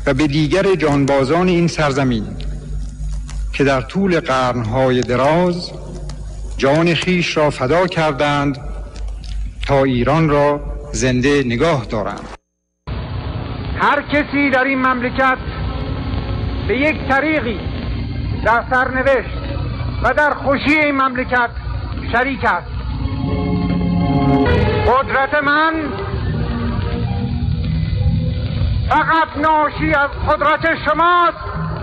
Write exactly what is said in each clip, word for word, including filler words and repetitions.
و به دیگر جانبازان این سرزمین که در طول قرنهای دراز جان خیش را فدا کردند تا ایران را زنده نگاه دارند. هر کسی در این مملکت به یک طریقی در سرنوشت و در خوشی این مملکت شریک است. قدرت من فقط ناشی از قدرت شماست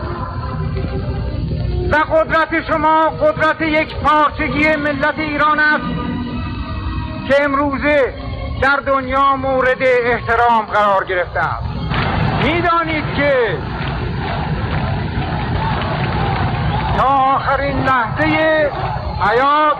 و قدرت شما قدرت یک پارچگی ملت ایران است که امروزه در دنیا مورد احترام قرار گرفته است. میدانید که تا آخرین لحظه حیات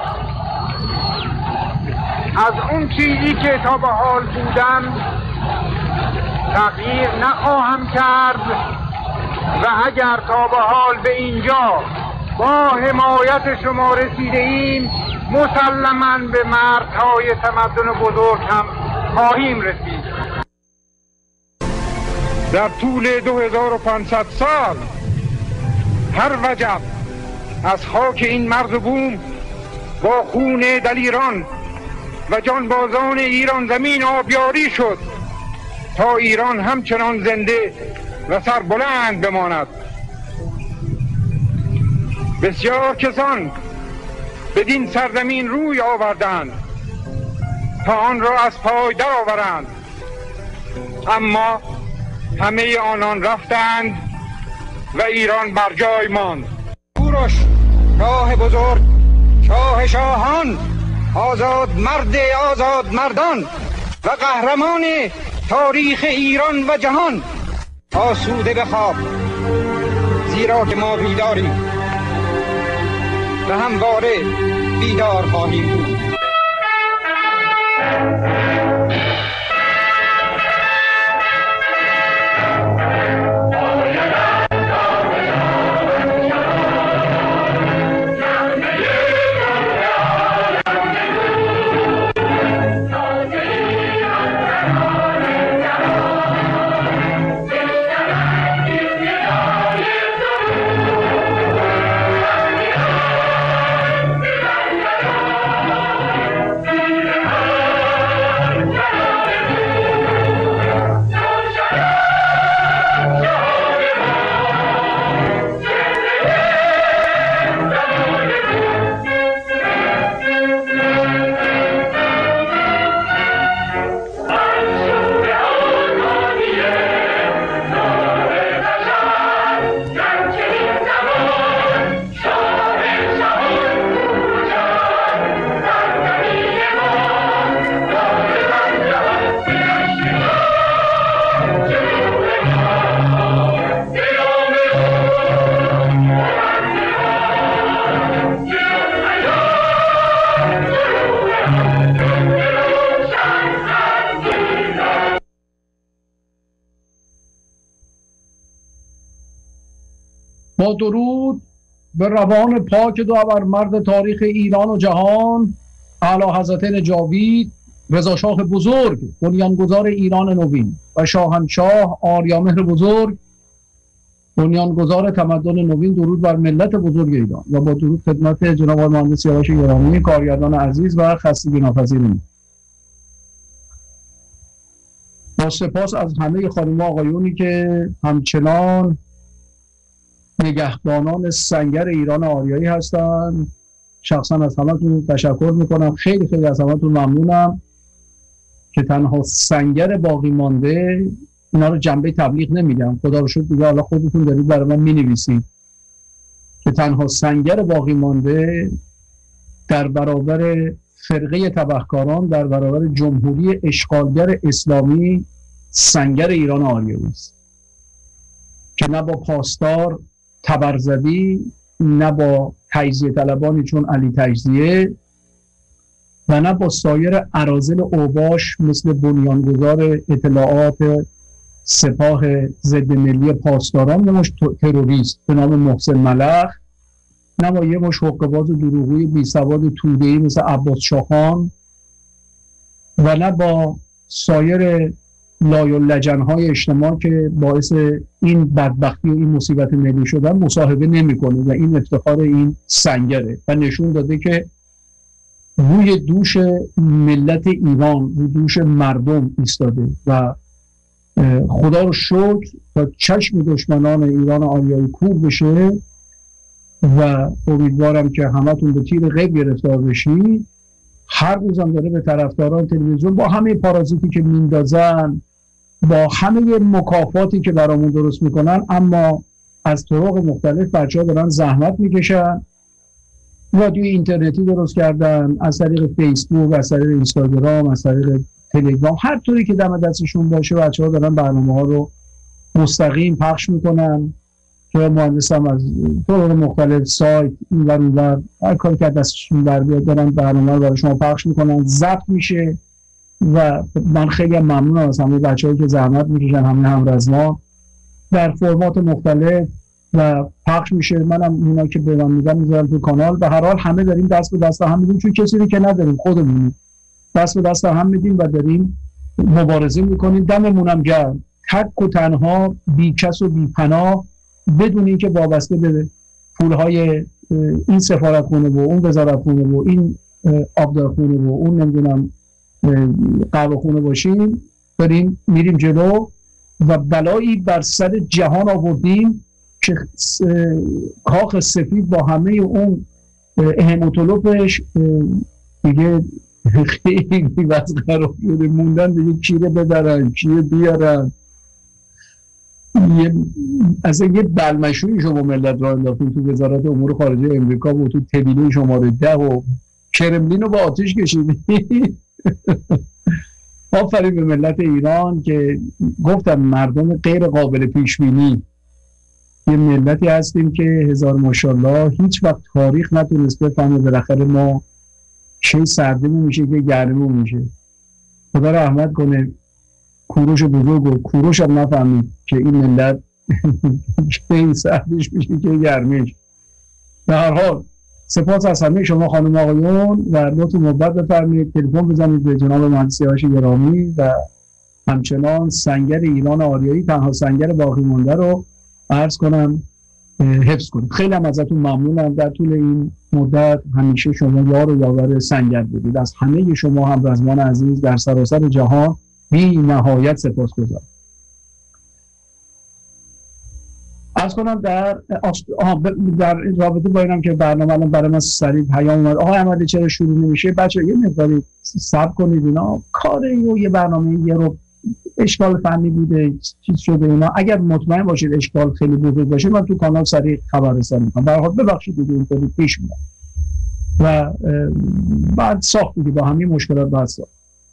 از اون چیزی که تا به حال بودم تغییر نخواهم کرد و اگر تا به حال به اینجا با حمایت شما رسیده ایم مسلماً به مردهای تمدن بزرگ هم خواهیم رسید. در طول دو هزار و پانصد سال هر وجب از خاک این مرز و بوم با خون دلیران و جانبازان ایران زمین آبیاری شد تا ایران همچنان زنده و سربلند بماند. بسیار کسان بدین سرزمین روی آوردند تا آن را از پای درآورند، اما همه آنان رفتند و ایران بر جای ماند. کوروش شاه بزرگ، شاه شاهان، آزاد مرد آزاد مردان و قهرمان تاریخ ایران و جهان، آسوده بخواب، زیرا که ما بیداریم و همواره بیدار خواهیم بود. با درود به روان پاک داور مرد تاریخ ایران و جهان، اعلی حضرت جاوید رضا شاه بزرگ، بنیانگذار ایران نوین، و شاهنشاه آریامهر بزرگ، بنیانگذار تمدن نوین، درود بر ملت بزرگ ایران و با درود خدمت جناب آقای مهندس سیاوش گرامی، کارگردان عزیز و خستگی ناپذیریم. با سپاس از همه خانم و آقایونی که همچنان نگهبانان سنگر ایران آریایی هستند. شخصا از همتون تشکر میکنم، خیلی خیلی از همتون ممنونم که تنها سنگر باقی مانده، اینا رو جنبه تبلیغ نمیگم، خدا رو شکر دیگه حالا خودتون دارید برای من مینویسید، که تنها سنگر باقی مانده در برابر فرقه تبهکاران، در برابر جمهوری اشغالگر اسلامی، سنگر ایران آریایی است که نه با پاسدار تبرزدی، نه با تجزیه طلبانی چون علی تجزیه، و نه با سایر اراذل اوباش مثل بنیانگذار اطلاعات سپاه ضد ملی پاسداران، یه مش تروریست به نام محسن ملخ، نه با یه مش حقه‌باز دروغگوی بی سواد توده‌ای مثل عباس شاخان، و نه با سایر لایالجن‌های اجتماع که باعث این بدبختی و این مصیبت ملی شدن مصاحبه نمی‌کنه و این افتخار این سنگره و نشون داده که روی دوش ملت ایران، روی دوش مردم ایستاده و خدا رو شکر تا چشم دشمنان ایران آریایی کور بشه و امیدوارم که همتون به تیر غیب گرفتار بشید. هر روزم داره به طرفداران تلویزیون با همه پارازیتی که میندازن، با همه مکافاتی که برامون درست میکنن، اما از طرق مختلف بچه‌ها دارن زحمت میکشن. رادیو اینترنتی درست کردن از طریق فیسبوک، از طریق اینستاگرام، از طریق تلگرام، هر طوری که دم دستشون باشه بچه‌ها دارن برنامه‌ها رو مستقیم پخش میکنن که مهندس هم از طرق مختلف سایت این ور اون ور هر کاری که دستشون در بیاد دارن برنامه رو برای شما پخش میکنن، ضبط میشه و من خیلی ممنونم از همه بچه‌هایی که زحمت میکشن، همه همرزمان در فرمات مختلف و پخش میشه. منم اونا که به من میگن میذارم تو کانال. به هر حال همه داریم دست به دست هم میدیم، چون کسی رو که نداریم خودمون دست به دست هم میدیم و داریم مبارزه میکنیم. دممونم گرم، تک و تنها، بی کس و بی پناه، بدون اینکه وابسته به پولهای این سفارتخونه و اون وزارتخونه و این آبدارخونه و اون نمیدونم قهوه‌خونه باشیم، داریم میریم جلو و بلایی بر سر جهان آوردیم که کاخ سفید با همه اون اهموتولوپش دیگه خیلی وضع خراب شده، موندن دیگه چیره بدارن چیره بیارن. یه از یه بلمشوی شما ملت را انداختیم تو وزارت امور خارجه امریکا و تو طبیله شماره ده و کرملین رو با آتش کشیدیم. آفرین به ملت ایران که گفتم مردم غیر قابل پیش بینی، یه ملتی هستیم که هزار ماشاءالله هیچ وقت تاریخ نتونست بفهمه بالاخره ما چه سردمون میشه که گرممون میشه. خدا رحمت کنه کوروش بزرگ و کوروش هم نفهمید که این ملت چه سردش میشه که گرمش. به هر حال سپاس از همه شما خانم آقایون و لطف محبت بفرمایید تلفن بزنید به جناب مهندس سیاوش گرامی و همچنان سنگر ایران آریایی، تنها سنگر باقی مانده رو عرض کنم حفظ کنید. خیلی هم ازتون ممنونم. در طول این مدت همیشه شما یار و یاور سنگر بودید. از همه شما همرزمان عزیز در سراسر جهان بی نهایت سپاسگزارم. عرض کنم در در رابطه با اینم که برنامه الان برای من سریع پیام اومد، آقا احمدی چرا شروع نمیشه؟ بچه‌ها یه مقداری صبر کنید، اینا کاری و یه برنامه یه رو اشکال فنی بوده چیز شده اینا. اگر مطمئن باشید اشکال خیلی بزرگ باشه من تو کانال سریع خبررسانی می‌کنم. به هر حال ببخشید دیگه اینطوری پیش میاد و بعد ساخت دیگه با همین مشکلات بعد ساخت.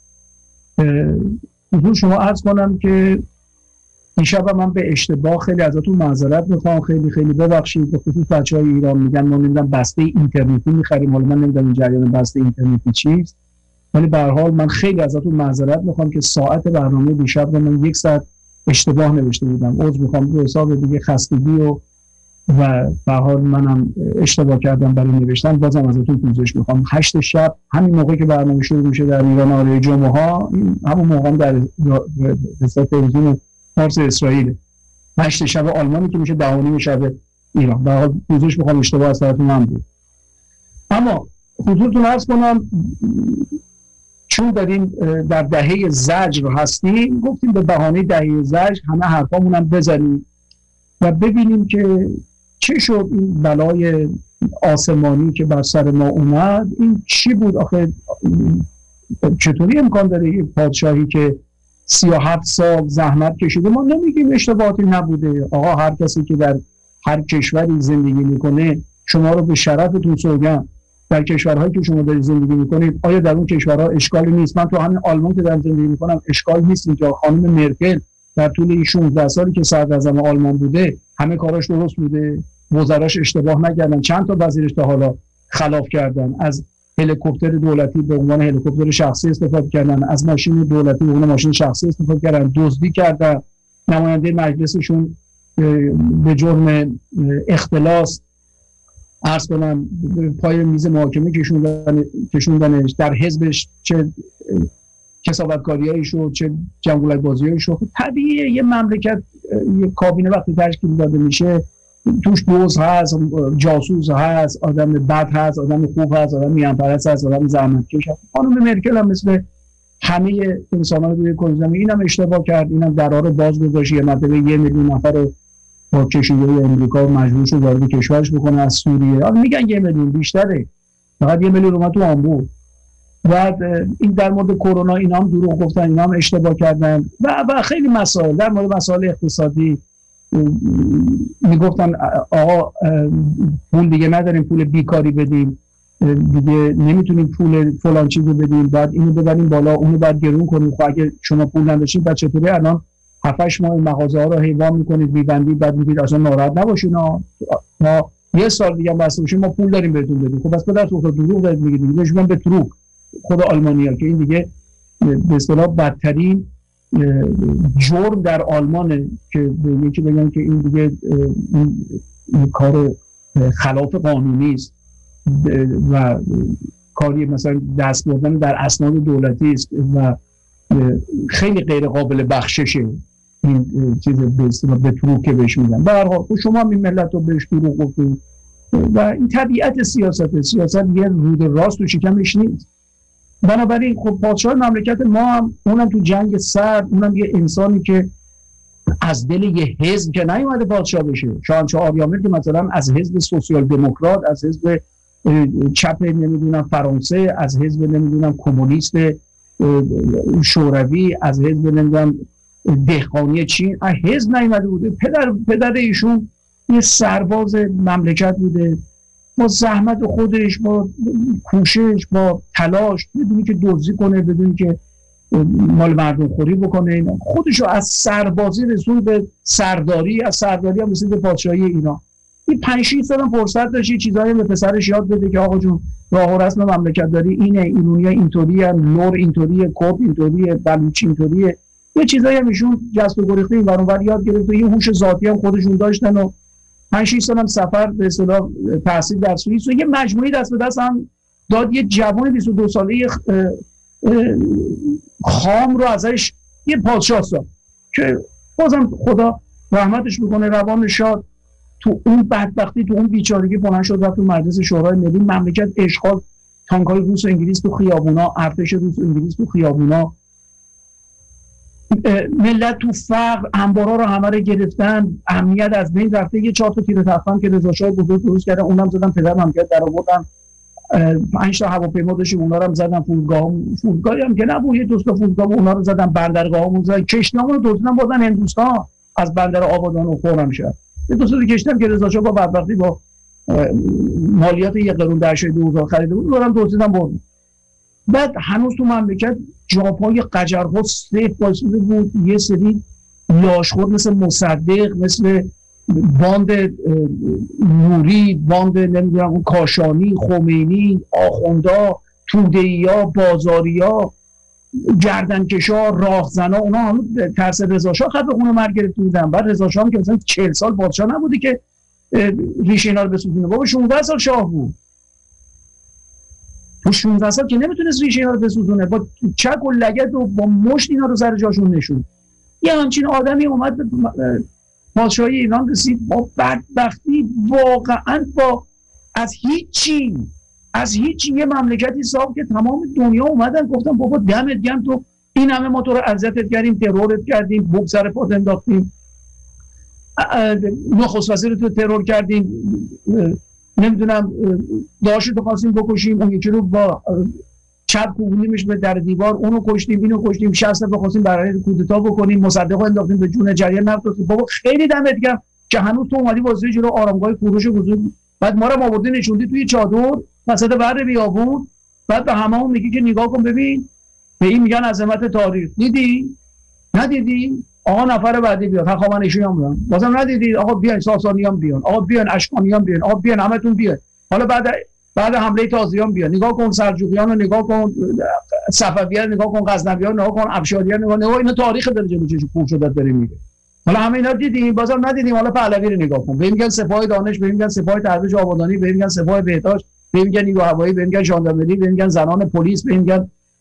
حضور شما عرض کنم که دیشب من به اشتباه خیلی ازتون معذرت میخوام، خیلی خیلی ببخشید. به خصوص بچهای ایران میگن ما نمیدونم بسته اینترنتی میخریم، حالا من نمیدونم این جریان بسته اینترنتی چیست، ولی به هر حال من خیلی ازتون معذرت میخوام که ساعت برنامه دیشب رو من یک ساعت اشتباه نوشته بودم. عذر میخوام به حساب دیگه خستگی و و به هر حال منم اشتباه کردم برای نوشتن. بازم ازتون پوزش میخوام. هشت شب همین موقع که برنامه شروع میشه در ایران آریایی جمعه ها، همون موقع در رسالت تلویزیون فارس اسرائیل، هشت شب آلمانی که میشه ده و نیم شب ایران. به هر حال پوزش میخوام، اشتباه از طرف من بود. اما حضورتون عرض کنم چون داریم در دهه زجر هستیم، گفتیم به بهانه دهه زجر همه حرفامون هم بزنیم و ببینیم که چه شد این بلای آسمانی که بر سر ما اومد. این چی بود آخه؟ چطوری امکان داره یک پادشاهی که سی و هفت سال زحمت کشیده، ما نمیگیم اشتباهاتی نبوده. آقا هر کسی که در هر کشوری زندگی میکنه شما رو به شرفتون سوگند، در کشورهایی که شما دارید زندگی میکنید آیا در اون کشورها اشکالی نیست؟ من تو همین آلمان که دارم زندگی میکنم اشکال نیست. اینجا خانم مرکل در طول این شانزده سالی که صدراعظم آلمان بوده همه کاراش درست بوده، وزراش اشتباه نکردن، چند تا وزیرش تا حالا خلاف کردن، از هلیکوپتر دولتی به عنوان هلیکوپتر شخصی استفاده کردن، از ماشین دولتی به عنوان ماشین شخصی استفاده کردن، دزدی کردن، نماینده مجلسشون به جرم اختلاس عرض کنم پای میز محاکمه کشوندن کشوندنش، در حزبش چه کسابتکاریایی شد، چه جنگولک بازیایی شد. طبیعیه یه مملکت یه کابینه وقتی تشکیل داده میشه توش دوز هست، جاسوس هست، آدم بد هست، آدم خوب هست، آدم میانپرست هست، آدم زحمتکش هست. خانم مرکل هم مثل همه انسان‌ها روی کره زمین اینم اشتباه کرد، اینم درها رو باز گذاشت، یه مرتبه یه میلیون نفر با کشیده‌ای امریکا مجبور شد وارد کشورش بکنه از سوریه. حالا میگن یه میلیون بیشتره، فقط یه میلیون اومد تو آمبو. بعد این در مورد کرونا اینا هم دروغ گفتن، اینا هم اشتباه کردن و و خیلی مسائل در مورد مسائل اقتصادی میگفتن آقا پول دیگه نداریم، پول بیکاری بدیم، دیگه نمیتونیم پول فلان چیزو بدیم، بعد اینو ببریم بالا، اونو بعد گرون کنیم. خب اگه شما پول نداشتید بعد چطوری الان هفت هشت ماه مغازه ها رو حیوان میکنید، میبندید، بعد میگید اصلا ناراحت نباشین، ما یه سال دیگه بسته باشیم ما پول داریم بهتون بدیم. خب بس پدر تو دروغ دارید میگید، دیگه شما به دروغ خود آلمانیا که این دیگه به اصطلاح بدترین جرم در آلمانه که به یکی بگن که این دیگه این, این کار خلاف قانونی است و کاری مثلا دست بردن در اسناد دولتی است و خیلی غیر قابل بخششه این چیز به اصطلاح به دروغ که بهش میگن. به هر حال شما این ملت رو بهش دروغ گفتید و این طبیعت سیاست سیاست یه رود راست تو شکمش نیست. بنابراین خب پادشاه مملکت ما هم اونم تو جنگ سرد، اونم یه انسانی که از دل یه حزب که نیومده پادشاه بشه. شاهنشاه آریامر که مثلا از حزب سوسیال دموکرات، از حزب چپ نمیدونم فرانسه، از حزب نمیدونم کمونیست شوروی، از حزب نمیدونم دهقانی چین، از حزب نیومده بوده. پدر پدر ایشون یه سرباز مملکت بوده، با زحمت خودش، با کوشش، با تلاش، بدونی که دزدی کنه، بدونی که مال مردم خوری بکنه، خودشو از سربازی رسون به سرداری، از سرداری هم رسید به پادشاهی اینا. این پنج شش سال فرصت داشت چیزایی به پسرش یاد بده که آقا جون راه و رسم مملکت داری اینه، ایرونی‌ها اینطوریه، لور اینطوریه، کرد اینطوریه، بلوچی اینطوریه. یه چیزایی هم ایشون جست و گریخته این ور اون ور یاد گرفت و یه هوش ذاتی هم خودشون داشتن و پنج شش سال هم سفر به اصطلاح تحصیل در سوئیس و یه مجموعه دست به دست هم داد. یه جوان بیست و دو ساله خام رو ازش یه پادشاه ساخت که بازم خدا رحمتش بکنه، روان شاد. تو اون بدبختی، تو اون بیچارگی بلند شد رفت تو مجلس شورای ملی، مملکت اشغال، تانک‌های روس و انگلیس تو خیابونا، ارتش روس و انگلیس تو خیابونا، ملت تو فقر، انبارا رو همه رو گرفتن، امنیت از بین رفته. یه چهار تا تیر تفنگ که رضا شاه بزرگ درست کردن اونم زدن، پدر مملکت در آوردن. پنج تا هواپیما داشتیم اونا رو هم زدن، فرودگاه فرودگاهی هم که نبود، یه دو تا فرودگاه اونا رو زدن، بندرگاهمون زدن، کشتیامون رو دزدیدن بردن هندوستان از بندر آبادان و خرمشهر. یه دو تا کشتی که رضا شاه با بدبختی با مالیات یک قرون در شای دو هزار خریده بود اونم دزدیدن بردن. بعد هنوز تو مملکت جاپای قجرها صفر بایسته بود، یه سری لاشخور مثل مصدق، مثل باند نوری، باند نمیدونم اون کاشانی، خمینی، آخوندا، توده‌ای‌ها، بازاریا، گردنکشا، راهزنا، اونا هم ترس رضا شاه خط به خون مرگ گرفته بودن. بعد رضا شاه که مثلا چهل سال پادشاه نبودی که ریشه اینا رو بسوزونه، بابا شانزده سال شاه بود، تو شانزده سال که نمیتونست ریشه اینا رو بسوزونه، با چک و لگد و با مشت اینا رو سر جاشون نشون. یه همچین آدمی اومد پادشاهی ایران رسید با بدبختی، واقعا با از هیچی از هیچی یه مملکتی ساخت که تمام دنیا اومدن گفتن بابا دمت گرم، تو این همه ما تو رو اذیتت کردیم، ترورت کردیم، بوق سر پات انداختیم، نخست وزیر تو ترور کردیم، نمیدونم داشت رو خواستیم بکشیم، اون یکی رو با چپ کوبوندیمش به در دیوار، اونو کشتیم، اینو کشتیم، شصت رو خواستیم برای کودتا بکنیم، مصدق رو انداختیم به جون جریان نفت. بابا خیلی دمت گرم که هنوز تو اومدی واسه جلو آرامگاه کوروش بزرگ، بعد ما رو آوردی نشوندی توی چادر وسط بر بیابون، بعد به هممون میگی که نگاه کن ببین، به این میگن عظمت تاریخ. دیدی؟ ندیدی؟ آقا نفر بعدی بیاد، هخامنشی هم بیان، بازم ندیدی؟ آقا بیان ساسانیان بیان، آقا بیان اشکانیان بیان، آقا بیان همتون بیان. حالا بعد بعد حمله تازیان بیان، نگاه کن سلجوقیان رو نگاه کن، صفویان نگاه کن، غزنویان نگاه کن، افشاریان نگاه نگاه اینا تاریخ داره جلو چشم پور شده داره میگه. حالا همه اینا دیدیم، بازم ندیدیم. حالا پهلوی رو نگاه کن، بهم میگن سپاه دانش، بهم میگن سپاه ترویج آبادانی، بهم میگن سپاه بهداشت، بهم میگن نیرو هوایی، بهم میگن ژاندارمری، بهم میگن زنان پلیس، بهم میگن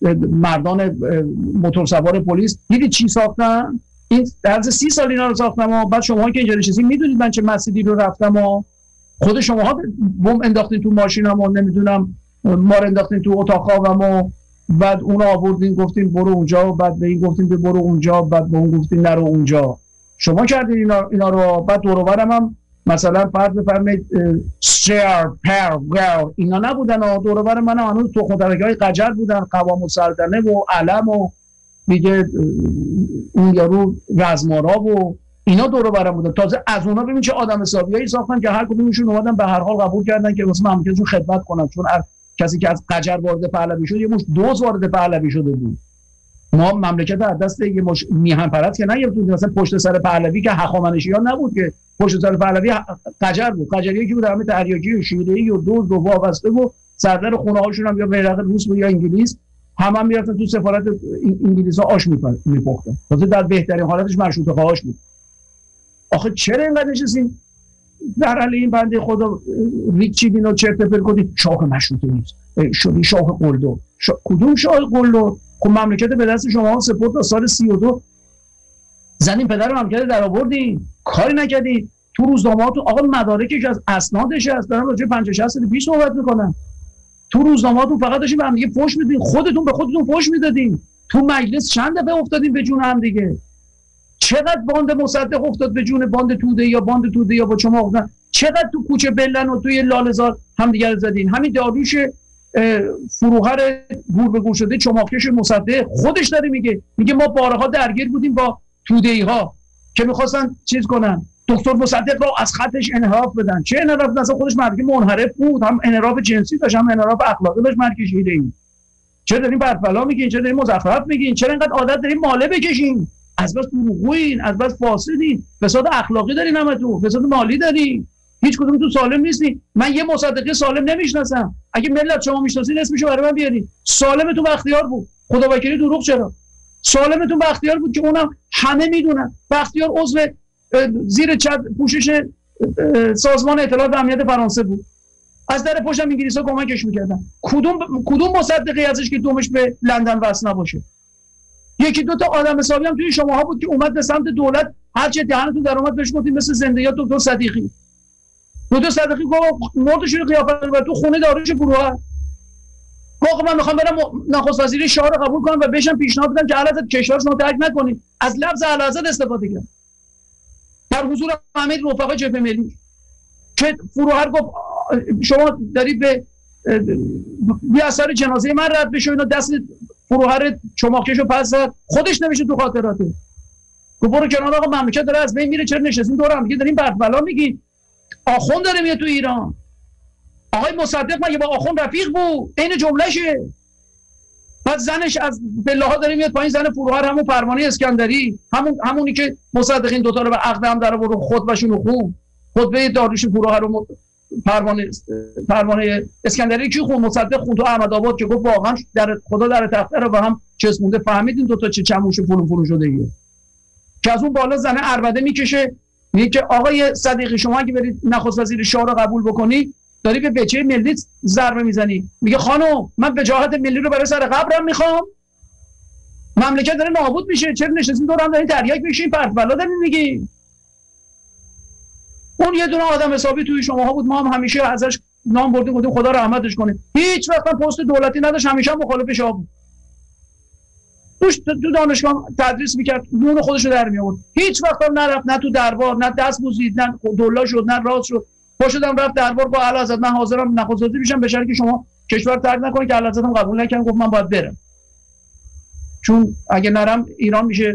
مردان موتور سوار پلیس. دیدید چی ساختن؟ این در از سی سال اینا رو ساختم و بعد شما که اینجا نشستین میدونید من چه مسیری رو رفتم و خود شماها بم انداختین تو ماشینم و نمیدونم ما رو انداختین تو اتاق خوابم و بعد اون آوردین گفتین برو اونجا، بعد به این گفتین به برو اونجا، بعد به اون گفتین نرو اونجا. شما کردین اینا, اینا رو. بعد دور و برم هم مثلا فرض بفرمایید شیر پر گر اینا نبودن و دور و بر من هنوز تخم ترکه‌های قجر بودن، قوام السلطنه و علم و دیگه اون یارو رزمارا و اینا دور و برم بودن. تازه از اونا ببین چه آدم حسابیایی ساختن که هر کدومشون اومدن به هر حال قبول کردن که واسه مملکتشون خدمت کنن، چون کسی که از قجر وارد پهلوی شد یه مش دوز وارد پهلوی شده بود. ما مملکت از دست یه مش میهن پرست که نگرفتیم، مثلا پشت سر پهلوی که هخامنشیان نبود که پشت سر پهلوی قجر بود. قجریایی که بود همه تریاکی و شیره‌ای و دوز و وابسته و سردر خونه هاشون هم یا بیرق روس بود یا انگلیس، همه هم میرفتن تو سفارت انگلیس ها آش میپختن. تازه در بهترین حالتش مشروطه خواهاش بود. آخه چرا اینقدر نشستیم در علی این بنده خدا ریچیدین و چرت پرت کنید؟ شاه مشروطه نیست، شدی شاه قلدر. شا... کدوم شاه قلدر؟ خب مملکت به دست شما سپرد تا سال سی و دو، زنین پدر مملکت در آوردین، کاری نکردین. تو روزنامه‌هاتون آقا مدارکش از اسنادش هست، دارن راجع به پنجاه شصت سال پیش صحبت میکنن. تو روزنامه‌هاتون فقط داشتین به هم دیگه فحش میدین، خودتون به خودتون فحش میدادین. تو مجلس چند دفعه افتادین به جون هم دیگه. چقدر باند مصدق افتاد به جون باند توده یا باند توده یا با شما افتادن. چقدر تو کوچه بلن و توی لاله‌زار هم دیگه زدین. همین داریوش فروهر گور به گور شده چماکش مصدق خودش داره میگه، میگه ما بارها درگیر بودیم با توده‌ای ها که میخواستن چیز کنن دکتر مصدق رو از خطش انحراف بدن. چه انحراف؟ اصلا خودش مردی منحرف بود، هم انحراف جنسی داشت هم انحراف اخلاقی داشت. مرد کشیده‌ای. چرا دارین برفلا میگین؟ چرا دارین مزخرف میگین؟ چرا اینقدر عادت دارین ماله بکشین؟ از بس دروغگویین، از بس فاسدین، فساد اخلاقی دارین، همتون فساد مالی دارین، هیچ کدوم تو سالم نیستین. من یه مصدقی سالم نمیشناسم. اگه ملت شما میشناسین اسمشو برای من بیارین. سالمتون بختیار بود. خدا وکیلی دروغ چرا؟ سالمتون بختیار بود که اونم همه میدونن. بختیار عضو زیر چت پوشش سازمان اطلاعات و امنیت فرانسه بود. از در پشتم انگلیسا کمکش میکردن. کدوم کدوم مصدقی ازش که دومش به لندن وصل نباشه؟ یکی دو تا آدم حسابی هم توی شماها بود که اومد به سمت دولت، هر چه دهنتون در اومد بهش گفتیم مثل زنده یا دکتر صدیقی. دکتر صدیقی گفت مردشون قیافه و تو خونه داروش فروهر. گفت من میخوام برم نخست وزیری شاه رو قبول کنم و بهشم پیشنهاد بدم که اعلیحضرت کشورش رو ترک نکنید. از لفظ اعلیحضرت استفاده کرد در حضور همه رفقای جبهه ملی که فروهر گفت شما دارید به بی اثر جنازه من رد بشه. اینا دست فروهر چماکشو پس زد، خودش نمیشه تو خاطراته. گفت برو کنار آقا، مملکت داره از بین میره، چرا نشستین دور هم دیگه دارین بلا میگین؟ آخوند داره میاد تو ایران. آقای مصدق مگه با آخوند رفیق بود؟ این جملهشه. بعد زنش از بلاها داره میاد پایین، زن فروهر همون پروانه اسکندری، همون همونی که مصدق این دوتا رو به عقد هم در آورد، خطبهشون رو خون، خطبه داریوش فروهر رو پروانه پروانه اسکندری کی خون؟ مصدق خون تو احمدآباد که گفت واقعا در خدا در تخته رو به هم چسبونده. فهمیدین دو تا چه چموش فرو فرو شده ایه که از اون بالا زنه عربده میکشه، میگه که آقای صدیقی شما اگه برید نخست وزیر شاه رو قبول بکنی داری به بچه ملی ضربه میزنی. میگه خانم من وجاهت ملی رو برای سر قبرم میخوام، مملکت داره نابود میشه، چرا نشستین دور هم دارین تریاک میکشین پرت بلا دارین میگی؟ اون یه دونه آدم حسابی توی شماها بود، ما هم همیشه ازش نام بردیم گفتیم خدا رحمتش کنه. هیچ وقت هم پست دولتی نداشت، همیشه مخالف شاه بود. تو دانشگاه تدریس میکرد، نون خودش رو در می آورد. هیچ وقت هم نرفت، نه تو دربار، نه دست بوسید، نه دولا شد، نه راست شد. پاشدم رفت دربار با اعلیحضرت من حاضرم نخست وزیر بشم به شرطی که شما کشور ترک نکنید، که اعلیحضرتم قبول نکردن. گفت من باید برم، چون اگه نرم ایران میشه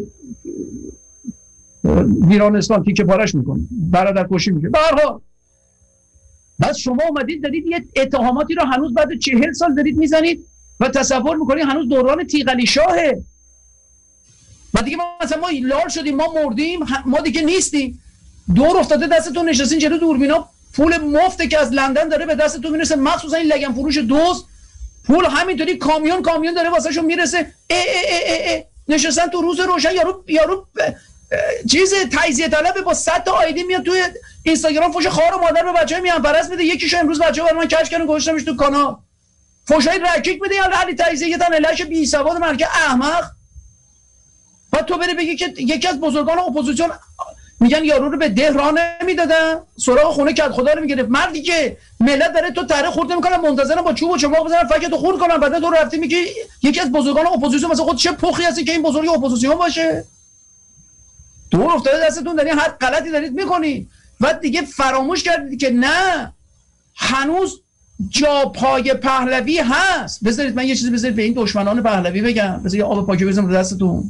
ویرانستان، تیکه پارش میکنه، برادر کشی میکنه. به هر حال بعد شما اومدید دارید یه اتهاماتی رو هنوز بعد چهل سال دارید میزنید و تصور میکنید هنوز دوران تیغعلی شاهه. بعد دیگه ما مثلا ما لال شدیم، ما مردیم، ما دیگه نیستیم. دور افتاده دستتون، نشستین جلو دوربینا، پول مفته که از لندن داره به دستتون میرسه، مخصوصا این لگن فروش دوز، پول همینطوری کامیون کامیون داره واسهشون میرسه. ای ای ای ای ای. نشستن تو روز روشن، یارو یارو چیز تجزیه طلب با صد تا آیدی میاد توی اینستاگرام فوش خار و مادر به بچه‌های میهن پرست میده. یکیشو امروز بچه‌ها برای من کش کردن گذاشتمش تو کانال. فوشای رکیک بده یا علی تایزی یه تن لش بی سواد مرکه احمق. بعد تو بری بگی که یکی از بزرگان اپوزیسیون میگن یارو رو به ده راه نمیدادن، سراغ خونه کد خدا رو میگرفت. مردی که ملت داره تو تره خورده میکنن، منتظرن با چوب و چماق بزنن فکر تو خورد کنن، بعد تو رفتی میگی یکی از بزرگان اپوزیسیون. مثلا خود چه پخی هستی که این بزرگی اپوزیسیون باشه؟ دور افتاده دستتون، دارین هر غلطی دارید میکنی و دیگه فراموش کردید که نه، هنوز جا پای پهلوی هست. بذارید من یه چیزی بذارید به این دشمنان پهلوی بگم، بذارید آب پاکی بزنم رو دستتون.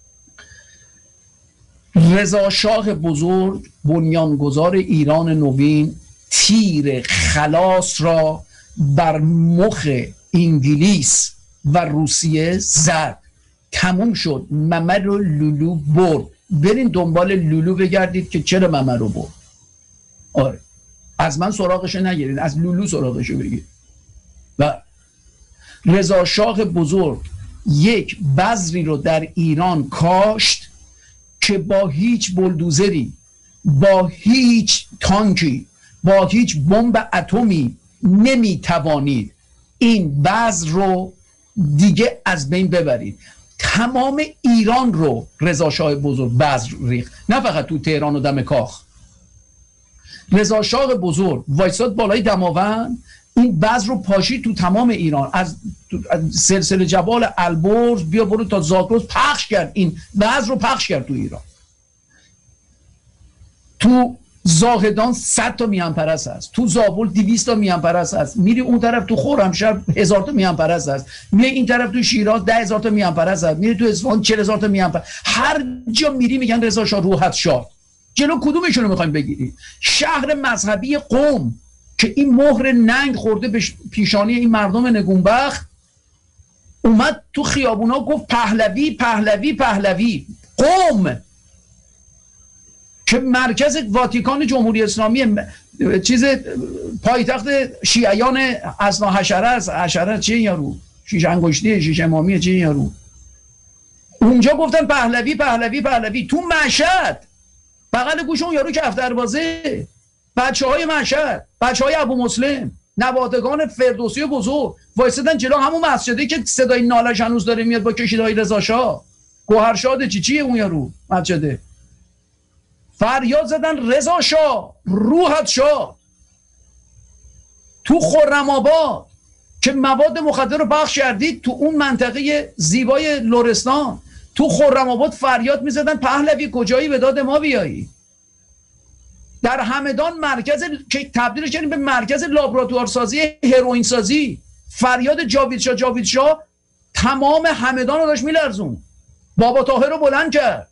رضا شاه بزرگ بنیانگذار ایران نوین تیر خلاص را بر مخ انگلیس و روسیه زد، تموم شد، ممر رو لولو برد. برین دنبال لولو بگردید که چرا ممر رو برد. آره از من سراغشو نگیرید، از لولو سراغشو بگید. و رضا شاه بزرگ یک بذری رو در ایران کاشت که با هیچ بلدوزری، با هیچ تانکی، با هیچ بمب اتمی نمیتوانید این بذر رو دیگه از بین ببرید. تمام ایران رو رضا شاه بزرگ بذر ریخت، نه فقط تو تهران و دم کاخ. رضا شاه بزرگ وایساد بالای دماوند، این بذر رو پاشید تو تمام ایران، از سلسله جبال البرز بیا برو تا زاگرس پخش کرد، این بذر رو پخش کرد تو ایران. تو زاهدان صد تا میهن پرست هست، تو زابل دویست تا میهن پرست هست، میری اون طرف تو خرمشهر هزار تا میهن پرست هست، میری این طرف تو شیراز ده هزار تا میهن پرست هست، میری تو اصفهان چهل هزار تا میهن پرست. هر جا میری میگن رضا شاه روحت شاد. جلو کدومشون رو میخوایم بگیری؟ شهر مذهبی قم که این مهر ننگ خورده به پیشانی این مردم نگونبخت، اومد تو خیابونا گفت پهلوی پهلوی پهلوی. قم که مرکز واتیکان جمهوری اسلامی، چیز پایتخت شیعیان اثنا حشره است. حشره چیه یارو؟ شیش انگشتی، شیش امامیه چیه یارو؟ اونجا گفتن پهلوی پهلوی پهلوی. تو مشهد بغل گوش اون یارو کفتربازه، بچه های مشهد، بچه های ابو مسلم، نوادگان فردوسی بزرگ وایسادن جلو همون مسجدی که صدای نالش هنوز داره میاد با کشیدهای رضا شاه. گوهرشاد چی چیه اون یارو مسجده؟ فریاد زدن رضا شاه روحت شاد. تو خرم آباد که مواد مخدر رو پخش کردید، تو اون منطقه زیبای لرستان، تو خرم آباد فریاد میزدن پهلوی کجایی به داد ما بیایی. در همدان مرکز که تبدیلش کردیم به مرکز لابراتوار سازی هروئین سازی، فریاد جاوید شاه جاوید شاه تمام همدان رو داشت میلرزون. بابا طاهر رو بلند کرد،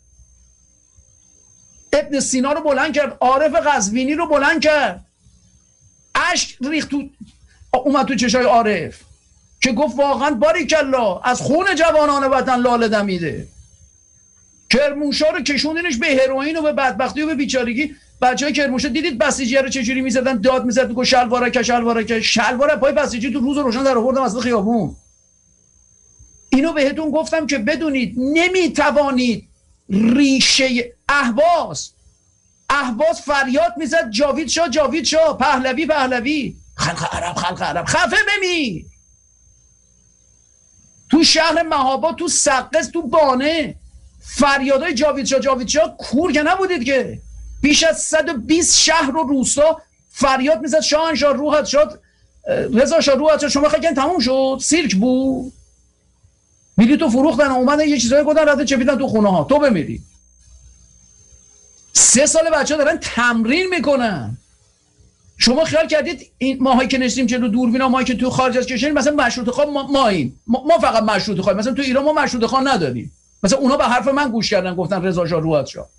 ابن سینا رو بلند کرد، عارف قزوینی رو بلند کرد، اشک ریخت تو اومد تو چشای عارف که گفت واقعا باریکالله از خون جوانان وطن لاله دمیده. کرمانشاه رو کشوندینش به هروئین و به بدبختی و به بیچارگی. بچهای کرمانشاه دیدید بسیجی رو چجوری میزدن، داد میزد میگه شلوارک شلوارک شلوار پای بسیجی تو روز روشن در آوردم از خیابون. اینو بهتون گفتم که بدونید نمیتوانید ریشه اهواز اهواز فریاد میزد جاوید شاه جاوید شاه پهلوی پهلوی. خلق عرب خلق عرب خفه بمیر. تو شهر مهاباد، تو سقز، تو بانه فریادای جاوید شاه جاوید شاه کور که نبودید که. بیش از صد و بیست شهر و روستا فریاد میزد شاهنشاه روحت شاد، رضا شاه روحت شاد. شما خیلی تموم شد، سیرک بود. میری تو فروختن اومدن یه چیزایی گفتن رفته چپیدن تو خونه ها، تو بمیری. سه سال بچه ها دارن تمرین میکنن. شما خیال کردید این ماهایی که نشستیم جلو دوربینا، ماهایی که تو خارج از کشور مثلا مشروطه خواه ما ماییم ما, ما فقط مشروطه خواه، مثلا تو ایران ما مشروطه خواه نداریم. مثلا اونا به حرف من گوش کردن گفتن رضا شاه روحت شاد.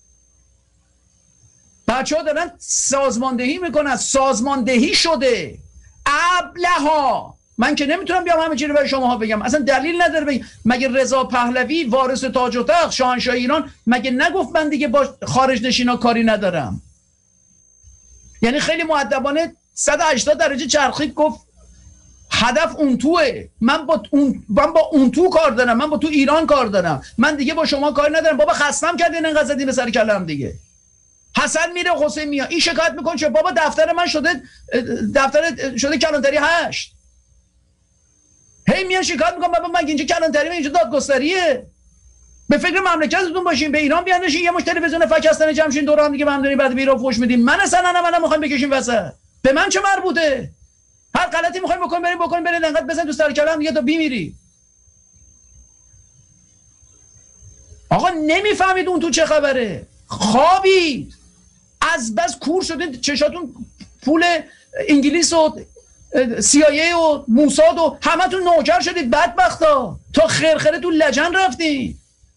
بچه ها دارن سازماندهی میکنن، سازماندهی شده. ابله‌ها من که نمیتونم بیام همه چی رو برای شماها بگم، اصلا دلیل نداره بگم. مگه رضا پهلوی وارث تاج و تخت شاهنشاه ایران مگه نگفت من دیگه با خارج نشینا کاری ندارم؟ یعنی خیلی مؤدبانه صد و هشتاد درجه چرخید، گفت هدف اون توه، من با اون من با اون تو کار دارم، من با تو ایران کار دارم، من دیگه با شما کار ندارم. بابا خستم کردین اینقدر زدین به سر کلم دیگه. حسن میره حسین میاد، این شکایت میکنه چه بابا دفتر من شده دفتر شده کلانتری هشت. هی میان شکایت میکنن بابا من اینجا کلانتری اینجا دادگستریه. به فکر مملکتتون باشین، به ایران بیان نشین یه مش تلویزیون فکستان جمع شین دور هم دیگه هم دارین بعد به ایران فوش میدین. من اصلا نه منم میخوایم بکشین وسط. به من چه مربوطه؟ هر غلطی میخوایم بکنین بریم بکنین، برید انقدر بزن تو سر کلام دیگه تا بیمیری. آقا نمیفهمید اون تو چه خبره؟ خوابید. از بس کور شدید چشاتون پول انگلیس و سی آی ای و موساد و همتون نوکر شدید بدبختا، تا خرخره تو لجن رفتید.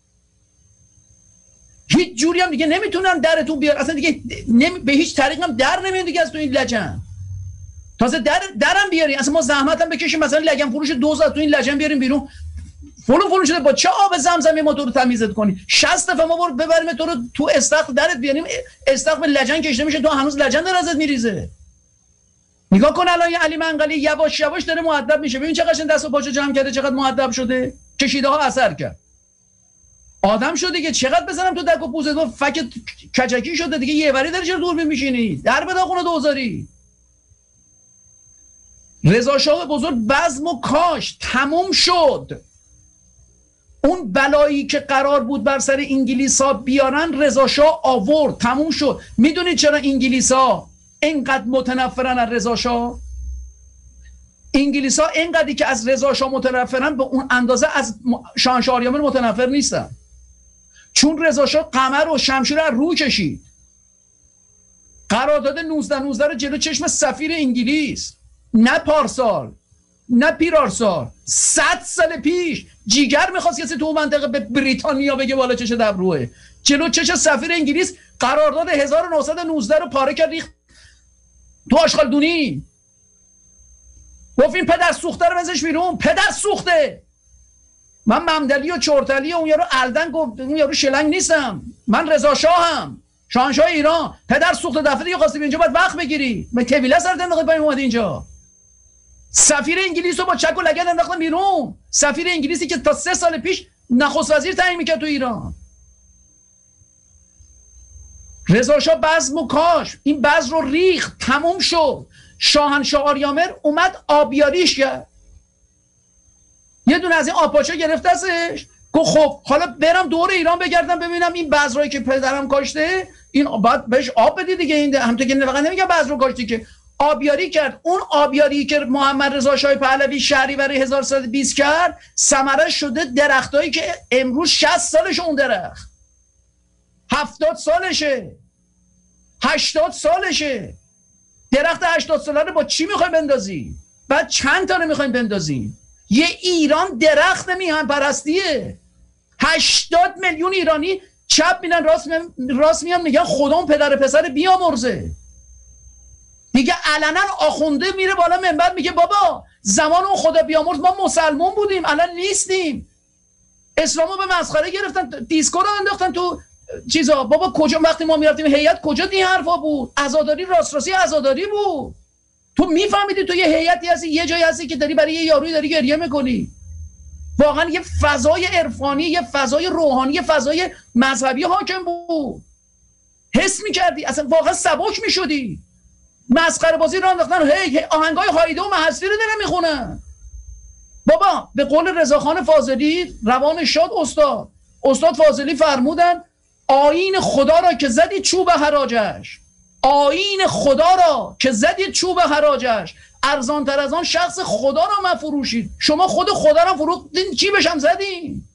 هیچ جوری هم دیگه نمیتونن درتون بیار اصلا دیگه نمی... به هیچ طریق هم در نمیاد دیگه از تو این لجن. تازه در درم بیاری اصلا ما زحمت هم بکشیم مثلا لگن فروش دوز تو این لجن بیاریم بیرون فلون فلون شده با چه آب زمزمی ما تو رو تمیزت کنی؟ شصت دفعه ما برو ببریم تو رو تو استخر درت بیاریم استخر به لجن کشته میشه تو هنوز لجن در ازت میریزه. نگاه کن الان علی منقلی یواش یواش داره مؤدب میشه. ببین چقدر دست و پاشو جمع کرده، چقدر مؤدب شده، کشیده ها اثر کرد. آدم شده که چقدر بزنم تو دک و پوزت و فک کچکی شده دیگه. یه وری داری چرا دوربین میشینی؟ در به داغون دوزاری. رضا شاه بزرگ بزم و کاش تموم شد. اون بلایی که قرار بود بر سر انگلیسا بیارن رضا شاه آورد، تموم شد. میدونید چرا انگلیسا اینقدر متنفرن از رضا شاه؟ انگلیسا اینقدری که از رضا شاه متنفرن به اون اندازه از شاهنشاه آریامر متنفر نیستن. چون رضا شاه قمر و شمشیر رو رو کشید. قرارداد نوزده نوزده رو جلو چشم سفیر انگلیس، نه پارسال نه پیرارسال، صد سال پیش جیگر میخواست کسی تو منطقه به بریتانیا بگه بالا چش دبروه. جلو چش سفیر انگلیس قرارداد هزار و نهصد و نوزده رو پاره کرد ریخت تو آشغالدونی. گفت این پدر سوخته رو بزنش بیرون. پدر سوخته. من ممدلی و چرتلی و اون یارو الدن گفت اون یارو شلنگ نیستم. من رضا شاهم، شاهنشاه ایران. پدر سوخته دفعه دیگه خواستی اینجا باید وقت بگیری. من طویله سر انداخت پای اومد اینجا. سفیر انگلیس رو با چک و لگد انداختن بیرون. سفیر انگلیسی که تا سه سال پیش نخست وزیر تعیین میکرد تو ایران. رضا شاه بزم و کاش این بز رو ریخت، تموم شد. شاهنشاه آریامر اومد آبیاریش کرد. یه دونه از این آبپاچه گرفته ازش، گفت خب حالا برم دور ایران بگردم ببینم این بذرایی که پدرم کاشته این باید بهش آب بدی دیگه. این همونطور که فقط نمیگه بذر رو کاشتی که آبیاری کرد. اون آبیاری که محمد رضا شاه پهلوی شهریور هزار و سیصد و بیست کرد ثمره شده درختایی که امروز شصت سالشه اون درخت، هفتاد سالشه، هشتاد سالشه. درخت هشتاد ساله رو با چی میخوایم بندازی؟ بعد چند تا رو میخوایم بندازیم؟ یه ایران درخت میهن پرستیه. هشتاد میلیون ایرانی چپ میرن راست میان راست میان میگن خدا اون پدر پسر بیامرزه. دیگه علنا آخونده میره بالا منبر میگه بابا زمان اون خدا بیامرز ما مسلمون بودیم الان نیستیم. اسلامو به مسخره گرفتن، دیسکو رو انداختن تو چیزا. بابا کجا وقتی ما میرفتیم هیئت کجا این حرفا بود؟ عزاداری راست راستی عزاداری بود. تو میفهمیدی تو یه هیئتی هستی، یه جایی هستی که داری برای یه یارویی داری گریه میکنی. واقعا یه فضای عرفانی، یه فضای روحانی، یه فضای مذهبی حاکم بود. حس میکردی اصلا واقعا سبک میشدی. مسخره بازی رو انداختن، هی آهنگای هایده و محصی رو دارن میخونن. بابا به قول رضاخان فاضلی روان شاد استاد استاد فاضلی فرمودن آیین خدا را که زدی چوب حراجش، آیین خدا را که زدی چوب حراجش، ارزان تر از آن شخص خدا را مفروشید. شما خود خدا را فروختین چی بشم زدین؟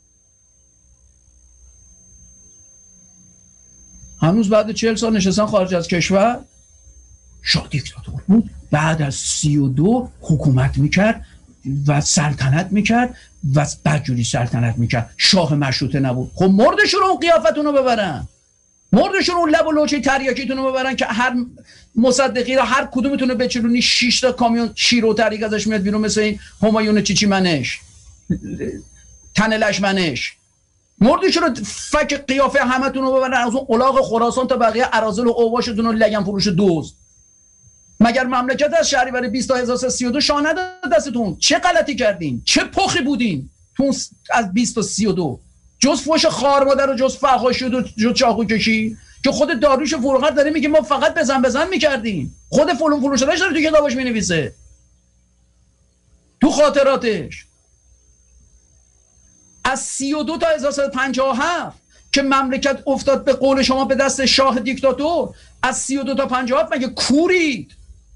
هنوز بعد چهل سال نشستن خارج از کشور. شاه دیکتاتور بود، بعد از سی و دو حکومت میکرد و سلطنت میکرد و بدجوری سلطنت میکرد. شاه مشروطه نبود. خب مردشون رو اون قیافتون رو ببرن، مردشون اون لب و لوچه تریاکیتون رو ببرن که هر مصدقی را هر کدومتون رو بچلونی شش تا کامیون شیر و تریک ازش میاد بیرون مثل این همایون چیچی منش تن لشمنش. مردشون رو فک قیافه همتون رو ببرن از اون الاغ خراسان تا بقیه اراذل و اوباشتون رو لگن فروش دوز. مگر مملکت از شهریور بیست تا هزار و سیصد و سی و دو شاه نداد دستتون؟ چه غلطی کردین؟ چه پخی بودین تو از بیست تا سی و دو؟ جز فوش خار مادر و جز فحاشی و جز چاقو کشی که خود داریوش فروغت داره میگه ما فقط بزن بزن میکردیم. خود فلون فلون شدهش داره تو کتابش مینویسه. تو خاطراتش از سی و دو تا هزار و سیصد و پنجاه و هفت که مملکت افتاد به قول شما به دست شاه دیکتاتور، از سی و دو تا پنجاه و هفت مگه کورید؟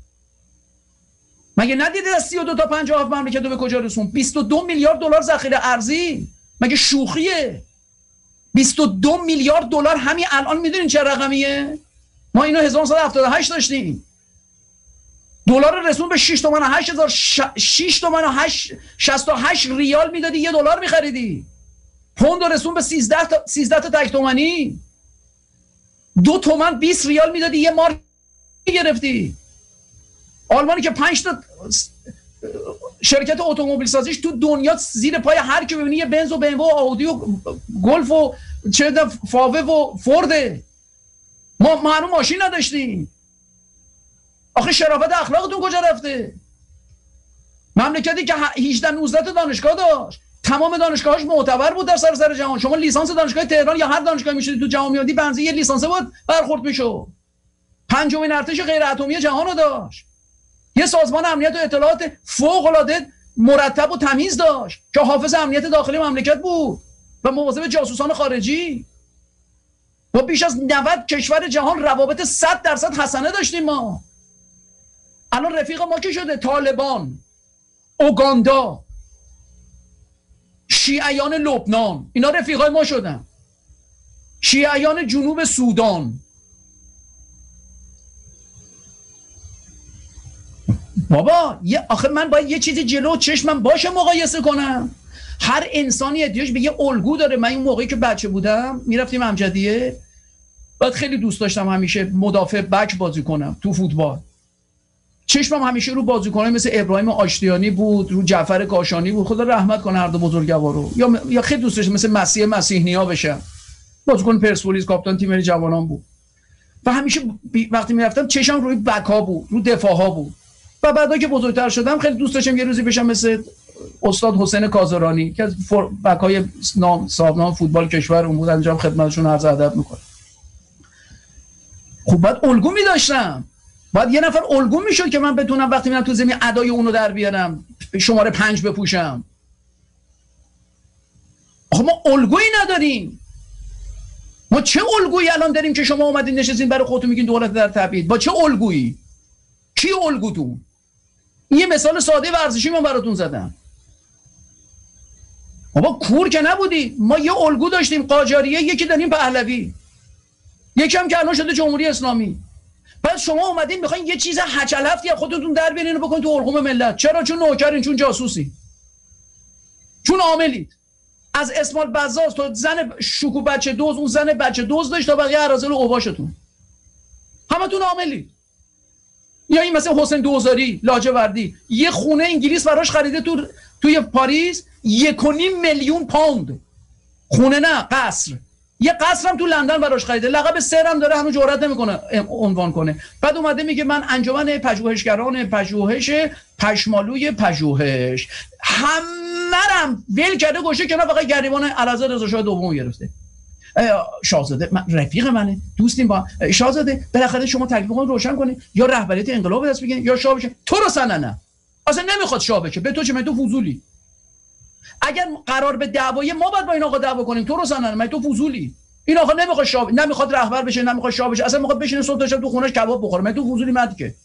مگه ندیدید از سی و دو تا پنجاه و هفت مملکت رو به کجا رسون؟ بیست و دو میلیارد دلار ذخیره ارزی، مگه شوخیه؟ بیست و دو میلیارد دلار همین الان میدونین چه رقمیه؟ ما اینو هزار و نهصد و هفتاد و هشت داشتیم، دلار رسون به شش تومن و هشت هزار شش تومن و شصت و هشت ریال میدادی یه دلار میخریدی. پوند رسون به سیزده تا سیزده تا تک تومانی، دو تومن بیست ریال میدادی یه مارک گرفتی. آلمانی که پنج تا شرکت اتومبیل سازیش تو دنیا زیر پای هر کی ببینی یه بنز و بمو و آودی و گلف و چه فاوه و فورده. ما ما هنوز ماشین نداشتیم. آخه شرافت اخلاقتون کجا رفته؟ مملکتی که هجده نوزده تا دانشگاه داشت، تمام دانشگاهاش معتبر بود در سراسر جهان. شما لیسانس دانشگاه تهران یا هر دانشگاهی میشدی تو جهان میادی بنزی یه لیسانس بود برخورد میشو. پنجمین ارتش غیر اتمی جهان رو داشت. یه سازمان امنیت و اطلاعات فوق العاده مرتب و تمیز داشت که حافظ امنیت داخلی مملکت بود و مواظب جاسوسان خارجی. با بیش از نود کشور جهان روابط صد درصد حسنه داشتیم ما. الان رفیق ما کی شده؟ طالبان، اوگاندا، شیعیان لبنان، اینا رفیقای ما شدن. شیعیان جنوب سودان. بابا یه آخه من باید یه چیزی جلو چشمم باشه مقایسه کنم. هر انسانی احتیاج به یه الگو داره. من اون موقعی که بچه بودم میرفتیم امجدیه، بعد خیلی دوست داشتم همیشه مدافع بک بازی کنم تو فوتبال. چشمم همیشه رو بازیکنای مثل ابراهیم آشتیانی بود، رو جعفر کاشانی بود، خدا رحمت کنه هر دو بزرگوارو. یا یا خیلی دوست داشتم مثل مسیح مسیح نیا بشم، بازیکن پرسپولیس، کاپیتان تیم ملی جوانان بود. و همیشه وقتی میرفتم چشم روی بک‌ها بود، رو دفاع‌ها بود. و بعدا که بزرگتر شدم خیلی دوست داشتم یه روزی بشم مثل استاد حسین کازرانی که از بک‌های نام صاحب نام فوتبال کشورمون بود. انجام خدمتشون عرض ادب می‌کنم. خب بعد الگو می‌داشتم. باید یه نفر الگو میشد که من بتونم وقتی میرم تو زمین ادای اونو در بیارم، شماره پنج بپوشم. آخه ما الگویی نداریم. ما چه الگویی الان داریم که شما اومدین نشستین برای خودتون میگین دولت در تبعید؟ با چه الگویی؟ کی الگوتون؟ یه مثال ساده ورزشی من براتون زدم. بابا کور که نبودی. ما یه الگو داشتیم، قاجاریه، یکی داریم پهلوی، یکی هم که الان شده جمهوری اسلامی. بعد شما اومدین میخواین یه چیز هچلفتی از خودتون در بیارین و بکنین تو حلقوم ملت. چرا؟ چون نوکرین، چون جاسوسی، چون عاملید. از اسماعیل بزاز تا زن شوکو بچه دوز، اون زن بچه دوز داشت تا بقیه اراذل و اوباشتون، همتون عاملید. یا این مثلا حسین دوزاری لاجوردی یه خونه انگلیس براش خریده تو توی پاریس، یک و نیم میلیون پوند. خونه نه، قصر. یه قصرم تو لندن براش خریده، لقب سرم داره، هنوز جرئت نمیکنه عنوان کنه. بعد اومده میگه من انجمن پژوهشگران پژوهش پشمالوی پژوهش. همرم ول کرده گوشه کنار، فقط گریبان الاذر رضا شاه دوم گرفته. شاهزاده من رفیق منه، دوستیم با شاهزاده. بالاخره شما تکلیف خودتون روشن کنید، یا رهبریت انقلاب دست بگیرید یا شاه بشه. تو رو سننه اصلا نمیخواد شاه بشه. به تو چه؟ من تو فضولی. اگر قرار به دعوای ما باید با این آقا دعوا کنیم، تو رو سننه، من تو فضولی. این آقا نمیخواد شاه، نمیخواد رهبر بشه، نمیخواد شاه بشه، اصلا میخواد بشینه صبح تا شب تو خونش کباب بخوره. من تو فضولی مد که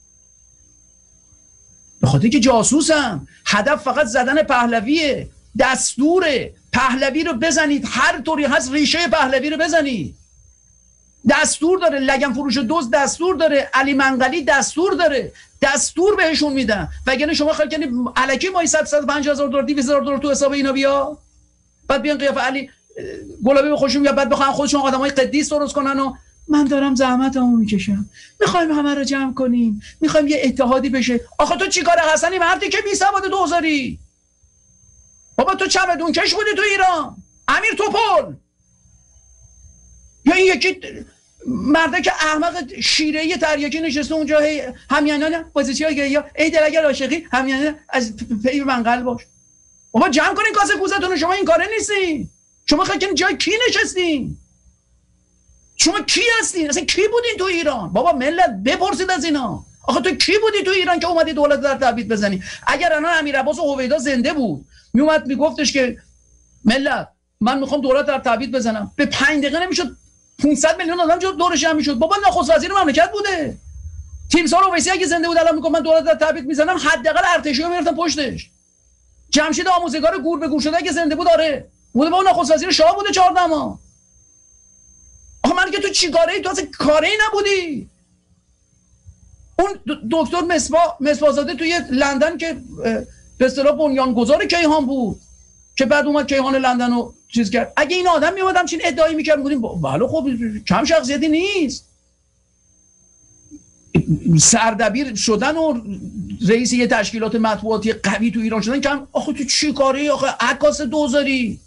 به خاطر که جاسوسم. هدف فقط زدن پهلویه، دستوره. پهلوی رو بزنید، هر طوری هست ریشه پهلوی رو بزنید. دستور داره. لگن فروش دوز دستور داره. علی منقلی دستور داره. دستور بهشون میدن. وگرنه شما خیلی کنید الکی مایی صد صد و پنجاه هزار دلار دویست هزار دلار تو حساب اینا بیا، بعد بیان قیافه علی گلابی بخوشون یا بعد بخوان خودشون آدمای قدیس درست کنن و من دارم زحمتمو میکشم، میخوایم همه رو جمع کنیم، میخوایم یه اتحادی بشه. آخه تو چیکار حسنی مردی که بی سواد دوزاری؟ بابا تو چمدون کش بودی تو ایران، امیر توپل، یا این یکی مرده که احمق شیره‌ای تریاکی نشسته اونجا همیانان پوزیسیون یا ای دل اگر عاشقی همیانان از پی منقل باش. بابا جمع کنین کاسه کوزتون. شما این کاره نیستین. شما خیلی جای کی نشستین؟ شما کی هستین؟ اصلا کی بودین تو ایران؟ بابا ملت بپرسید از اینا. آخه تو کی بودی تو ایران که اومدی دولت در تعبید بزنی؟ اگر الان امیر عباس هویدا زنده بود میومد میگفتش که ملت من میخوام دولت در تعبید بزنم، به پنج دقیقه نمیشد پانصد میلیون آدم جو دورش جمع میشد. بابا نخست وزیر مملکت بوده. تیمسار اویسی اگه زنده بود الان میگم من دولت در تعبید میزنم، حداقل ارتشیو میرفتن پشتش. جمشید آموزگار گور به گور شده اگه زنده بود آره بوده، با نخست وزیر شاه بوده چهارده ماه. آخه من که تو چیکاره ای؟ تو اصلا کاری نبودی. اون دکتر مصباح مصباح‌زاده توی لندن که به اصطلاح بنیانگذار کیهان بود که بعد اومد کیهان لندن رو چیز کرد، اگه این آدم میومد همچین ادعایی میکرد میگفتیم بله خب کم شخصیتی نیست. سردبیر شدن و رئیس یه تشکیلات مطبوعاتی قوی تو ایران شدن کم. آخه تو چی کاری؟ آخه عکاس دوزاری،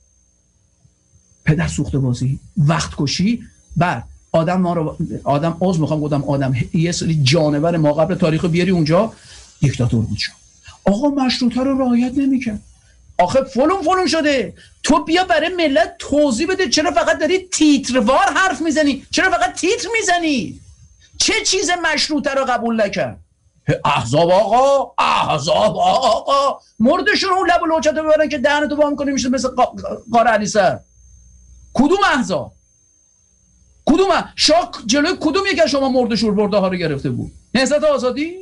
پدر سوخته بازی، وقت کشی. بعد آدم ما رو آدم عذر میخوام گفتم آدم یه سری جانور ما قبل تاریخ بیاری اونجا دیکتاتور بود شد. آقا مشروطه رو رعایت نمیکرد. آخه فلون فلون شده. تو بیا برای ملت توضیح بده چرا فقط داری تیتروار حرف میزنی؟ چرا فقط تیتر میزنی؟ چه چیز مشروطه رو قبول نکرد؟ احزاب آقا، احزاب آقا مردشون اون لب و لوچت رو ببرن که دهنتو وا میکنی میشه مثل قاره علی سر. کدوم احزاب؟ کدوم شاه جلوی کدوم یکی از شما مرد شور برده ها رو گرفته بود؟ نهضت آزادی؟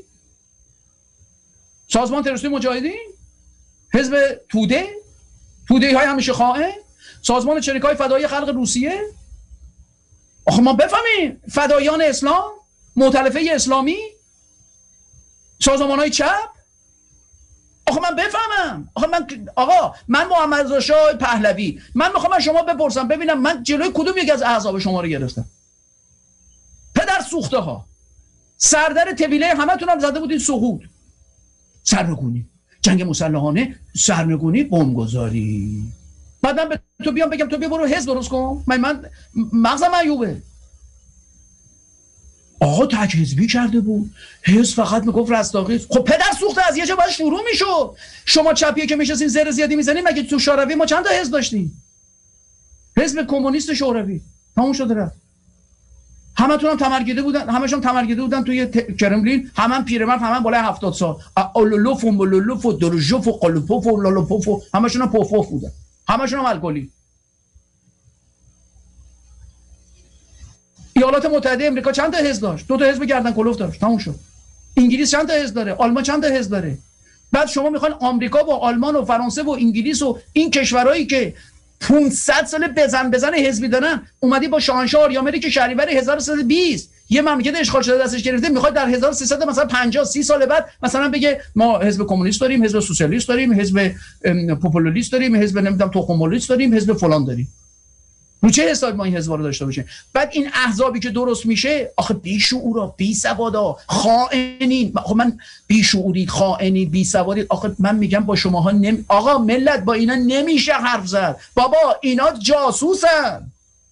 سازمان تروریستی مجاهدین؟ حزب توده؟ توده های همیشه خائن؟ سازمان چریکای فدایی خلق روسیه؟ آخه ما بفهمیم فدایان اسلام، مؤتلفه اسلامی، سازمان های چپ. آخه من بفهمم. آخه من آقا من محمد رضا شاه پهلوی، من میخوام از شما بپرسم ببینم من جلوی کدوم یکی از احزاب شما رو گرفتم؟ پدر سوخته ها، سردر طویله همتون هم زده بودین سقوط، سرنگونی، جنگ مسلحانه، سرنگونی، بمبگذاری. بعد من به تو بیام بگم تو بیا برو حزب درست کن؟ من من مغزم معیوبه. آقا تک حزبی کرده بود، حزب فقط میگفت رستاخیز. خب پدر سوخته از یه جا باید شروع میشد. شما چپیه که میشستین زر زیادی میزنین، مگه تو شوروی ما چند تا حزب داشتیم؟ حزب کمونیست شوروی تموم شده رفت. همتون هم تمرگیده بودن، همشون تمرگیده بودن توی کرملین، همون پیرمرد، همون بالای هفتاد سال، اولولوف و مولولوف و درجوف و قلوپوف و لالوپوف، همشون هم پوفوف بودن، همشون هم الکلی. ایالات متحده امریکا چند تا حزب داشت؟ دو تا حزب گردن کلوف داشت، تموم شد. انگلیس چند تا حزب داره؟ آلمان چند تا حزب داره؟ بعد شما میخواین آمریکا و آلمان و فرانسه و انگلیس و این کشورهایی که پانصد سال بزن بزن حزبی دارن، اومدی با شاهنشاه آریامری که شهریور هزار و سیصد و بیست یه مملکت اشغال شده دستش گرفته، میخواد در هزار و سیصد مثلا پنجاه سی سال بعد مثلا بگه ما حزب کمونیست داریم، حزب سوسیالیست داریم، حزب پوپولیست داریم، حزب نمیدونم تخم‌مرغ داریم، حزب فلان داریم. رو چه حساب ما این حزب رو داشته باشیم؟ بعد این احزابی که درست میشه، آخه بیشعورا، بیسوادا، خائنین. خب من بیشعورید، خائنید، بیسوادید. آخه من میگم با شماها نمی... آقا ملت با اینا نمیشه حرف زد. بابا اینا جاسوسن.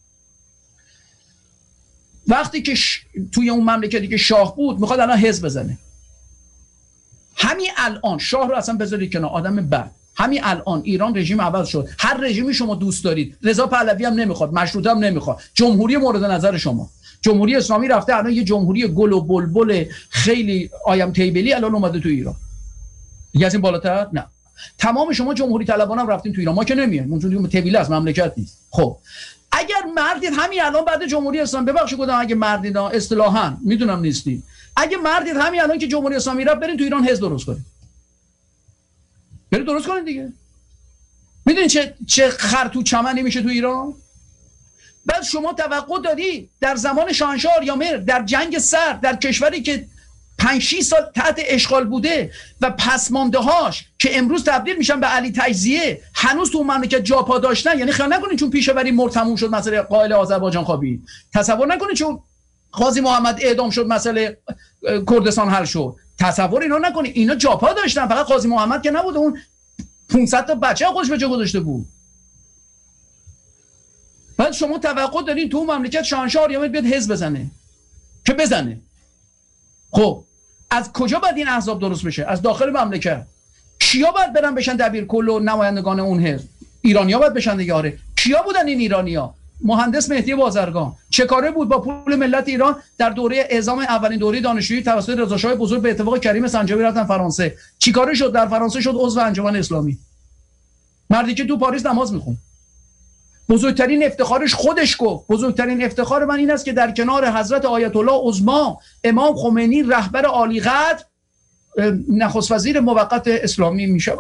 وقتی که ش... توی اون مملکتی که شاه بود میخواد الان حزب بزنه، همین الان شاه رو اصلا بذارید کنار، آدم بد. همین الان ایران رژیم عوض شد، هر رژیمی شما دوست دارید، رضا پهلوی هم نمیخواد، مشروطه هم نمیخواد، جمهوری مورد نظر شما، جمهوری اسلامی رفته الان یه جمهوری گل و بلبل خیلی آیم تیبلی الان اومده تو ایران. دیگه از این بالاتر نه. تمام شما جمهوری طلبان هم رفتین تو ایران، ما که نمیایم، اون چون تیبلی از مملکت نیست. خب اگر مردید همین الان بعد جمهوری اسلامی، ببخشید گفتم اگه مردید اصطلاحاً میدونم نیستید، اگه مردید همین الان که جمهوری اسلامی رفت برین تو ایران حزب درست کنید. برید درست کنید دیگه. میدونید چه چه خر تو چمنی میشه تو ایران؟ بعد شما توقع داری در زمان شاهنشاه آریامر در جنگ سرد در کشوری که پنج شش سال تحت اشغال بوده و پسمانده‌هاش که امروز تبدیل میشن به علی تجزیه هنوز تو مملکت جا پا داشتن؟ یعنی خیال نکنید چون پیشوری مرد تموم شد مسئله قائل آذربایجان خوابید. تصور نکنید چون قاضی محمد اعدام شد مسئله کردستان حل شد. تصور اینا نکنید، اینا جا پا داشتن. فقط قاضی محمد که نبود، اون پانصد تا بچه خودش به جا گذاشته بود. بعد شما توقع دارین تو مملکت شاهنشاه آریامر بیاد حزب بزنه که بزنه. خب از کجا باید این احزاب درست بشه؟ از داخل مملکت. کیا باید برن بشن دبیرکل و نمایندگان اون حزب؟ ایرانیا باید بشن دیگه. آره کیا بودن این ایرانیا؟ مهندس مهدی بازرگان چه کاره بود با پول ملت ایران در دوره اعزام اولین دوره دانشجویی توسط رضا شاه بزرگ به اتفاق کریم سنجابی رفتن فرانسه. چی کاره شد؟ در فرانسه شد عضو انجمن اسلامی. مردی که تو پاریس نماز میخوند. بزرگترین افتخارش خودش گفت بزرگترین افتخار من این است که در کنار حضرت آیت الله عظما امام خمینی رهبر عالی قدر نخست وزیر موقت اسلامی میشه.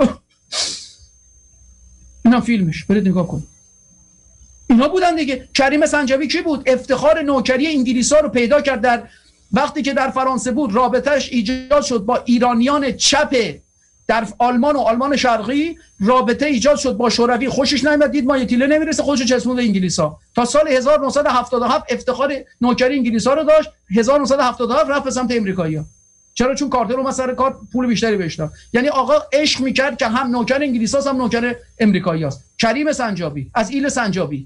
اینا فیلمش برید نگاه کن. اینا بودن دیگه. کریم سنجابی کی بود؟ افتخار نوکری انگلیسا رو پیدا کرد. در وقتی که در فرانسه بود رابطهش ایجاد شد با ایرانیان چپ در آلمان و آلمان شرقی، رابطه ایجاد شد با شوروی. خوشش نمیاد، دید ما یه تیله نمیرسه، خودشو چسبوند به انگلیسا. تا سال هزار و نهصد و هفتاد و هفت افتخار نوکری انگلیسا رو داشت. هزار و نهصد و هفتاد و هفت رفت به سمت امریکایی‌ها. چرا؟ چون کارتر رو سر کار پول بیشتری بهش داد. یعنی آقا عشق میکرد که هم نوکر انگلیساست هم نوکر امریکایی‌هاست. کریم سنجابی از ایل سنجابی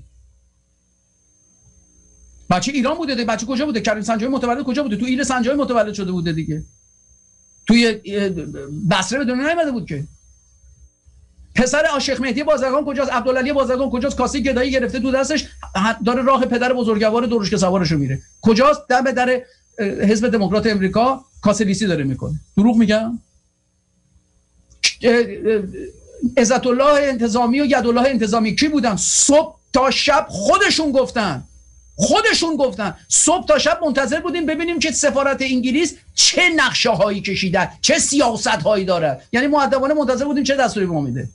بچه ایران بوده دیگه. بچه کجا بوده؟ کریم سنجابی متولد کجا بوده؟ تو ایل سنجابی متولد شده بوده دیگه. توی بصره به دنیا نیامده بود که. پسر شیخ مهدی بازرگان کجاست؟ عبدالعلی بازرگان کجاست؟ کاسه گدایی گرفته تو دستش، داره راه پدر بزرگوار درشک سوارشو میره. کجاست؟ دم در حزب دموکرات امریکا کاسه لیسی داره میکنه. دروغ میگم؟ عزت الله انتظامی و ید الله انتظامی کی بودن؟ صبح تا شب خودشون گفتن خودشون گفتن صبح تا شب منتظر بودیم ببینیم که سفارت انگلیس چه نقشه هایی کشیده، چه سیاست هایی داره. یعنی مؤدبانه منتظر بودیم چه دستوری به ما میده.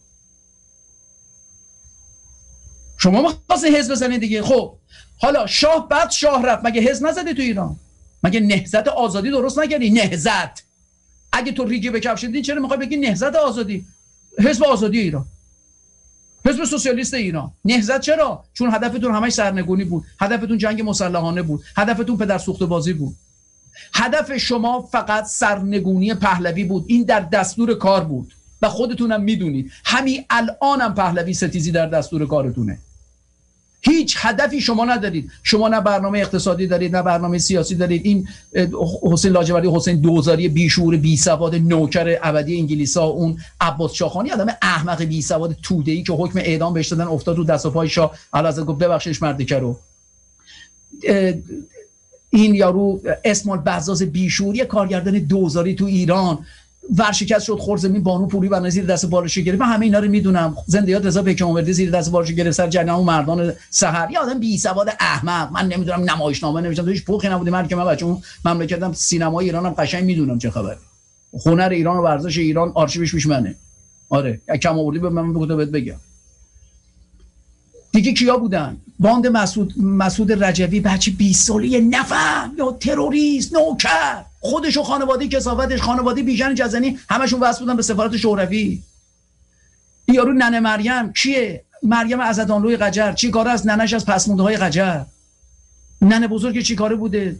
شما می‌خواستین حزب بزنید دیگه. خب حالا شاه بعد شاه رفت، مگه حزب نزدی تو ایران؟ مگه نهضت آزادی درست نکردی؟ نهضت اگه تو ریگی بکفشیدی چرا میخوای بگی نهضت آزادی؟ حزب آزادی ایران، حزب سوسیالیست ایران. نهضت چرا؟ چون هدفتون همش سرنگونی بود، هدفتون جنگ مسلحانه بود، هدفتون پدر سوخته بازی بود. هدف شما فقط سرنگونی پهلوی بود. این در دستور کار بود و خودتونم میدونید. همین الانم پهلوی ستیزی در دستور کارتونه. هیچ هدفی شما ندارید. شما نه برنامه اقتصادی دارید، نه برنامه سیاسی دارید. این حسین لاجوردی، حسین دوزاری بیشعور بیسواد نوکر ابدی انگلیسا، اون عباس شاخانی آدم احمق بیسواد توده‌ای که حکم اعدام بهش دادن افتاد رو دست و پای شاه. اعلیحضرت گفت ببخشش مردکه رو. این یارو اسماعیل بزاز بیشعور، یه کارگردان دوزاری تو ایران، ورشکست شد، خورد زمین، بانو پوری بر زیر دست بالش گرفت. من همه اینا رو میدونم. زنده یاد رضا پیک‌آوردی زیر دست بالش گرفت سر جنگ مردان سحر. یه آدم بی سواد احمق. من نمیدونم نمایشنامه نوشتم، توش پوخی نبوده. من که من بچه‌م مملکتم سینمای ایرانم قشنگ میدونم چه خبره. هنر ایران و ورزش ایران آرشیوش پیش منه. آره کم آوردی به من بگو بهت بگم. دیگه کیا بودن؟ باند مسعود مسعود رجوی، بچه بیست ساله نفهم یا تروریست نوکر، خودش و خانواده کثافتش، خانواده بیژن جزنی، همشون وصل بودن به سفارت شوروی. یارو ننه مریم کیه؟ مریم عزدانلوی قجر. چی کاره از ننش از پسمونده های قجر؟ ننه بزرگ چی کاره بوده؟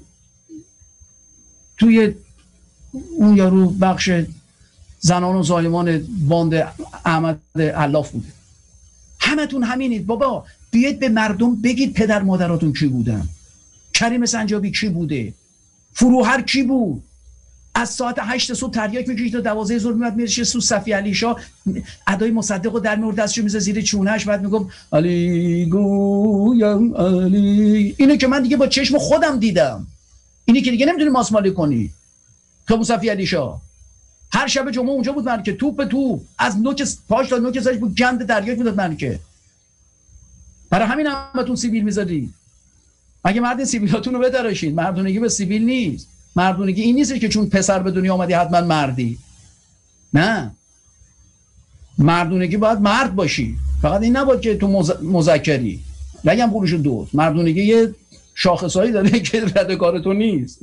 توی اون یارو بخش زنان و ظالمان باند احمد علاف بوده. همتون همینید بابا. بیاید به مردم بگید پدر مادراتون کی بودن. کریم سنجابی کی بوده؟ فروهر کی بود؟ از ساعت هشت صبح تریاک میکشید تا دوازده ظهر میاد میرشه سو صفی علی شاه، ادای مصدق رو در میورد دستشو میزه زیر چونهش، بعد میگم علی گویم علی. اینو که من دیگه با چشم خودم دیدم. اینی که دیگه نمیتونی ماسمالی کنی. خب صفی علی شاه هر شب جمعه اونجا بود، من که توپ به توپ از نوک پاش تا نوک سرش بود، گند تریاک میداد. من که برای همین همتون سیبیل میذارید. اگه مرد سیبیلاتون رو بدراشید. مردونگی به سیبیل نیست. مردونگی این نیست که چون پسر به دنیا آمدی حتما مردی. نه، مردونگی باید مرد باشی. فقط این نباید که تو مز... مذکری نگم قروش دوست. مردونگی یه شاخصایی داره که رد کار تو نیست.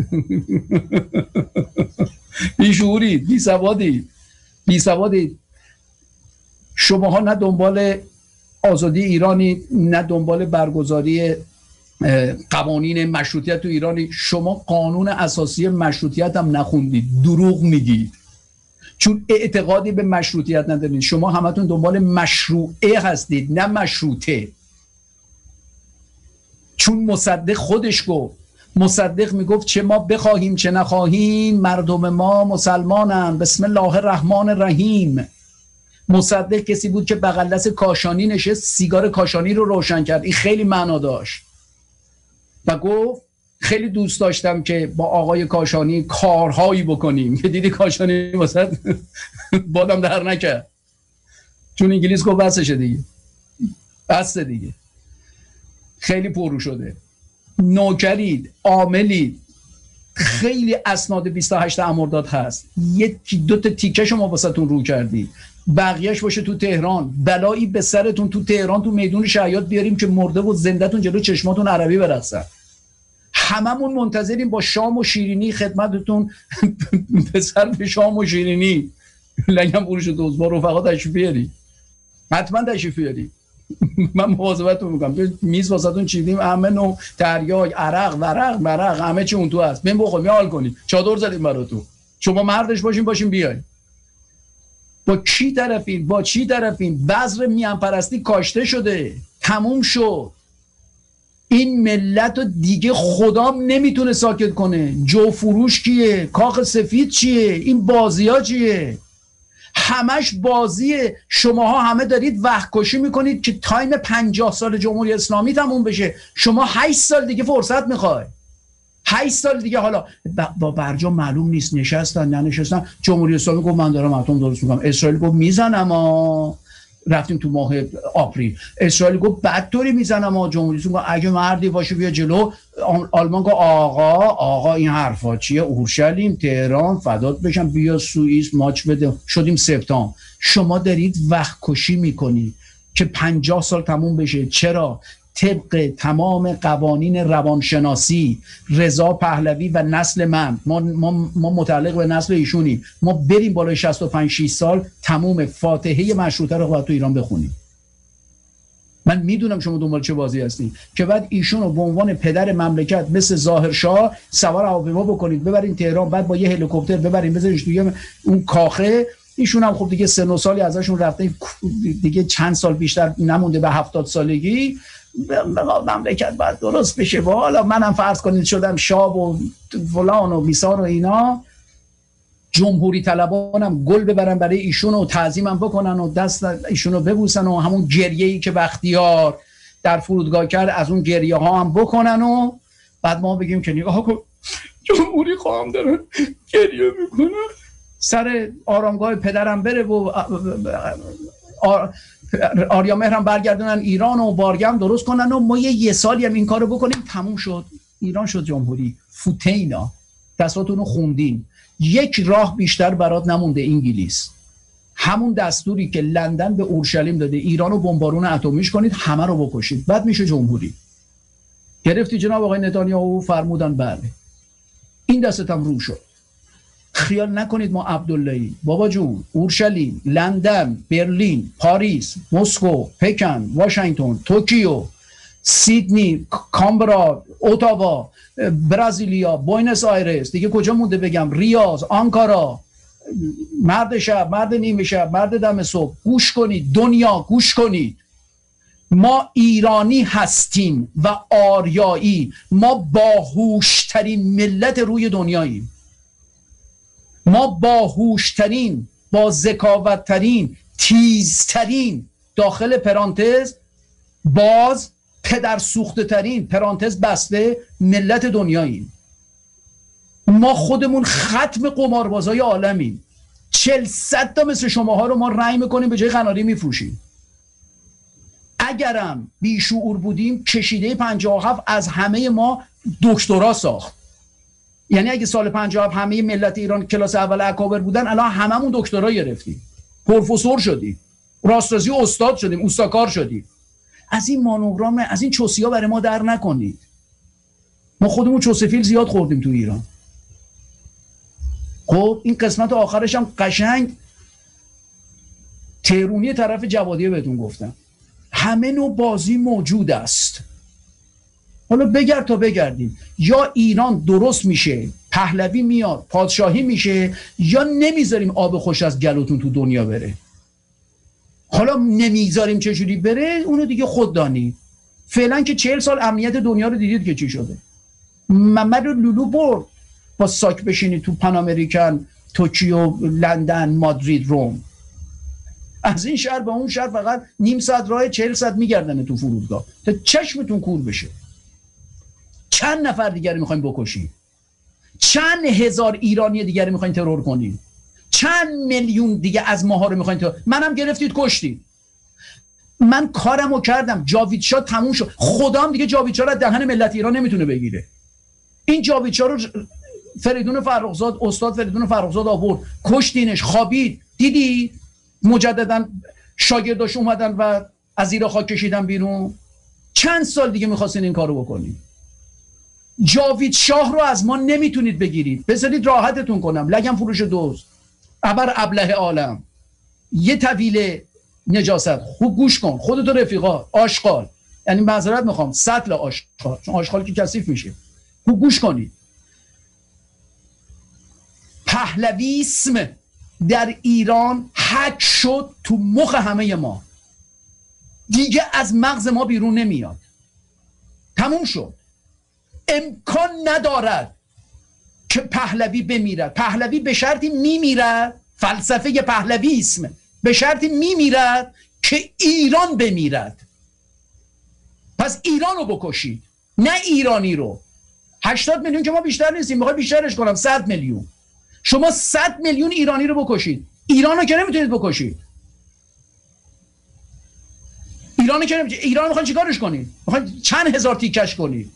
بیشعوری، بیسوادی بیسوادی شماها نه دنبال آزادی ایرانی، نه دنبال برگزاری قوانین مشروطیت تو ایرانی. شما قانون اساسی مشروطیت هم نخوندید، دروغ میگید، چون اعتقادی به مشروطیت ندارید. شما همتون دنبال مشروعه هستید نه مشروطه. چون مصدق خودش گفت، مصدق میگفت چه ما بخواهیم چه نخواهیم مردم ما مسلمانن، بسم الله الرحمن الرحیم. مصدق کسی بود که بغل دست کاشانی نشست، سیگار کاشانی رو روشن کرد. این خیلی معنا داشت. و گفت خیلی دوست داشتم که با آقای کاشانی کارهایی بکنیم که دیدی کاشانی واسه بادم در نکرد، چون انگلیس گفت بسشه دیگه، بسته دیگه، خیلی پررو شده، نوکرید، عاملید، خیلی اسناد بیست و هشت مرداد هست، یکی دو تا تیکه شما واسهتون رو کردی، بقیهش باشه تو تهران، بلایی به سرتون تو تهران تو میدون شهیاد بیاریم که مرده و زندهتون جلو چشماتون عربی برقصن. هممون منتظریم با شام و شیرینی خدمتتون پسر به شام و شیرینی لگم فروش دوزبار رفقا تشریف بیاری، حتما تشریف بیاری. من مواظبتون میکنم، میز واسهتون چیدیم، همه نوع تریاک، عرق، ورق، مرق، همه چی اون تو هست، ببین بخوریم، حال کنید، چادر زدیم براتون، شما مردش باشین باشین بیاین. با کی طرفین؟ با چی طرفین؟ بذر میان پرستی کاشته شده، تموم شد. این ملت رو دیگه خدام نمیتونه ساکت کنه. جو فروش کیه؟ کاخ سفید چیه؟ این بازی ها چیه؟ همش بازیه. شماها همه دارید وقت کشی میکنید که تایم پنجاه سال جمهوری اسلامی تموم بشه. شما هشت سال دیگه فرصت میخوای، هشت سال دیگه. حالا با برجام معلوم نیست نشستن ننشستن. جمهوری اسلامی گفت من دارم اتم درست میکنم، اسرائیل گفت میزنم، اما رفتیم تو ماه آپریل، اسرائیل گفت بدطوری میزنم، اما جمهوری اسلامی گفت اگه مردی باشه بیا جلو. آلمان گفت آقا آقا این حرفا چیه؟ اورشلیم، تهران، فدات بشم، بیا سوئیس ماچ بده. شدیم سپتامبر. شما دارید وقت کشی میکنید که پنجاه سال تموم بشه. چرا؟ طبق تمام قوانین روانشناسی رضا پهلوی و نسل من، ما, ما, ما متعلق به نسل ایشونی، ما بریم بالای شصت و پنج شصت سال تموم فاتحه مشروطه رو باید تو ایران بخونیم. من میدونم شما دنبال چه بازی هستین که بعد ایشون رو به عنوان پدر مملکت مثل ظاهرشاه سوار هواپیما بکنید ببرین تهران، بعد با یه هلیکوپتر ببرین بذارینش توی اون کاخه. ایشون هم خب دیگه سن و سالی ازشون رفته، دیگه چند سال بیشتر نمونده به هفتاد سالگی. مملکت باید درست بشه. و حالا منم فرض کنید شدم شاب و فلان و بیسار و اینا، جمهوری طلبانم گل ببرن برای ایشون و تعظیمم بکنن و دست ایشون رو ببوسن و همون گریه‌ای که بختیار در فرودگاه کرد از اون گریه ها هم بکنن و بعد ما بگیم که نگاه کن جمهوری خواهم دارن گریه میکنن. سر آرامگاه پدرم بره و آر... آریا مهرم برگردونن ایران و بارگم درست کنن و ما یه, یه سالی هم این کارو بکنیم، تموم شد. ایران شد جمهوری. فوتینا دستاتونو خوندین. یک راه بیشتر برات نمونده انگلیس. همون دستوری که لندن به اورشلیم داده ایرانو بمبارون اتمیش کنید، همه رو بکشید، بعد میشه جمهوری. گرفتی جناب آقای نتانیاهو؟ فرمودن بله. این دستتم رو شد. خیال نکنید ما عبداللهی. بابا جون، اورشلیم، لندن، برلین، پاریس، مسکو، پکن، واشنگتن، توکیو، سیدنی، کامبرا، اتاوا، برزیلیا، بوینس آیرس، دیگه کجا مونده بگم، ریاض، آنکارا، مرد شب، مرد نیمه شب، مرد دم صبح. گوش کنید دنیا، گوش کنید. ما ایرانی هستیم و آریایی. ما باهوشترین ملت روی دنیاییم. ما باهوشترین، با ذکاوتترین، تیزترین، داخل پرانتز باز پدر سوخته ترین پرانتز بسته ملت دنیاییم. ما خودمون ختم قماربازای عالمیم. چل صد تا مثل شماها رو ما رنگ میکنیم به جای قناری میفروشیم. اگرم بیشعور بودیم کشیده پنجاه و هفت از همه ما دکترا ساخت. یعنی اگه سال پنجاه و هفت همه ملت ایران کلاس اول اکابر بودن، الان هممون دکترا گرفتیم، پروفسور شدیم، راسترزی استاد شدیم، اوستاکار شدیم. از این مانورام، از این چوسیا برای ما در نکنید. ما خودمون چوسفیل زیاد خوردیم تو ایران. خب این قسمت آخرش هم قشنگ تهرونی طرف جوادیه بهتون گفتم. همه نوع بازی موجود است. حالا بگرد تا بگردیم، یا ایران درست میشه، پهلوی میاد، پادشاهی میشه، یا نمیذاریم آب خوش از گلوتون تو دنیا بره. حالا نمیذاریم چجوری بره اونو دیگه خود دانی. فعلا که چهل سال امنیت دنیا رو دیدید که چی شده. محمد رو لولو برد با ساک بشینید تو پان امریکن، توکیو، لندن، مادرید، روم. از این شهر به اون شهر فقط نیم ساعت راه چهل ساعت میگردنه تو فرودگاه تا چشمتون کور بشه. چند نفر دیگری میخواین بکشید؟ چند هزار ایرانی دیگری میخواین ترور کنید؟ چند میلیون دیگه از ماها رو میخواین ترور؟ منم گرفتید کشتید. من کارمو کردم. جاوید شاه تموم شد. خدام دیگه جاوید شاه رو دهن ملت ایران نمیتونه بگیره. این جاوید شاه رو فریدون فرخزاد، استاد فریدون فرخزاد آورد، کشتینش، خوابید. دیدی مجددا شاگرداش اومدن و از زیر خاک کشیدن بیرون. چند سال دیگه میخواستین این کارو بکنید؟ جاوید شاه رو از ما نمیتونید بگیرید. بذارید راحتتون کنم. لگم فروش دوز، ابر ابله عالم، یه طویل نجاست. خوب گوش کن خودتو رفیقا. آشغال، یعنی معذرت میخوام، سطل آشغال، چون آشغال که کثیف میشه. خوب گوش کنید. پهلویسم در ایران حک شد تو مخ همه ما، دیگه از مغز ما بیرون نمیاد. تموم شد. امکان ندارد که پهلوی بمیرد. پهلوی به شرطی میمیرد، فلسفه پهلویسم به شرطی میمیرد که ایران بمیرد. پس ایران رو بکشید، نه ایرانی رو. هشتاد میلیون که ما بیشتر نیستیم، میخوای بیشترش کنم، صد میلیون. شما صد میلیون ایرانی رو بکشید. ایران رو که نمیتونید بکشید. ایران رو که نمیتونید. ایران میخواین چیکارش کنید؟ میخواین چند هزار تیکش کنید؟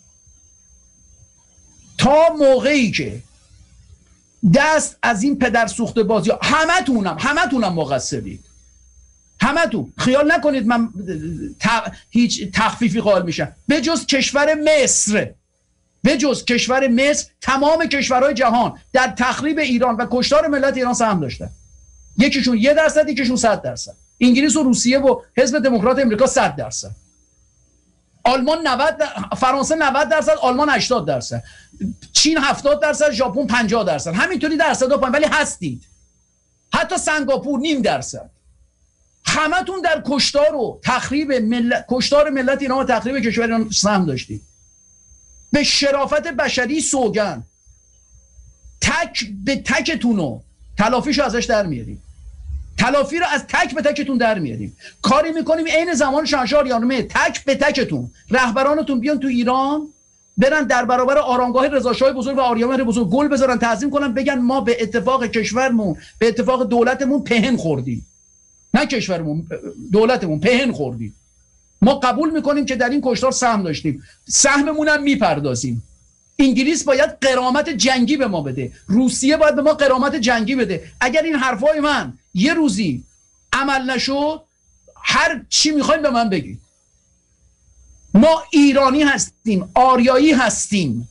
تا موقعی که دست از این پدر سوخته بازی ها، همه تونم همه تونم مقصرید، همه تون. خیال نکنید من ت... هیچ تخفیفی قائل میشم. به جز کشور مصر، به جز کشور مصر، تمام کشورهای جهان در تخریب ایران و کشتار ملت ایران سهم داشتن. یکیشون یه درصد، یکیشون صد درصد. انگلیس و روسیه و حزب دموکرات امریکا صد درصد. آلمان نود در... فرانسه نود درصد، آلمان هشتاد درصد، چین هفتاد درصد، ژاپن پنجاه درصد. همینطوری درصدا پایین، ولی هستید. حتی سنگاپور نیم درصد. همتون در کشتار و تخریب ملت، کشتار ملت ایران و تخریب کشور ایران سهم داشتید. به شرافت بشری سوگن، تک به تکتونو تلافیشو ازش در میاریم. تلافی رو از تک به تکتون در میاریم. کاری میکنیم عین زمان شاهنشاه آریامهر، تک به تکتون رهبرانتون بیان تو ایران، برن در برابر آرامگاه رضا شاه بزرگ و آریامهر بزرگ گل بذارن، تعظیم کنن، بگن ما به اتفاق کشورمون، به اتفاق دولتمون پهن خوردیم. نه کشورمون، دولتمون پهن خوردیم. ما قبول میکنیم که در این کشتار سهم داشتیم، سهممون هم میپردازیم. انگلیس باید غرامت جنگی به ما بده، روسیه باید به ما غرامت جنگی بده. اگر این حرفای من یه روزی عمل نشد، هر چی میخواین به من بگید. ما ایرانی هستیم، آریایی هستیم.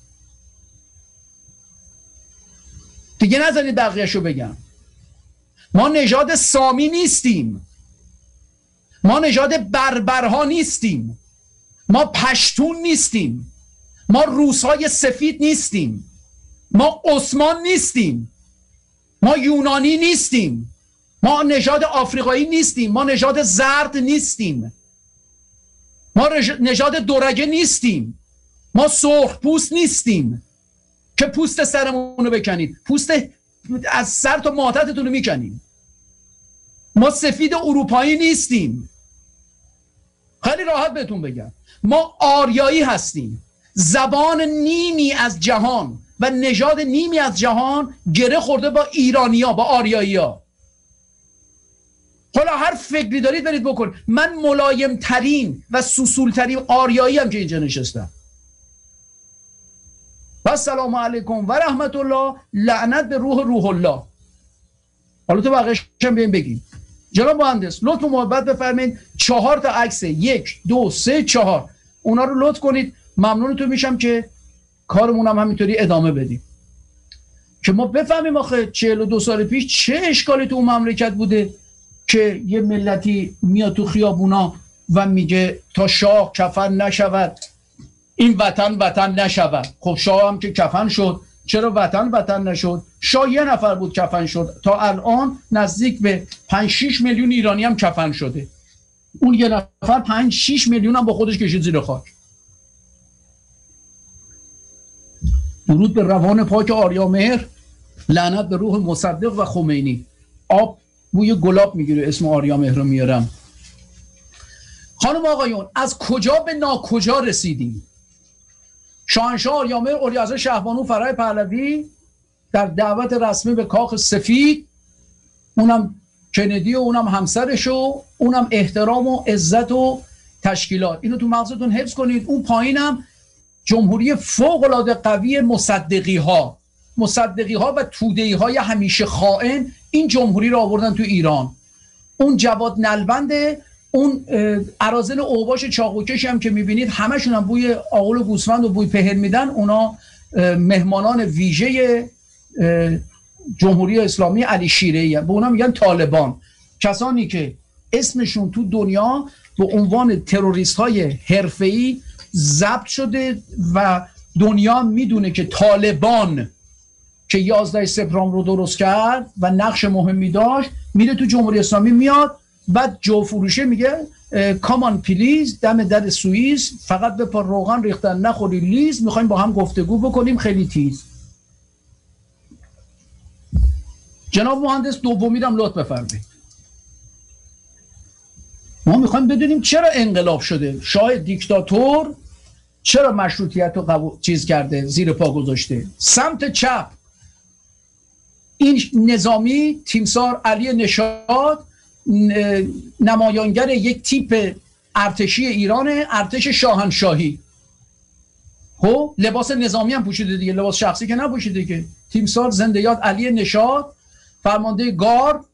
دیگه نذارید بقیه‌شو بگم. ما نژاد سامی نیستیم، ما نژاد بربرها نیستیم، ما پشتون نیستیم، ما روس‌های سفید نیستیم، ما عثمان نیستیم، ما یونانی نیستیم، ما نژاد آفریقایی نیستیم، ما نژاد زرد نیستیم، ما نژاد دورگه نیستیم، ما سرخ پوست نیستیم که پوست سرمون رو بکنید، پوست از سر تا ماتتون رو میکنیم. ما سفید اروپایی نیستیم. خیلی راحت بهتون بگم، ما آریایی هستیم. زبان نیمی از جهان و نژاد نیمی از جهان گره خورده با ایرانیا، با آریایی‌ها. حالا هر فکری دارید برید بکن. من ملایم ترین و سوسول ترین آریایی هم که اینجا نشستم. و السلام علیکم و رحمت الله، لعنت به روح روح الله. حالا تو بقیه‌اش هم بیاین بگیم. جناب مهندس لطف و محبت بفرمایید چهار تا عکس، یک دو سه چهار، اونا رو لطف کنید. ممنونتون میشم که کارمون هم همینطوری ادامه بدیم که ما بفهمیم آخه چهل و دو سال پیش چه اشکالی تو اون مملکت بوده که یه ملتی میاد تو خیابونا و میگه تا شاه کفن نشود این وطن وطن نشود. خب شاه هم که کفن شد، چرا وطن وطن نشد؟ شاه یه نفر بود کفن شد، تا الان نزدیک به پنج شش میلیون ایرانی هم کفن شده. اون یه نفر پنج شش میلیون هم با خودش کشید زیر خاک. درود به روان پاک آریامهر، لعنت به روح مصدق و خمینی. آب بوی گلاب میگیره اسم آریامهر رو میارم. خانم آقایون، از کجا به ناکجا رسیدیم؟ شاهنشاه آریامر اعلیحضرت شهبانو فرح پهلوی در دعوت رسمی به کاخ سفید، اونم کندی و اونم همسرش و اونم احترام و عزت و تشکیلات. اینو تو مغزتون حفظ کنید. اون پایینم جمهوری فوق العاده قوی مصدقی ها مصدقی ها و توده‌ای های همیشه خائن این جمهوری رو آوردن تو ایران. اون جواد نلبند، اون اراذل اوباش چاقوکشی هم که میبینید همشون هم بوی آغل و گوسفند و بوی پهن میدن، اونا مهمانان ویژه جمهوری اسلامی علی شیره‌ای هم. به اونا میگن طالبان، کسانی که اسمشون تو دنیا به عنوان تروریست های حرفه‌ای ضبط شده و دنیا میدونه که طالبان که یازده سپتامبر رو درست کرد و نقش مهمی داشت میره تو جمهوری اسلامی میاد، بعد جو فروشه میگه کامان پلیز دم در سوئیس فقط به پر روغن ریختن نخوری لیز، میخوایم با هم گفتگو بکنیم خیلی تیز. جناب مهندس دومی رو هم لطف بفرمایید. ما میخوایم بدونیم چرا انقلاب شده، شاه دیکتاتور چرا مشروطیت رو قبول چیز کرده، زیر پا گذاشته. سمت چپ این نظامی تیمسار علی نشاط نمایانگر یک تیپ ارتشی ایرانه، ارتش شاهنشاهی. خب لباس نظامی هم پوشیده دیگه، لباس شخصی که نپوشیده که. تیمسار زنده یاد علی نشاط فرمانده گارد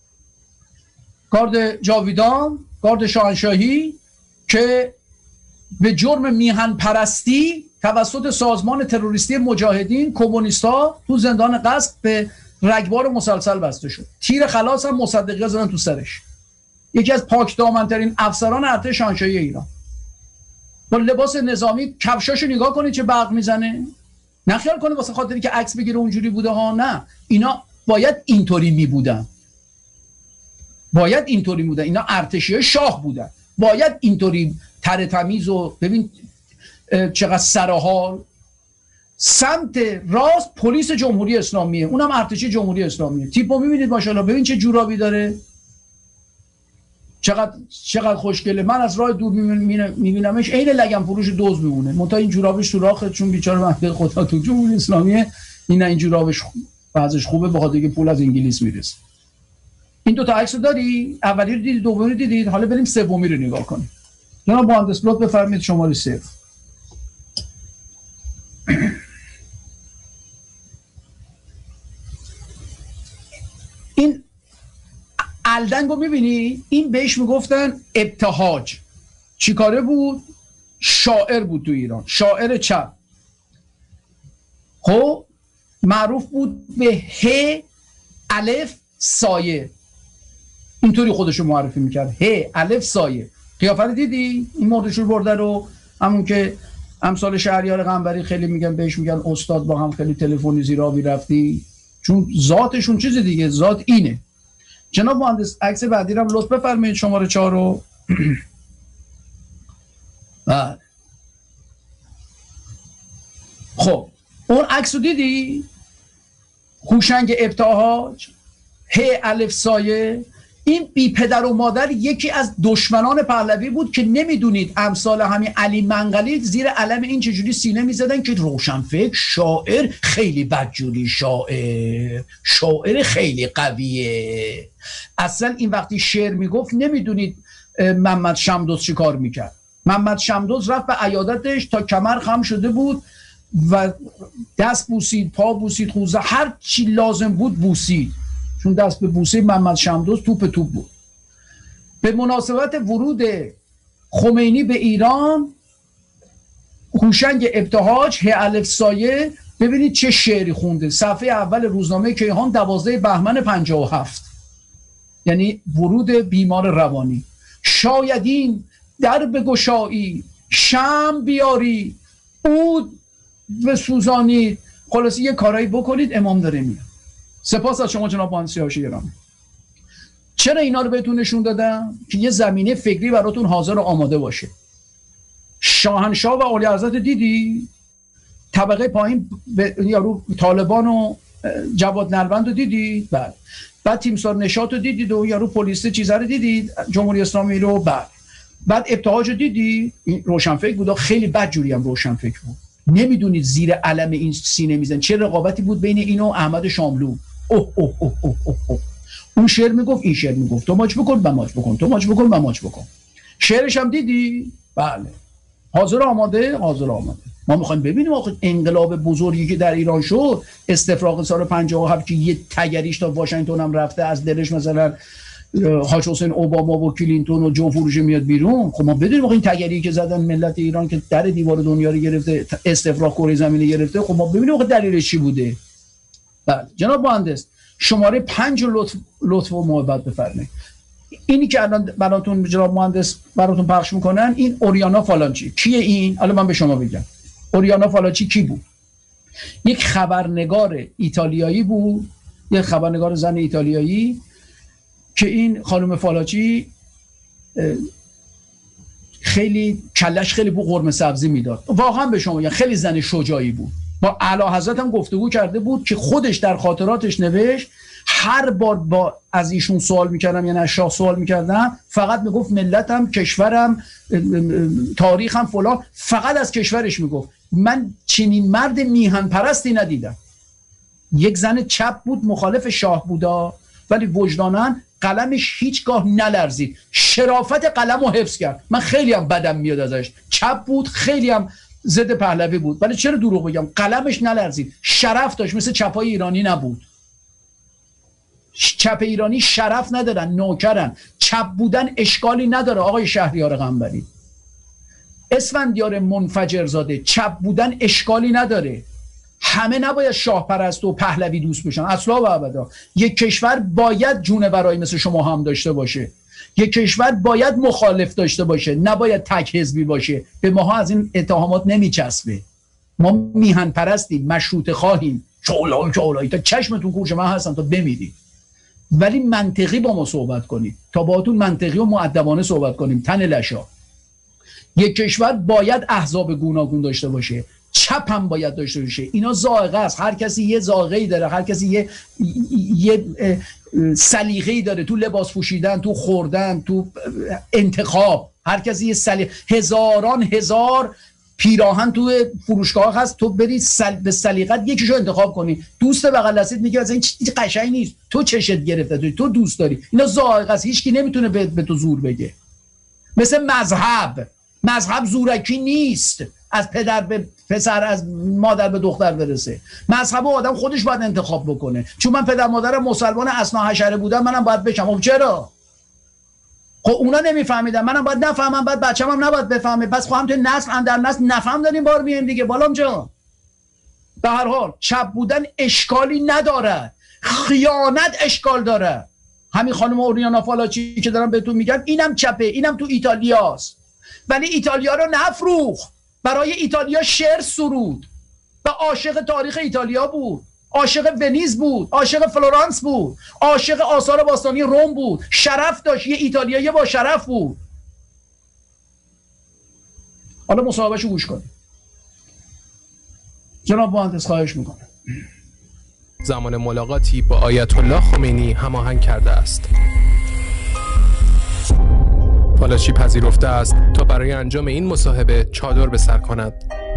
گارد جاویدان، گارد شاهنشاهی، که به جرم میهن پرستی توسط سازمان تروریستی مجاهدین کمونیستا تو زندان قصد به رگبار مسلسل بسته شد. تیر خلاص هم مصدقی زدن تو سرش. یکی از پاک دامن‌ترین افسران ارتش شاهنشاهی ایران با لباس نظامی، کفشاشو نگاه کنید چه برق میزنه. نخیال کنید واسه خاطری که عکس بگیره اونجوری بوده ها، نه، اینا باید اینطوری می بودن، باید اینطوری بودن. اینا ارتشی شاه بودن، باید اینطوری تر تمیز و ببین چقدر سرحال. سمت راست پلیس جمهوری اسلامیه، اونم ارتشی جمهوری اسلامیه. تیپو میبینید ماشاءالله، ببین چه جورابی داره، چقدر چقدر خوشگله. من از راه دور میبینمش عین لگن فروش دوز میمونه، منتها این جورابش سوراخه چون بیچاره مهد خدا تو جمهوری اسلامیه. این این جورابش بعضش خوبه به خاطر که پول از انگلیس میرسه. این دو تا عکسو داری، اولی رو دیدید، دومی رو دیدید، حالا بریم سومی رو نگاه کنیم. جناب مهندس لطف بفرمایید شماره صفر. این الدنگو میبینی؟ این بهش میگفتن ابتهاج. چی کاره بود؟ شاعر بود تو ایران، شاعر چپ. خب معروف بود به ه الف سایه، اینطوری خودشو معرفی میکرد، ه الف سایه. قیافه رو دیدی؟ این مردشور برده رو، همون که امثال شهریار قنبری خیلی میگن بهش میگن استاد، با هم خیلی تلفنی زیر آبی رفتی، چون ذاتشون چیز دیگه، ذات اینه. جناب مهندس عکس بعدی رو لطف بفرمایید، شماره چهار رو. خب اون عکس رو دیدی؟ هوشنگ ابتهاج، ه الف سایه. این بی پدر و مادر یکی از دشمنان پهلوی بود که نمیدونید امثال همین علی منقلی زیر علم این چجوری سینه میزدن که روشنفکر، شاعر، خیلی بدجوری، شاعر شاعر خیلی قویه. اصلا این وقتی شعر میگفت نمیدونید محمد شمدوز چی کار میکرد. محمد شمدوز رفت به عیادتش تا کمر خم شده بود و دست بوسید، پا بوسید، خوزه، هر چی لازم بود بوسید، چون دست به بوسه محمد شمدوز توپ توپ بود. به مناسبت ورود خمینی به ایران، هوشنگ ابتهاج ه الف سایه، ببینید چه شعری خونده. صفحه اول روزنامه کیهان دوازده بهمن پنجاه و هفت، یعنی ورود بیمار روانی. شایدین در بگشایی، شمع بیاری، عود بسوزانید. خلاصی یه کارایی بکنید، امام داره میاد. سپاس از شما جناب مهندس هاشمی گرامی. چرا اینا رو بهتون نشون دادم؟ که یه زمینه فکری براتون حاضر و آماده باشه. شاهنشاه و اعلیحضرت دیدی؟ طبقه پایین ب... یارو طالبان و جواد نلبند رو دیدید؟ بعد بعد تیمسار نشاط رو دیدید و یارو پلیس چیزا رو دیدید، جمهوری اسلامی رو. بعد بعد ابتهاج رو دیدی؟ روشنفکر بود، خیلی بدجوری هم روشنفکر بود، نمیدونید زیر علم این سینه میزن چه رقابتی بود بین اینو و احمد شاملو. اوه اوه اوه اوه اوه, اوه. اون شعر میگفت این شعر میگفت تو ماچ بکن من ماچ بکن، تو ماچ بکن من ماچ بکن. شعرش هم دیدی؟ بله. حاضر آماده؟ حاضر آماده. ما میخوایم ببینیم آخه انقلاب بزرگی که در ایران شد، استفراغ سال پنجاه و هفت که یه تگریش تا واشنگتن هم رفته، از دلش مثلا حاج حسین اوباما و کلینتون و جو فروش میاد بیرون. خب ما بدونیم این تگری که زدن ملت ایران که در دیوار دنیا رو گرفته، استفراغ کره زمین گرفته، خب ما ببینیم آخه دلیلش چی بوده. بله جناب مهندس، شماره پنج رو لطف لطف و محبت بفرمایید. اینی که الان براتون جناب مهندس براتون پخش میکنن، این اوریانا فالانچی. کیه این؟ حالا من به شما بگم. اوریانا فالانچی کی بود؟ یک خبرنگار ایتالیایی بود، یک خبرنگار زن ایتالیایی که این خانم فالانچی خیلی کلش خیلی بو قرمه سبزی میداد. واقعا به شما میگم خیلی زن شجاعی بود. با اعلیحضرت هم گفتگو کرده بود که خودش در خاطراتش نوشت هر بار با از ایشون سوال میکردم، یعنی از شاه سوال میکردم، فقط میگفت ملتم، کشورم، تاریخم فلان، فقط از کشورش میگفت. من چنین مرد میهن پرستی ندیدم. یک زن چپ بود، مخالف شاه بودا، ولی وجداناً قلمش هیچگاه نلرزید، شرافت قلم رو حفظ کرد. من خیلی هم بدم میاد ازش، چپ بود، خیلی هم ضد پهلوی بود، ولی چرا دروغ بگم، قلمش نلرزید، شرف داشت، مثل چپای ایرانی نبود. چپ ایرانی شرف ندارن، نوکرن. چپ بودن اشکالی نداره آقای شهریار قنبری، اسفندیار منفجرزاده، چپ بودن اشکالی نداره. همه نباید شاه پرست و پهلوی دوست بشن، اصلا و ابدا. یک کشور باید جونه برای مثل شما هم داشته باشه، یک کشور باید مخالف داشته باشه، نباید تک حزبی باشه. به ماها از این اتهامات نمیچسبه. ما میهن پرستیم، مشروطه خواهیم، چولای چولایی تا چشمتون کورش من هستم تا بمیرید، ولی منطقی با ما صحبت کنید تا باهاتون منطقی و مؤدبانه صحبت کنیم. تن لشا. یک کشور باید احزاب گوناگون داشته باشه، چپ هم باید داشته باشه. اینا ذائقه است، هر کسی یه ذائقه‌ای داره، هر کسی یه یه سلیقه‌ای داره تو لباس پوشیدن، تو خوردن، تو انتخاب. هر کسی یه سلیقه. هزاران هزار پیراهن تو فروشگاه هست، تو بری سل... به سلیقت یکیشو انتخاب کنی. دوست بغل دستت میگه مثلا این چیز قشنگ نیست، تو چشت گرفته، تو, تو دوست داری. اینا ذائقه است، هیچکی نمیتونه به... به تو زور بگه. مثل مذهب، مذهب زورکی نیست، از پدر به پسر، از مادر به دختر برسه. مذهب آدم خودش باید انتخاب بکنه. چون من پدر مادرم مسلمان اثنا حشره بودم، منم باید بشم. خب چرا؟ خب اونا نمیفهمیدن، منم باید نفهمم، بعد بچه‌م هم نباید بفهمه. پس خواهم تو نسل اندر نسل نفهم داریم بار میایم دیگه. بالام جان، به هر حال چپ بودن اشکالی نداره، خیانت اشکال داره. همین خانم اوریانا فالانچی که دارم بهتون میگم، اینم چپه، اینم تو ایتالیاست، ولی ایتالیا رو نفروخت. برای ایتالیا شعر سرود و عاشق تاریخ ایتالیا بود، عاشق ونیز بود، عاشق فلورانس بود، عاشق آثار باستانی روم بود، شرف داشت، یه ایتالیایی با شرف بود. حالا مصاحبهشو گوش کنید. جناب مهندس خواهش میکنم. زمان ملاقاتی با آیت الله خمینی هماهنگ کرده است. فالانچی پذیرفته است تا برای انجام این مصاحبه چادر به سر کند.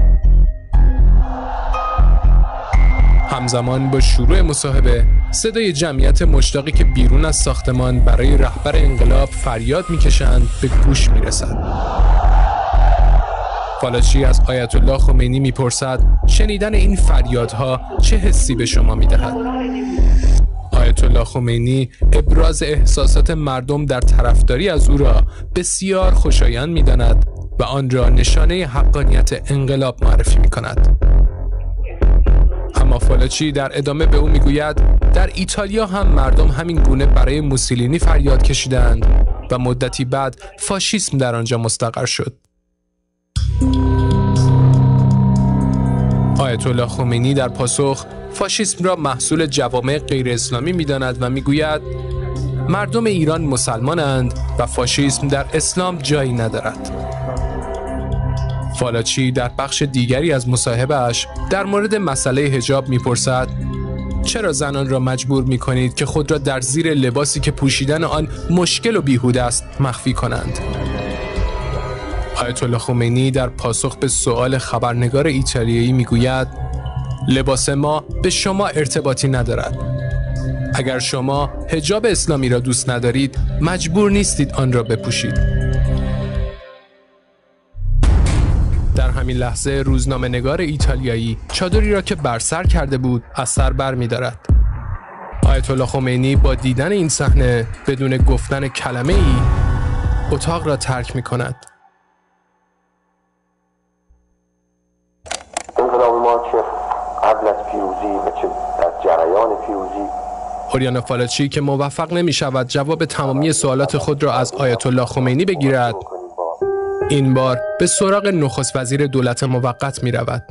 همزمان با شروع مصاحبه صدای جمعیت مشتاقی که بیرون از ساختمان برای رهبر انقلاب فریاد میکشند به گوش میرسد. فالانچی از آیت الله خمینی میپرسد شنیدن این فریادها چه حسی به شما میدهد؟ آیت الله خمینی ابراز احساسات مردم در طرفداری از او را بسیار خوشایند می‌داند و آن را نشانه حقانیت انقلاب معرفی می‌کند. اما فالانچی در ادامه به او میگوید در ایتالیا هم مردم همین گونه برای موسولینی فریاد کشیدند و مدتی بعد فاشیسم در آنجا مستقر شد. آیت الله خمینی در پاسخ فاشیسم را محصول جوامع غیر اسلامی می‌داند و میگوید مردم ایران مسلمانند و فاشیسم در اسلام جایی ندارد. فالانچی در بخش دیگری از مصاحبه‌اش در مورد مسئله حجاب میپرسد چرا زنان را مجبور می‌کنید که خود را در زیر لباسی که پوشیدن آن مشکل و بیهوده است مخفی کنند؟ آیت الله خمینی در پاسخ به سؤال خبرنگار ایتالیایی میگوید لباس ما به شما ارتباطی ندارد. اگر شما حجاب اسلامی را دوست ندارید مجبور نیستید آن را بپوشید. در همین لحظه روزنامه‌نگار ایتالیایی چادری را که بر سر کرده بود از سر بر می‌دارد. آیت الله خمینی با دیدن این صحنه بدون گفتن کلمه ای اتاق را ترک می‌کند. انقلاب ما چه قبل از پیروزی و چه از جریان پیروزی. اوریانا فالاچی که موفق نمی‌شود جواب تمامی سوالات خود را از آیت الله خمینی بگیرد، این بار به سراغ نخست وزیر دولت موقت می‌رود.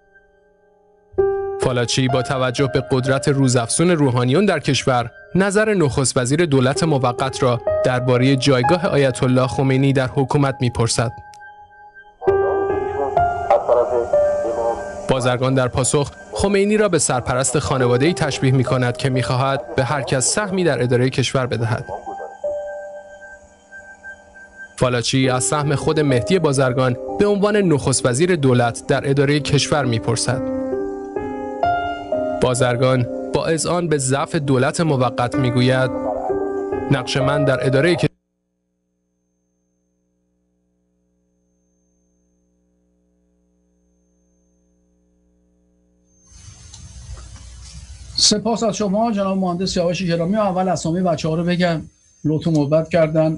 فالاچی با توجه به قدرت روزافزون روحانیون در کشور، نظر نخست وزیر دولت موقت را درباره جایگاه آیت الله خمینی در حکومت می‌پرسد. بازرگان در پاسخ خمینی را به سرپرست خانواده‌ای تشبیه می‌کند که می‌خواهد به هر کس سهمی در اداره کشور بدهد. فالاچی از سهم خود مهدی بازرگان به عنوان نخست وزیر دولت در اداره کشور می‌پرسد. بازرگان با اذعان به ضعف دولت موقت می‌گوید نقش من در اداره کشور سپاس از شما جناب مهندس سیاوش گرامی. اول اسامی بچه‌ها رو بگم، لطف و محبت کردن.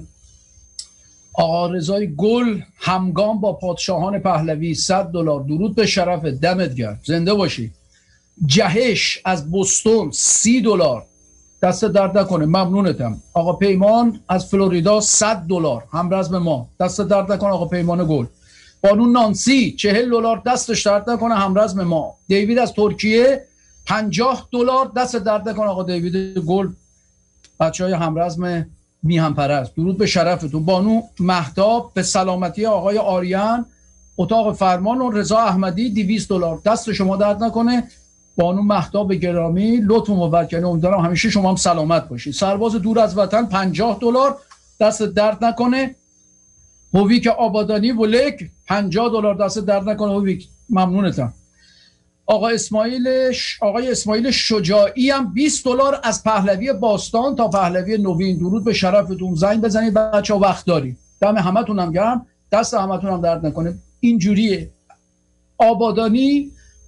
آقا رضای گل همگام با پادشاهان پهلوی صد دلار. درود به شرف، دمت گرم، زنده باشی. جهش از بوستون سی دلار، دست درد نکنه، ممنونتم. آقا پیمان از فلوریدا صد دلار، همرزم ما، دست درد نکنه آقا پیمان گل. بانو نانسی چهل دلار، دستش درد نکنه، همرزم ما. دیوید از ترکیه پنجاه دلار، دست درد نکنه آقا دیوید گل، بچهای همرزم میهن پرست. درود به شرفتون. بانو مهتاب به سلامتی آقای آریان اتاق فرمان و رضا احمدی دویست دلار، دست شما درد نکنه. بانو مهتاب گرامی لطف و مبارکانه، امیدوارم همیشه شما هم سلامت باشید. سرباز دور از وطن پنجاه دلار، دست درد نکنه. هویک آبادانی ولک پنجاه دلار، دست درد نکنه هویک، ممنونتم. آقا اسماعیل ش... آقای اسماعیل شجاعی هم بیست دلار از پهلوی باستان تا پهلوی نوین. درود به شرفتون. زنگ بزنید بچه‌ها، وقت دارید. دم همتون هم گرم، دست همتون هم درد نکنه. اینجوریه. آبادانی،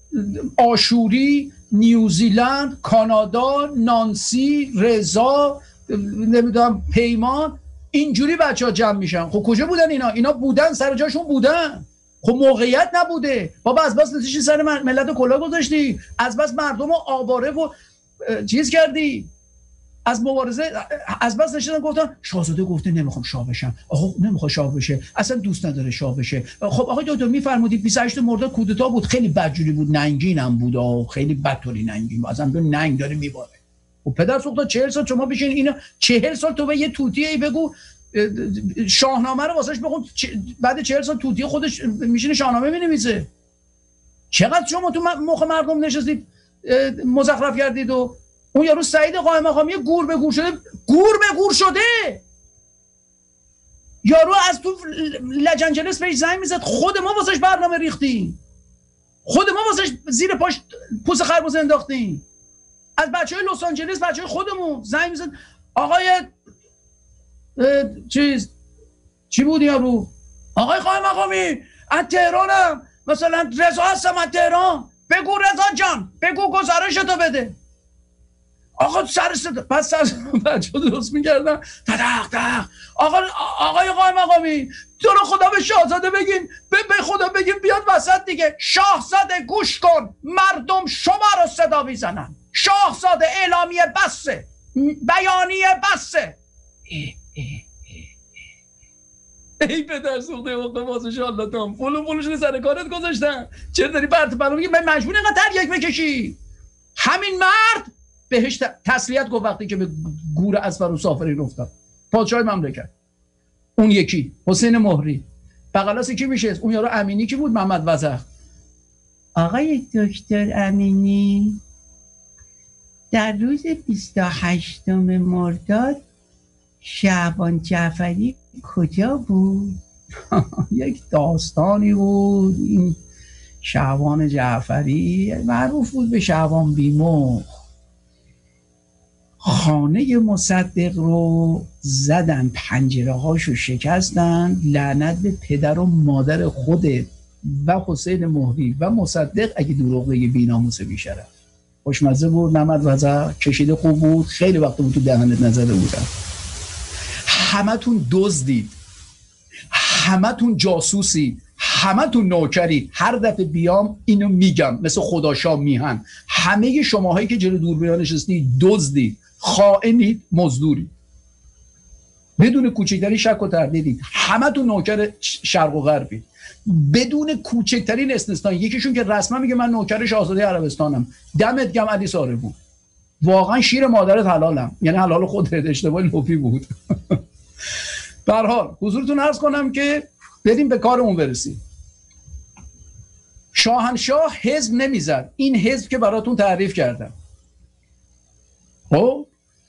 آشوری، نیوزیلند، کانادا، نانسی، رضا، نمیدونم پیمان، اینجوری بچه‌ها جمع میشن. خب کجا بودن اینا؟ اینا بودن، سر جاشون بودن. خب موقعیت نبوده بابا، از بس نتیجه سر ملت کلا گذاشتی، از بس مردم رو آواره و چیز کردی، از مبارزه از بس نشدن گفتن شاهزاده گفته نمیخوام شاه بشم، آخه نمیخواد شاه بشه، اصلا دوست نداره شاه بشه. خب آقای دکتر میفرمودید بیست و هشت مرداد کودتا بود، خیلی بدجوری بود، ننگین هم بود و خیلی بدطوری ننگین بود، اصلا دو ننگ داره میباره. و پدر سوختا چهل سال شما بشین اینا چهل سال تو به یه توتیه ای بگو شاهنامه رو واسش بخون، بعد چهل سال توتی خودش میشینه شاهنامه مینویسه. چقدر شما تو مخ مردم نشستید مزخرف کردید و اون یارو سعید قائم مقامی گور به گور شده، گور به گور شده. یارو از تو لجنجلس بهش زنگ میزد، خود ما واسش برنامه ریختیم، خود ما واسش زیر پاش پوست خربوز انداختیم. از بچهای لس آنجلس بچهای خودمون زنگ میزد، آقای چیز چی بود یارو، آقای قائم مقامی از تهرانم، مثلا رضا هستم از تهران، بگو رضا جان بگو گزارشتو بده. آقا سر صدا پس سر بچه ها درست میکردن تدق تدق، آقا آقای قائم مقامی تو رو خدا به شاهزاده بگین، به, به خدا بگین بیاد وسط دیگه. شاهزاده گوش کن، مردم شما رو صدا میزنن، شاهزاده اعلامیه بسه، بیانیه بسه. ای پدر سوخته وقت واسه شالاتم فلو فلوشون سر کارت گذاشتن، چرا داری برت برام میگی؟ من مجبور اینقدر تریاک بکشی؟ همین مرد بهش تسلیت گفت وقتی که به گور اسفر و سافری رفتن. پادشاه مملکت اون یکی حسین مهری، بغلاسی کی میشه؟ اون یارو امینی کی بود؟ محمد وزخ. آقای دکتر امینی در روز بیست و هشتم مرداد شعبان جعفری کجا بود؟ یک داستانی بود، این شعبان جعفری معروف بود به شعبان بیمخ، خانه مصدق رو زدن، پنجره هاشو شکستن، لعنت به پدر و مادر خودت و حسین مهری و مصدق اگه دروغ بگی بی‌ناموس بی‌شرف. خوشمزه بود، نمد وزر کشیده خوب بود، خیلی وقت بود تو دهنت نزده بودم. همتون دزدید، همتون جاسوسید، همتون نوکرید. هر دفعه بیام اینو میگم مثل خداشاه میهن، همه شماهایی که جلو دوربین نشستید دزدید، خائنید، مزدورید، بدون کوچکترین شک و تردیدید. همتون نوکر شرق و غربید بدون کوچکترین استثنا. یکیشون که رسما میگه من نوکر شاهزاده عربستانم. دمت گرم علی صالح بود، واقعا شیر مادرت حلالم، یعنی حلال خودت، اشتباه لوپی بود. به هر حال حضورتون عرض کنم که بریم به کارمون برسیم. شاهنشاه حزب نمیزد، این حزب که براتون تعریف کردم خب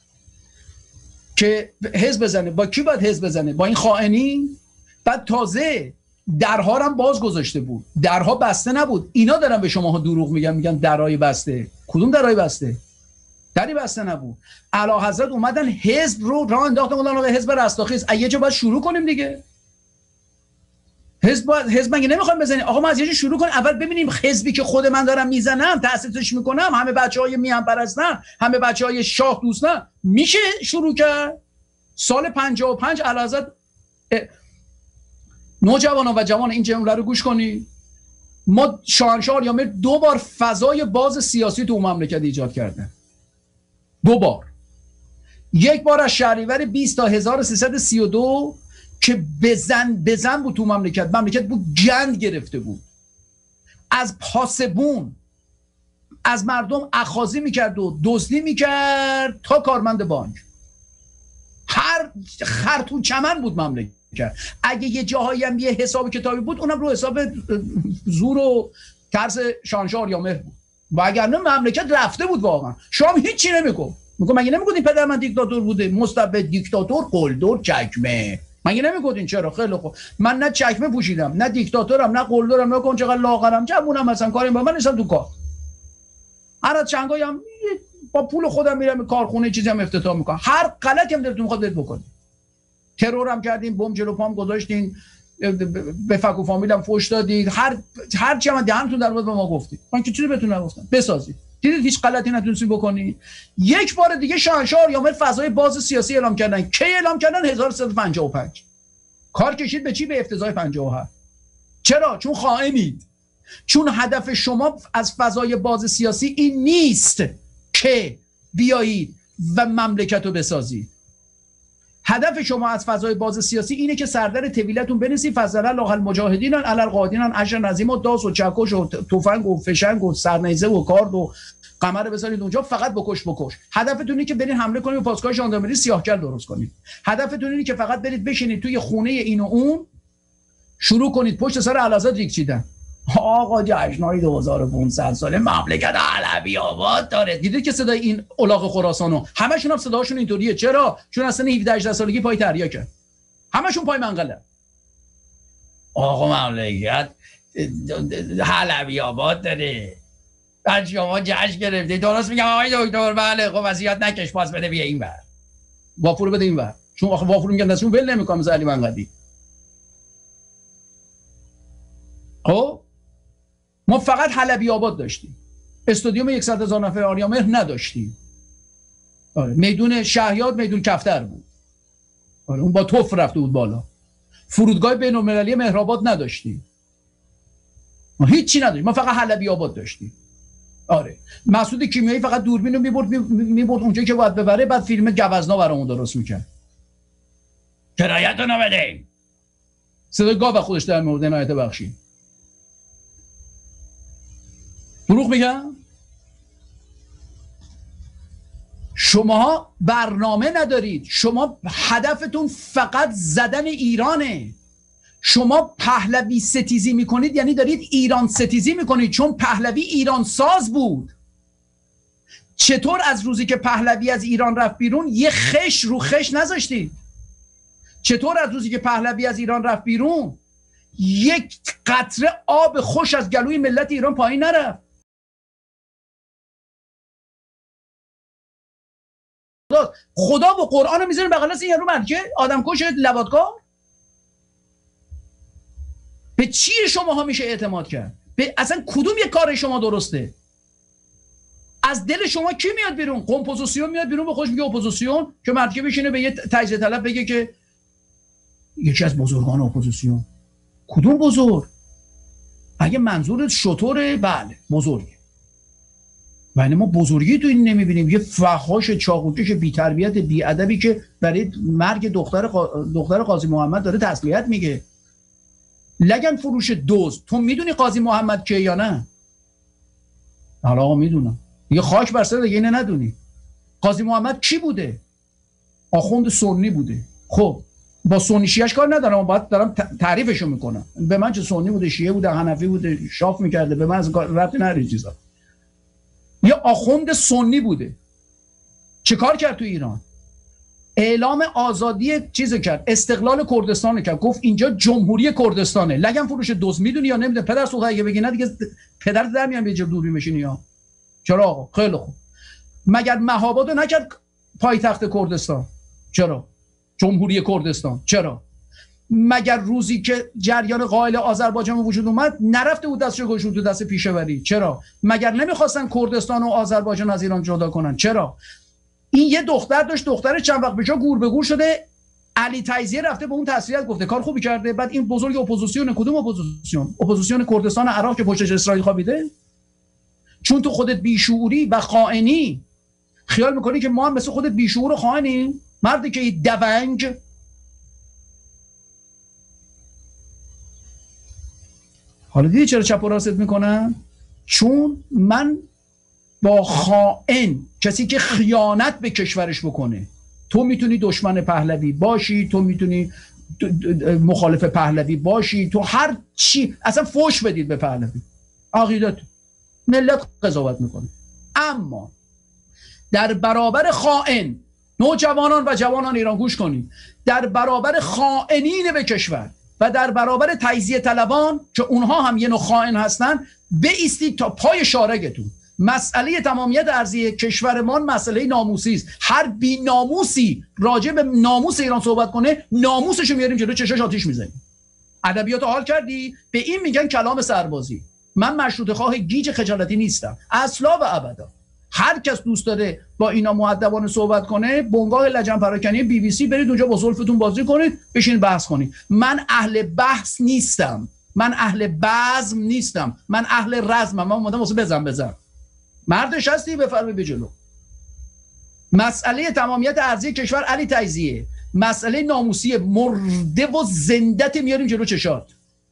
که حزب بزنه. با کی باید حزب بزنه؟ با این خائنین؟ بعد تازه درها هم باز گذاشته بود، درها بسته نبود. اینا دارن به شما دروغ میگن، میگن درهای بسته. کدوم درهای بسته؟ دری بسته نبود. اعلیحضرت اومدن حزب رو راه انداختن، گفتن آقا حزب رستاخیز از یه جا باید شروع کنیم دیگه. حزب باید، حزب مگه نمیخوایم بزنیم؟ آقا ما از یه جا شروع کنیم، اول ببینیم حزبی که خود من دارم میزنم، تأسیسش میکنم، همه بچهای میهن پرستن، همه بچهای شاه دوستن، میشه شروع کرد. سال پنجاه و پنج اعلیحضرت، نوجوانان و جوان این جمله رو گوش کنید، ما شاهنشاه آریامر دو بار فضای باز سیاسی تو مملکت ایجاد کرده. دو بار. یک بار از شهریور بیست تا هزار و سیصد و سی و دو که بزن بزن بود تو مملکت، مملکت بود گند گرفته بود، از پاسبون از مردم اخاذی میکرد و دزدی میکرد تا کارمند بانک. هر خرطوم چمن بود مملکت. اگه یه جاهایی هم یه حساب کتابی بود، اونم رو حساب زور و ترس شاهنشاه آریامر بود، و اگر نه مملکت رفته بود واقعا. شما هیچی نمیگفت، میگم مگه نمیگفتین پدر من دیکتاتور بوده؟ مستبد، دیکتاتور، قلدر، چکمه. مگه نمیگفتین؟ چرا؟ خیلی خوب. من نه چکمه پوشیدم، نه دیکتاتورم، نه قلدرم، نه کن چقدر لاغرم، جوونم هستم، کاری با من نیستم تو کار. هر از چنگایی هم با پول خودم میرم کارخونه چیزی هم افتتاح میکنم. هر غلطی هم دلتون میخواد بکنید. ترورم کردین، بمب جلو پام گذاشتین، به فک و فامیلم فوش دادید، هر هر چی هم دهنتون در مورد به ما گفتید. من که چیزی بهتون نگفتم. بسازید. دیدید هیچ غلطی نتونستید بکنید. یک بار دیگه شاهنشاه آریامر فضای باز سیاسی اعلام کردن. کی اعلام کردن؟ هزار و سیصد و پنجاه و پنج. کار کشید به چی؟ به افتضاح پنجاه و هفت. چرا؟ چون خائنید. چون هدف شما از فضای باز سیاسی این نیست که بیایید و مملکت رو بسازید. هدف شما از فضای باز سیاسی اینه که سردر طویلتون بنویسی فضل الله المجاهدین علی القاعدین اجر عظیم و داس و چکش و تفنگ و فشنگ و سرنیزه و کارد و قمر بذارید اونجا، فقط بکش بکش. هدفتون اینه که برید حمله کنید و پاسگاه ژاندارمری سیاه‌کل درست کنید. هدفتون اینه که فقط برید بشینید توی خونه این و اون، شروع کنید پشت سر اعلیحضرت ریگ چیدن. آقا جشن‌های دو هزار و پانصد ساله مملکت علوی آباد داره. دیدید که صدای این الاغ خراسانو همشون هم صداشون اینطوریه. چرا؟ چون اصلا هفده هجده سالگی پای تریاکه، همشون پای منقله. آقا مملکت علوی آباد داره، بعد شما جشن گرفتید. درست میگم آقای دکتر؟ بله. خب وصیت نکش، پاس بده بیا اینور، وافور بده اینور، چون آخه وافور میگن دستشون ول نمیکنه مثل علی منقدی. خب ما فقط حلبی آباد داشتیم، استادیوم صد هزار نفر آریامهر نداشتیم. آره. میدون شهیاد میدون کفتر بود. آره. اون با توف رفته بود بالا. فرودگاه بین المللی مهرآباد نداشتیم. ما هیچی نداشتیم، ما فقط حلبی آباد داشتیم. آره. مسعود کیمیایی فقط دوربین رو میبرد میبرد اونجا که باید ببره، بعد فیلم گوزنا برامون درست میکرد. کرایتو نبده. صدای گاو خودش در مورد عنایت بخشی. دروغ میگم؟ شما برنامه ندارید، شما هدفتون فقط زدن ایرانه. شما پهلوی ستیزی میکنید، یعنی دارید ایران ستیزی میکنید، چون پهلوی ایران ساز بود. چطور از روزی که پهلوی از ایران رفت بیرون یه خش رو خش نذاشتید؟ چطور از روزی که پهلوی از ایران رفت بیرون یک قطره آب خوش از گلوی ملت ایران پایین نرفت؟ خدا و قرآن رو میذاریم بغل دست این یارو مرکه آدم کش لواطگاه. به چی شماها میشه اعتماد کرد؟ به اصلا کدوم یک کار شما درسته؟ از دل شما کی میاد بیرون؟ کمپوزیسیون میاد بیرون به خوش میگه اپوزیسیون، که مرکه بشینه به یه تجزیه طلب بگه که یکی از بزرگان اپوزیسیون. کدوم بزرگ؟ اگه منظورت شطوره بله بزرگه، ولی ما بزرگی تو این نمیبینیم. یه فحاش چاقوکش بی تربیت بی ادبی که برای مرگ دختر قا... دختر قاضی محمد داره تسلیت میگه. لگن فروش دوز. تو میدونی قاضی محمد کیه یا نه؟ حالا آقا میدونم دیگه، خاک بر سر دیگه اینه ندونی. قاضی محمد کی بوده؟ آخوند سنی بوده. خب با سنی شیعش کار ندارم، باید دارم تعریفشو میکنم. به من چه سنی بوده، شیعه بوده، حنفی بوده، شاف میکرده، به من از ربطی نداره چیزا. یه آخوند سنی بوده. چه کار کرد تو ایران؟ اعلام آزادی چیزو کرد، استقلال کردستان کرد، گفت اینجا جمهوری کردستانه. لگن فروش دوز. میدونی یا نمیدونی؟ پدر سوخته اگه بگی نه دیگه پدر در میام یه جور دوربین بشینی یا چرا آقا؟ خیلی خوب. مگر مهابادو نکرد پایتخت کردستان؟ چرا؟ جمهوری کردستان. چرا؟ مگر روزی که جریان قائل آذربایجان وجود اومد نرفته بود دستش گوشون تو دست پیشوری؟ چرا؟ مگر نمیخواستن کردستان و آذربایجان از ایران جدا کنن؟ چرا؟ این یه دختر داشت، دختر چند وقت پیش گور به گور شده، علی تیزیه رفته به اون تسلیت گفته، کار خوبی کرده. بعد این بزرگ اپوزیسیون. کدوم اپوزیسیون؟ اپوزیسیون کردستان عراق که پشتش اسرائیل خوابیده؟ چون تو خودت بیشعوری و خائنی خیال میکنی که ما هم مثل خودت بیشعور و خائنیم؟ مردی که دونگ. حالا دیدی چرا چپ و راست میکنم؟ چون من با خائن، کسی که خیانت به کشورش بکنه، تو میتونی دشمن پهلوی باشی، تو میتونی مخالف پهلوی باشی، تو هر چی، اصلا فوش بدید به پهلوی، عقیدت ملت قضاوت میکنه. اما در برابر خائن، نوجوانان و جوانان ایران گوش کنید، در برابر خائنین به کشور و در برابر تجزیه طلبان که اونها هم یه نوع خائن هستن، بایستید تا پای شارگتون. مسئله تمامیت ارضی کشورمان مسئله ناموسی است. هر بی ناموسی راجع به ناموس ایران صحبت کنه، ناموسشو میاریم جلو چشاش آتیش میزنیم. ادبیات حال کردی؟ به این میگن کلام سربازی. من مشروطه خواه گیج خجالتی نیستم اصلا و ابدا. هر کس دوست داره با اینا مؤدبانه صحبت کنه، بنگاه لجن پراکنی بی بی سی برید اونجا با زلفتون بازی کنید، بشین بحث کنید. من اهل بحث نیستم، من اهل بزم نیستم، من اهل رزمم. من اومدم واسه بزن بزن. مردش هستی بفرمی به جلو. مسئله تمامیت ارضی کشور علی تجزیه، مسئله ناموسی مرده و زندت میاریم جلو چشات.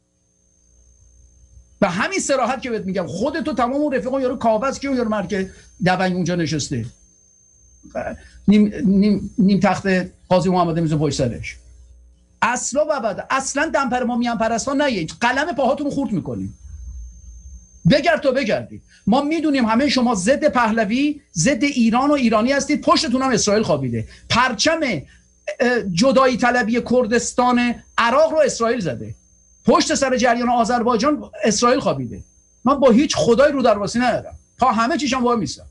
به همین صراحت که بهت میگم، خودتو تمام اون رفیقان یارو کاوز که یارو مرکه دونگ اونجا نشسته نیم, نیم, نیم تخت قاضی محمد میزه پشت سرش. اصلا و بعد اصلا دمپر ما میان پرستان نه، قلم پاهاتون خورد میکنیم. بگرد تو بگردید. ما میدونیم همه شما ضد پهلوی، ضد ایران و ایرانی هستید، پشتتون هم اسرائیل خوابیده. پرچم جدایی طلبی کردستان عراق رو اسرائیل زده، پشت سر جریان آذربایجان اسرائیل خوابیده. من با هیچ خدای رو درواسی ندارم، پا همه چیشم وای میستم.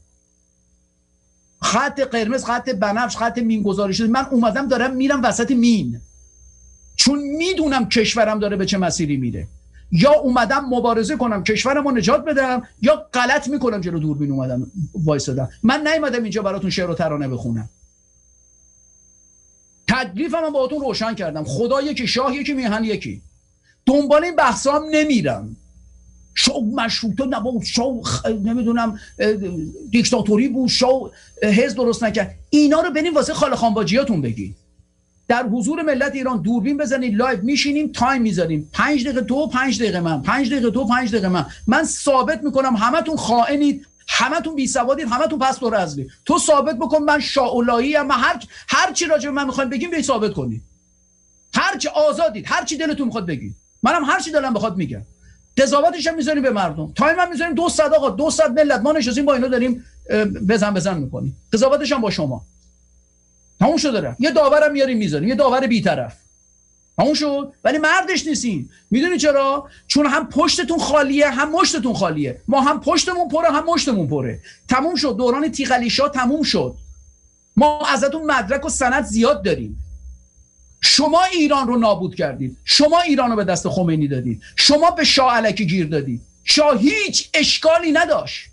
خط قرمز، خط بنفش، خط مین گذاری شده. من اومدم دارم میرم وسط مین، چون میدونم کشورم داره به چه مسیری میره. یا اومدم مبارزه کنم کشورمو نجات بدم، یا غلط میکنم جلو دوربین اومدم وایسادم. من نیومدم اینجا براتون شعر و ترانه بخونم. تکلیفم با اتون روشن کردم. خدا یکی، شاه یکی، میهن یکی. دنبال این بحثا هم نمیرم. شو مشروطه نبود، شو خ... نمیدونم دیکتاتوری بود، شو حزب درست نکرد. اینا رو بریم واسه خاله خانباجیاتون بگید. در حضور ملت ایران دوربین بزنید، لایو میشینیم، تایم میذاریم، پنج دقیقه تو، پنج دقیقه من، پنج دقیقه تو، پنج دقیقه من. من ثابت میکنم همتون خائنید، همتون بی سوادید، همتون پست و رزلی. تو ثابت بکن من شاولایی ام. هر هر چی راجع به من میخواین بگیم بیاید ثابت کنید. هر چی آزادید، هر چی دلتون میخواد بگید. منم هر چی دلم بخواد میگم. قضاوتش هم میذاریم به مردم. تایم هم میذاریم دو صد آقا، دو صد ملت ما نشستیم با اینا داریم بزن بزن میکنیم. قضاوتش هم با شما. تموم شده. یه داورم میاریم میذاریم، یه داور بی‌طرف. همون شد. ولی مردش نیستین. میدونی چرا؟ چون هم پشتتون خالیه هم مشتتون خالیه. ما هم پشتمون پره هم مشتمون پره. تموم شد دوران تیغ‌علیشاه، تموم شد. ما ازتون مدرک و سند زیاد داریم. شما ایران رو نابود کردید، شما ایران رو به دست خمینی دادید، شما به شاه الکی گیر دادید. شاه هیچ اشکالی نداشت،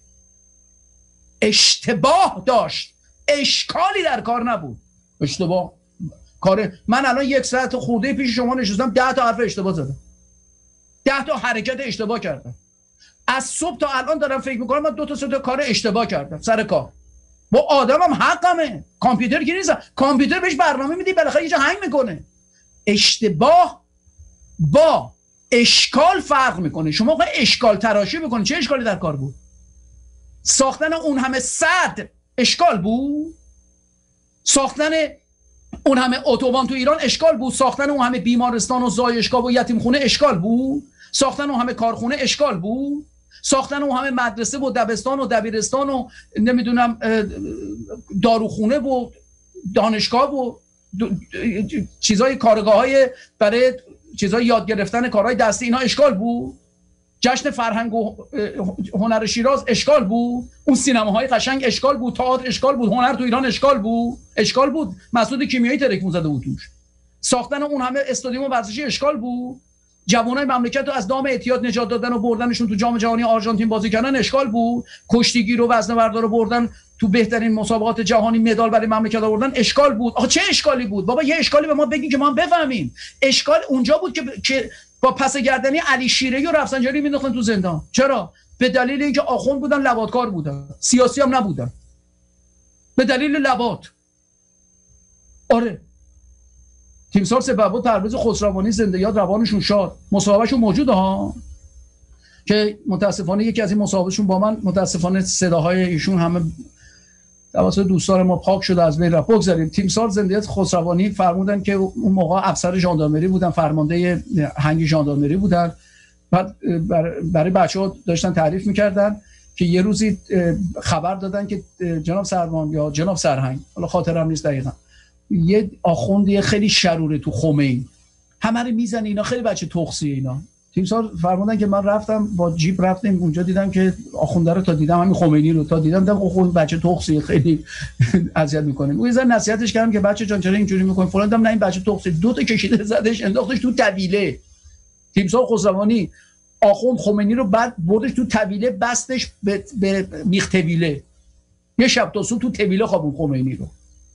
اشتباه داشت، اشکالی در کار نبود. اشتباه کار من الان یک ساعت خورده پیش شما نشستم، ده تا حرف اشتباه زدم، ده تا حرکت اشتباه کردم. از صبح تا الان دارم فکر میکنم من دو تا سه تا کار اشتباه کردم سر کار. با آدمم حقمه، کامپیوتر که نیست، کامپیوتر بهش برنامه میدی بالاخره یه جا هنگ میکنه. اشتباه با اشکال فرق میکنه. شما موقع اشکال تراشی بکنید، چه اشکالی در کار بود؟ ساختن اون همه صد اشکال بود؟ ساختن اون همه اتوبان تو ایران اشکال بود؟ ساختن اون همه بیمارستان و زایشگاه و یتیم خونه اشکال بود؟ ساختن اون همه کارخونه اشکال بود؟ ساختن اون همه مدرسه و دبستان و دبیرستان و نمیدونم داروخونه و دانشگاه و چیزای کارگاه های برای چیزای یاد گرفتن کارهای دستی اینا اشکال بود؟ جشن فرهنگ و هنر شیراز اشکال بود؟ اون سینماهای قشنگ اشکال بود؟ تئاتر اشکال بود؟ هنر تو ایران اشکال بود؟ اشکال بود. مسعود کیمیایی ترک زده بود توش. ساختن اون همه استادیوم ورزشی اشکال بود؟ جوانای مملکت رو از دام اعتیاد نجات دادن و بردنشون تو جام جهانی آرژانتین بازی کردن اشکال بود؟ کشتیگیر و وزنه‌بردار رو بردن تو بهترین مسابقات جهانی مدال برای مملکت آوردن اشکال بود؟ آخه چه اشکالی بود؟ بابا یه اشکالی به ما بگین که ما هم بفهمیم. اشکال اونجا بود که که با پس گردنی علی شیره‌ای و رفسنجانی مینداختن تو زندان. چرا؟ به دلیل اینکه آخوند بودن، لواطکار بودن، سیاسی هم نبودن. به دلیل لواط. آره. تیمسار سپهبد پرویز خسروانی زنده یاد روانشون شاد. مصاحبهشون موجوده ها، که متاسفانه یکی از این مصاحبهشون با من متاسفانه صداهای ایشون همه توسط دوستان ما پاک شده از بین رفت. بگذاریم. تیمسار زنده یاد خسروانی فرمودن که اون موقع افسر ژاندارمری بودن، فرمانده هنگ ژاندارمری بودن. بعد برای بچه‌ها داشتن تعریف می‌کردن که یه روزی خبر دادن که جناب سرمان یا جناب سرهنگ، حالا خاطرم نیست دقیقاً، یه آخوندی خیلی شروره تو خمین همه رو میزنه، اینا خیلی بچه تخصیه اینا. تیمسار فرمودن که من رفتم با جیپ رفتیم اونجا، دیدم که آخونده رو تا دیدم، همین خمینی رو تا دیدم، دیدم خود بچه تخصیه خیلی اذیت میکنه. اون یه ذره نصیحتش کردم که بچه جان چرا اینجوری میکنی فلان، دیدم نه این بچه تخصیه، دو تا کشیده زدش انداختش تو طویله. تیمسار خسروانی آخوند خمینی رو بعد بردش تو طویله، بستش به, به میخ طویله، یه شب تا صبح تو طویله خوابون خمینی رو.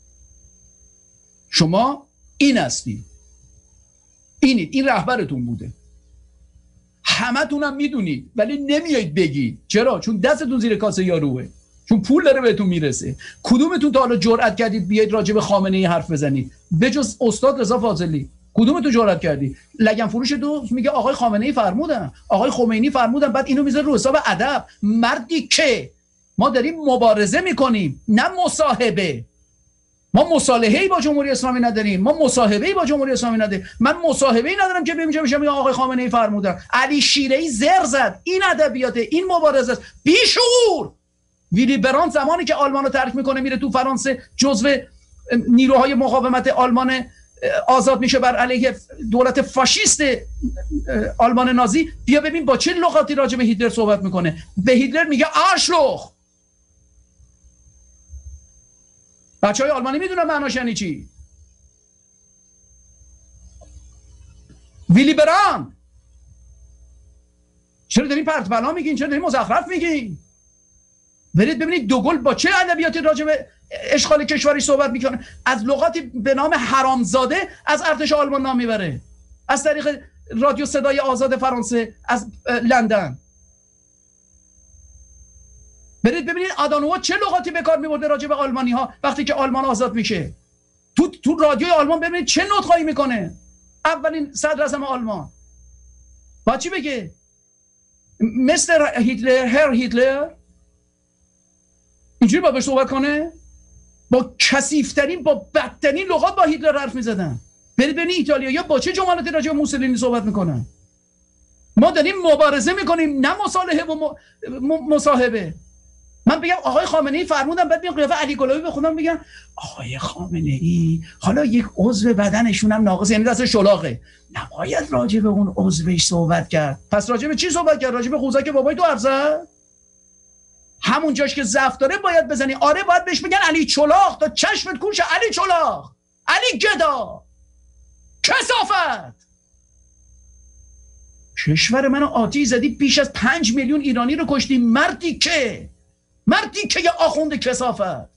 شما این هستی، اینید، این رهبرتون بوده، همه تونم میدونید ولی نمیایید بگید. چرا؟ چون دستتون زیر کاسه یاروه، چون پول داره بهتون میرسه. کدومتون تا حالا جرأت کردید بیاید راجع به خامنه ای حرف بزنید بجز استاد رضا فاضلی؟ کدومتون جرأت کردی؟ لگن فروش دو میگه آقای خامنه ای فرمودن، آقای خمینی فرمودن، بعد اینو میذاره رو حساب ادب. مردی که ما داریم مبارزه میکنیم نه مصاحبه. ما مصالحه‌ای با جمهوری اسلامی نداریم، ما مصاحبه‌ای با جمهوری اسلامی نداریم. من مصاحبه‌ای ندارم که بهم بشه میگه آقای خامنه ای فرمودن. علی شیره‌ای زر زد. این ادبیات، این مبارزه است. بیشعور. ویلی برانت زمانی که آلمان رو ترک میکنه میره تو فرانسه، جزو نیروهای مقاومت آلمان آزاد میشه بر علیه دولت فاشیست آلمان نازی. بیا ببین با چه لغاتی راجع به هیتلر صحبت میکنه. به هیتلر میگه آرشلوخ. بچه های آلمانی میدونن معناش یعنی چی. ویلی براند. چرا دارین پرت بلا میگین؟ چرا دارین مزخرف میگین؟ برید ببینید دوگل با چه ادبیاتی راجع به اشغال کشوری صحبت میکنه. از لغاتی به نام حرامزاده از ارتش آلمان نام میبره، از طریق رادیو صدای آزاد فرانسه از لندن. برید ببینید آدانوا چه لغاتی به کار میبرده راجع به آلمانی ها وقتی که آلمان آزاد میشه. تو تو رادیوی آلمان ببینید چه نطقایی میکنه. اولین صدر اعظم آلمان با چی بگه؟ مستر هیتلر، هر هیتلر، اینجوری با بهش صحبت کنه؟ با کثیف‌ترین، با بدترین لغات با هیتلر حرف میزدن. برید ببینید ایتالیایی‌ها با چه جملاتی راجع به موسولینی صحبت میکنن. ما داریم مبارزه میکنیم نه مصالحه و م... م... مصاحبه. من بگم آقای خامنه ای فرمودن، بعد میام قیافه علی گلابی بخونم بگم آقای خامنه ای حالا یک عضو بدنشون هم ناقص، یعنی دست شلاقه، نباید راجع به اون عضوش صحبت کرد. پس راجع به چی صحبت کرد؟ راجع به خوزک بابای تو حرف زد؟ همون جاش که ضعف داره باید بزنی. آره باید بهش بگن علی چلاق تا چشمت کورش، علی چلاق، علی گدا، کثافت. کشور منو آتیش زدی، بیش از پنج میلیون ایرانی رو کشتی، مردی که مردی که یه آخوند کثافت،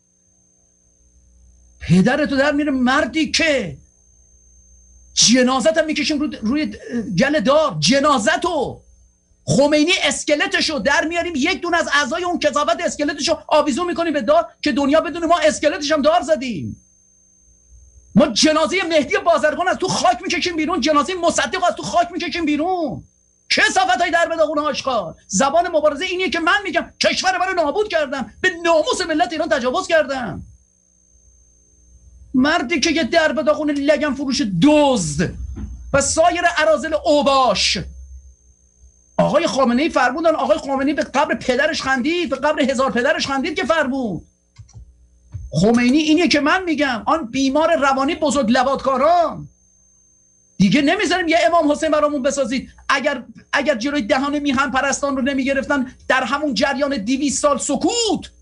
پدرتو در میره، مردی که جنازت هم میکشیم روی, روی گل دار، جنازتو خمینی اسکلتشو در میاریم، یک دون از اعضای اون کثافت اسکلتشو آویزون میکنیم به دار که دنیا بدونه ما اسکلتش هم دار زدیم. ما جنازه مهدی بازرگان از تو خاک میکشیم بیرون، جنازه مصدق از تو خاک میکشیم بیرون. کثافت های در بداغون آشغال. زبان مبارزه اینیه که من میگم کشور من رو نابود کردم، به ناموس ملت ایران تجاوز کردم. مردی که یه در بداغون لگن فروش دزد و سایر اراذل اوباش. آقای خامنه ای فرمودن، آقای خامنه ای به قبر پدرش خندید، به قبر هزار پدرش خندید که فرمود. خمینی اینیه که من میگم آن بیمار روانی بزرگ لواطکاران. دیگه نمیذاریم یه امام حسین برامون بسازید. اگر اگر جلوی دهان میهن پرستان رو نمیگرفتن در همون جریان دویست سال سکوت،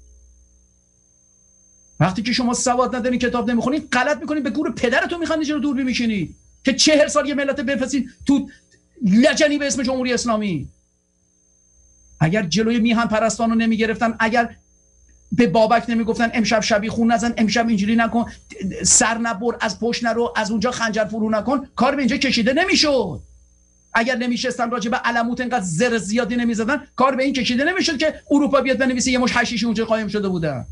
وقتی که شما سواد ندارین کتاب نمیخونین غلط میکنین، به گور پدرتون میخندین چرا دور میشینید که چهل سال یه ملت بفرستید تو لجنی به اسم جمهوری اسلامی. اگر جلوی میهن پرستان رو نمیگرفتن، اگر به بابک نمیگفتن امشب شبیخون نزن، امشب اینجوری نکن، سر نبر، از پشت نرو، از اونجا خنجر فرو نکن، کار به اینجا کشیده نمیشد. اگر نمیشستن راجع به علموت اینقدر زر زیادی نمیزدن، کار به این کشیده نمیشد که اروپا بیاد بنویسه یه مش حشیش اونجا قایم شده بودن.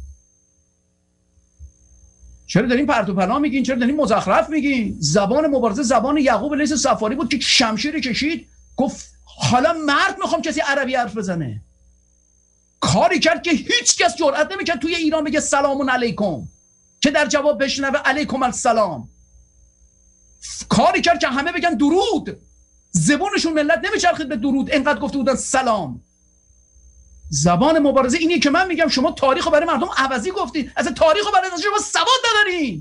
چرا دارین پرت و پلا میگین؟ چرا دارین مزخرف میگین؟ زبان مبارزه زبان یعقوب لیث صفاری بود که شمشیر کشید گفت حالا مرد میخوام کسی عربی حرف بزنه. کاری کرد که هیچ کس جرئت نمیکرد توی ایران بگه سلام علیکم که در جواب بشنوه علیکم السلام. کاری کرد که همه بگن درود، زبونشون ملت نمیچرخید به درود، اینقدر گفته بودن سلام. زبان مبارزه اینیه که من میگم شما تاریخو برای مردم عوضی گفتید، اصلا تاریخو برای شما سواد ندارین.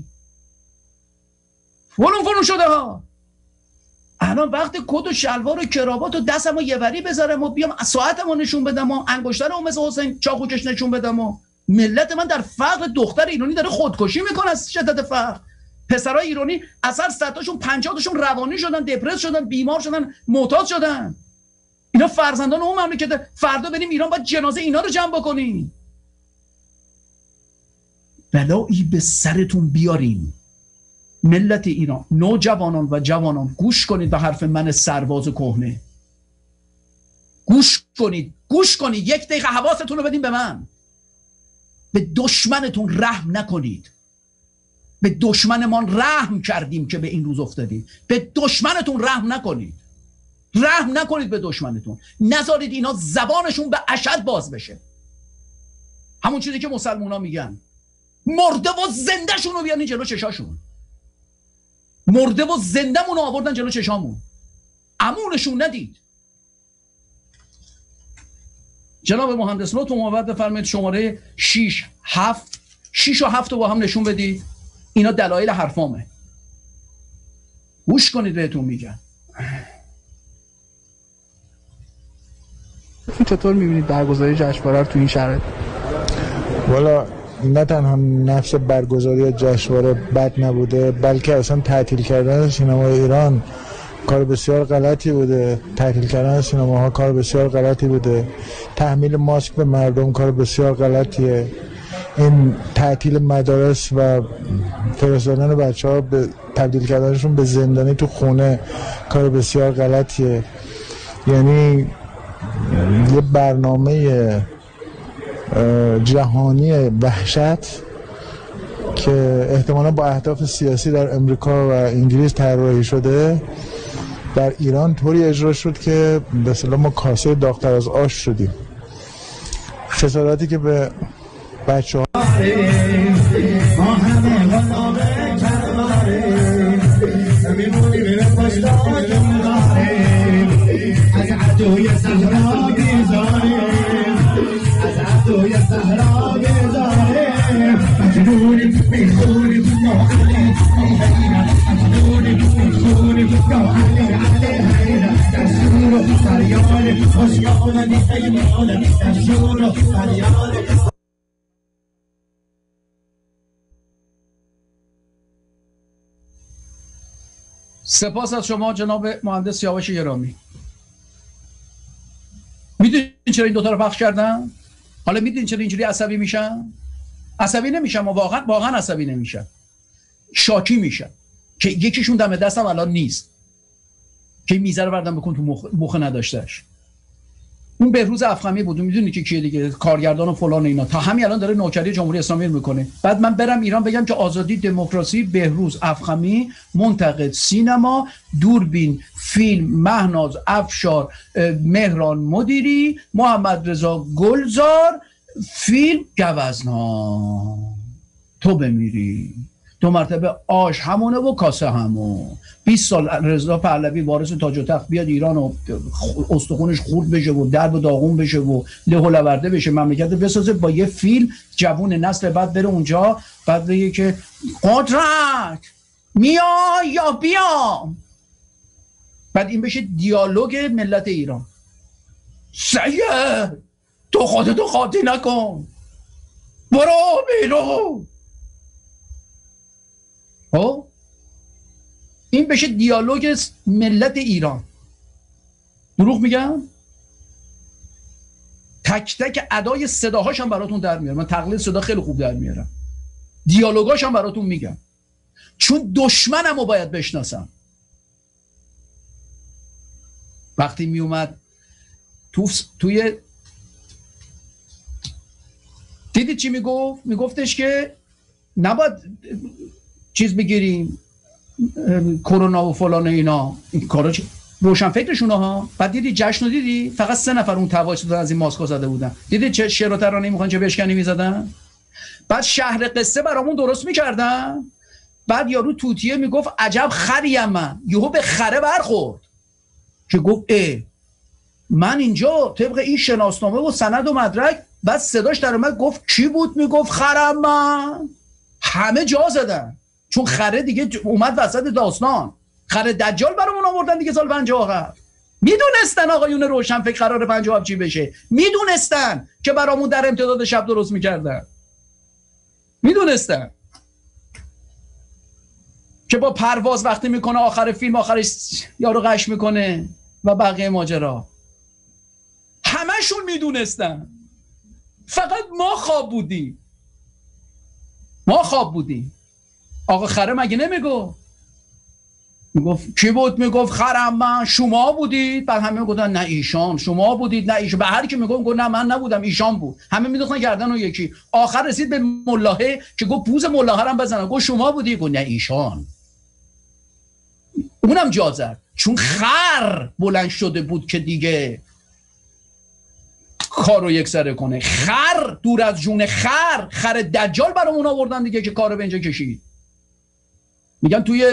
فلون فلون شده ها. الان وقت کت و شلوار و کراوات و دستمو یه وری بذارم و بیام ساعتمو نشون بدم و انگشترمو مثل حسین چاقوکش نشون بدم و ملت من در فقر دختر ایرانی داره خودکشی میکنه از شدت فقر. پسرای ایرانی اثر صدتاشون پنجاهشون روانی شدن، دپرس شدن، بیمار شدن، معتاد شدن. اینا فرزندان اون مملکت. فردا بریم ایران باید جنازه اینا رو جمع بکنیم. بلایی به سرتون بیاریم. ملت ایران، نوجوانان و جوانان گوش کنید به حرف من سرباز کهنه. گوش کنید، گوش کنید، یک دقیقه حواستون رو بدین به من. به دشمنتون رحم نکنید. به دشمنمان رحم کردیم که به این روز افتادیم. به دشمنتون رحم نکنید. رحم نکنید به دشمنتون. نذارید اینا زبانشون به اشد باز بشه. همون چیزی که مسلمونا میگن، مرده و زنده شون رو بیارین جلو چشاشون. مرده و زنده مون آوردن جلو چشامون، امونشون ندید. جناب مهندس لطف محبت بفرمایید شماره شش هفت شش و هفت رو با هم نشون بدید. اینا دلایل حرفامه. گوش کنید بهتون میگن. چطور میبینید برگزاری جشنواره رو تو این شرایط؟ والا نه تنها نفس برگزاری جشنواره بد نبوده، بلکه اصلا تعطیل کردن سینمای ایران کار بسیار غلطی بوده. تعطیل کردن سینماها کار بسیار غلطی بوده. تحمیل ماسک به مردم کار بسیار غلطیه. این تعطیل مدارس و فرستادن بچه‌ها به تبدیل کردنشون به زندانی تو خونه کار بسیار غلطیه. یعنی یه برنامه جهانی وحشت که احتمالا با اهداف سیاسی در امریکا و انگلیس طراحی شده در ایران طوری اجرا شد که به اصطلاح ما کاسه داغ‌تر از آش شدیم. خساراتی که به بچه‌ها از عدوی صحرا بیزاریم، از عدوی صحرا سپاس از شما جناب مهندس سیاوش گرامی. میدونین چرا این دوتا رو پخش کردن؟ حالا میدونین چرا اینجوری عصبی میشن؟ عصبی نمیشن، ما واقعا واقعا عصبی نمیشن، شاکی میشن که یکیشون دم دستم الان نیست که میزه رو بردم بکن تو مخ, مخ نداشتش. اون بهروز افخمی بود، میدونی که کیه دیگه، کارگردان و فلان اینا، تا همین الان داره نوکری جمهوری اسلامی میکنه. بعد من برم ایران بگم که آزادی، دموکراسی، بهروز افخمی، منتقد سینما، دوربین، فیلم، مهناز افشار، مهران مدیری، محمد رضا گلزار، فیلم گوزنا، تو بمیری، دو مرتبه آش همونه و کاسه همون. بیست سال رضا پهلوی وارث تاج و تخت بیاد ایران و استخونش خورد بشه و درب و داغون بشه و له و لورده بشه، مملکت بسازه، با یه فیلم جوون نسل بعد بره اونجا بعد بگه که قدرت میا یا بیام، بعد این بشه دیالوگ ملت ایران. سید تو خودتو قاطی نکن، برو بیرون. ها این بشه دیالوگ ملت ایران. دروغ میگم؟ تک تک ادای صداهاش هم براتون در میارم، من تقلید صدا خیلی خوب در میارم، دیالوگاش هم براتون میگم، چون دشمنمو باید بشناسم. وقتی میومد تو توی دیدی چی میگفت؟ میگفتش که نباید چیز بگیریم کرونا و فلان اینا، این کارا روشن فکرشونه ها. بعد دیدی جشن رو دیدی فقط سه نفر اون تواش دادن از این ماسکو زده بودن، دیدی چه شعر و ترانه میخوان چه بشکنی میزدن. بعد شهر قصه برامون درست میکردن، بعد یارو توتیه میگفت عجب خریم من، یهو به خره برخورد که گفت اه من اینجا طبق این شناسنامه و سند و مدرک. بعد صداش در اومد گفت کی بود میگفت خرم من، همه جا زدن چون خره دیگه اومد وسط داستان. خره دجال برامون آوردن دیگه سال پنجاه هفت. میدونستن آقایون روشن فکر قرار پنجاه هفت چی بشه، میدونستن که برامون در امتداد شب درست میکردن، میدونستن که با پرواز وقتی میکنه آخر فیلم آخرش یارو قش میکنه و بقیه ماجرا. همشون میدونستن، فقط ما خواب بودیم، ما خواب بودیم. آقا خره مگه نمیگو؟ میگفت کی بود؟ میگفت خرم من، شما بودید؟ بعد همه میگفتن نه ایشان، شما بودید نه ایشان. به هر کی میگفت گفت نه من نبودم ایشان بود. همه میدونن گردن اون یکی. آخر رسید به ملاحه که گفت پوز ملاحه رو هم بزنن، گفت شما بودی؟ گفت نه ایشان. اونم جا زد چون خر بلند شده بود که دیگه کارو یک سره کنه. خر دور از جون خر، خر دجال برامون آوردن دیگه که کارو به اینجا کشید. میگن توی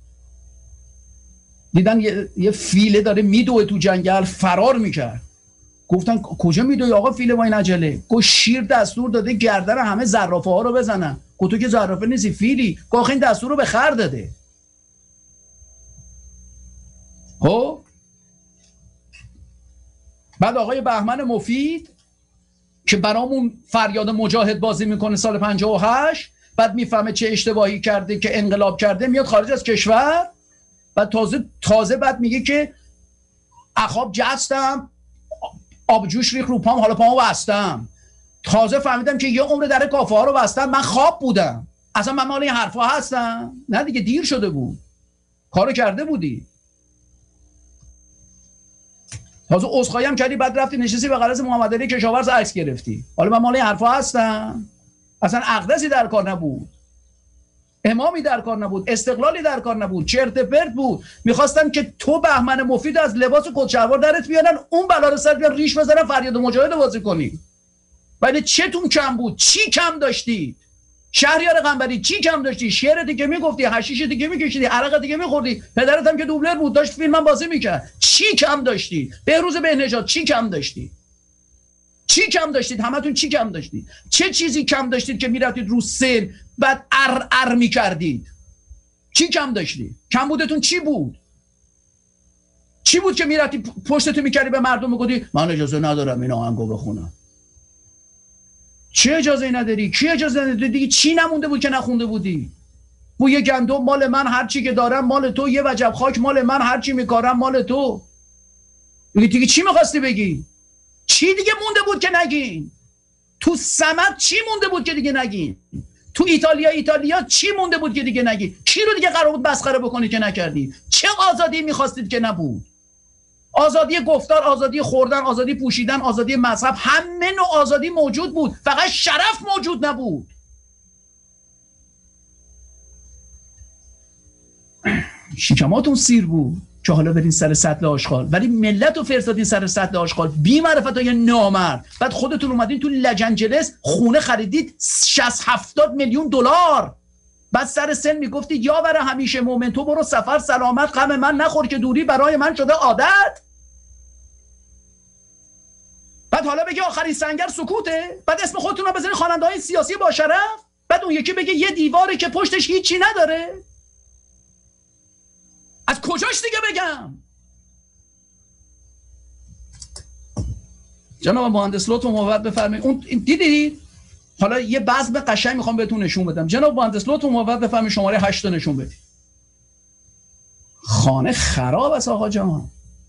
دیدن یه, یه فیله داره میدوه تو جنگل، فرار میکرد. گفتن کجا میدوی آقا فیله با این عجله؟ گفت شیر دستور داده گردن همه زرافه ها رو بزنن. گفت تو که زرافه نیستی فیلی. گفت این دستور رو به خر داده. خب بعد آقای بهمن مفید که برامون فریاد مجاهد بازی میکنه سال پنجاه و هشت، بعد میفهمه چه اشتباهی کرده که انقلاب کرده، میاد خارج از کشور. بعد تازه تازه بعد میگه که اخاب جستم آب جوش ریخ رو پام، حالا پامو بستم. تازه فهمیدم که یه عمر در کافه ها رو بستم، من خواب بودم، اصلا من مال این حرفا هستم. نه دیگه دیر شده بود، کارو کرده بودی. تازه عذرخواهی هم کردی، بعد رفتی نشستی به غرض محمد علی کشاورز عکس گرفتی. حالا من مال این حرفا هستم. اصلا اقدسی در کار نبود، امامی در کار نبود، استقلالی در کار نبود، چرت پرت بود. میخواستن که تو بهمن مفید از لباس کچلوار درت بیارن، اون بلا رو سر بیان ریش بزنن فریاد مجاهد بازی کنی. ولی چتون کم بود؟ چی کم داشتی؟ شهریار قنبری چی کم داشتی؟ شعر دیگه میگفتی، حشیش دیگه میکشیدی، عرق دیگه میخوردی، پدرت هم که دوبلر بود داشت فیلمم بازی میکرد. چی کم داشتی؟ بهروز بهنژاد چی کم داشتی؟ چی کم داشتید؟ همتون چی کم داشتید؟ چه چیزی کم داشتید که میرفتید رو سن بعد ار ار میکردید؟ چی کم داشتید؟ کم بودتون چی بود؟ چی بود که میرفتی پشتتو میکردی به مردم میگفتی من اجازه ندارم این آهنگو بخونم؟ چی اجازه نداری؟ کی اجازه نداری؟ دیگه چی نمونده بود که نخونده بودی؟ بوی گندم مال من، هر چی که دارم مال تو، یه وجب خاک مال من، هر چی میکارم مال تو. دیگه دیگه چی میخواستی بگی؟ چی دیگه مونده بود که نگین؟ تو صمد چی مونده بود که دیگه نگین؟ تو ایتالیا ایتالیا چی مونده بود که دیگه نگی؟ کی رو دیگه قرار بود مسخره بکنی که نکردی؟ چه آزادی میخواستید که نبود؟ آزادی گفتار، آزادی خوردن، آزادی پوشیدن، آزادی مذهب، همه نوع آزادی موجود بود، فقط شرف موجود نبود. شکماتون سیر بود که حالا برین سر سطل آشغال، ولی ملت رو فرستادین سر سطل آشغال بی معرفت های نامرد. بعد خودتون اومدین تو لجنجلس خونه خریدید شصت هفتاد میلیون دلار. بعد سر سن میگفتید یا برای همیشه مومن، تو برو سفر سلامت، غم من نخور که دوری برای من شده عادت. بعد حالا بگی آخرین سنگر سکوته. بعد اسم خودتون رو بزنید خواننده های سیاسی با شرف. بعد اون یکی بگه یه دیواره که پشتش هیچی نداره. از کجاش دیگه بگم؟ جناب مهندس لطف محبت بفرمایید. اون دیدید؟ حالا یه بزم قشنگ میخوام بهتون نشون بدم. جناب مهندس لطف محبت بفرمایید شماره هشت نشون بدید. خانه خراب است آقا جان.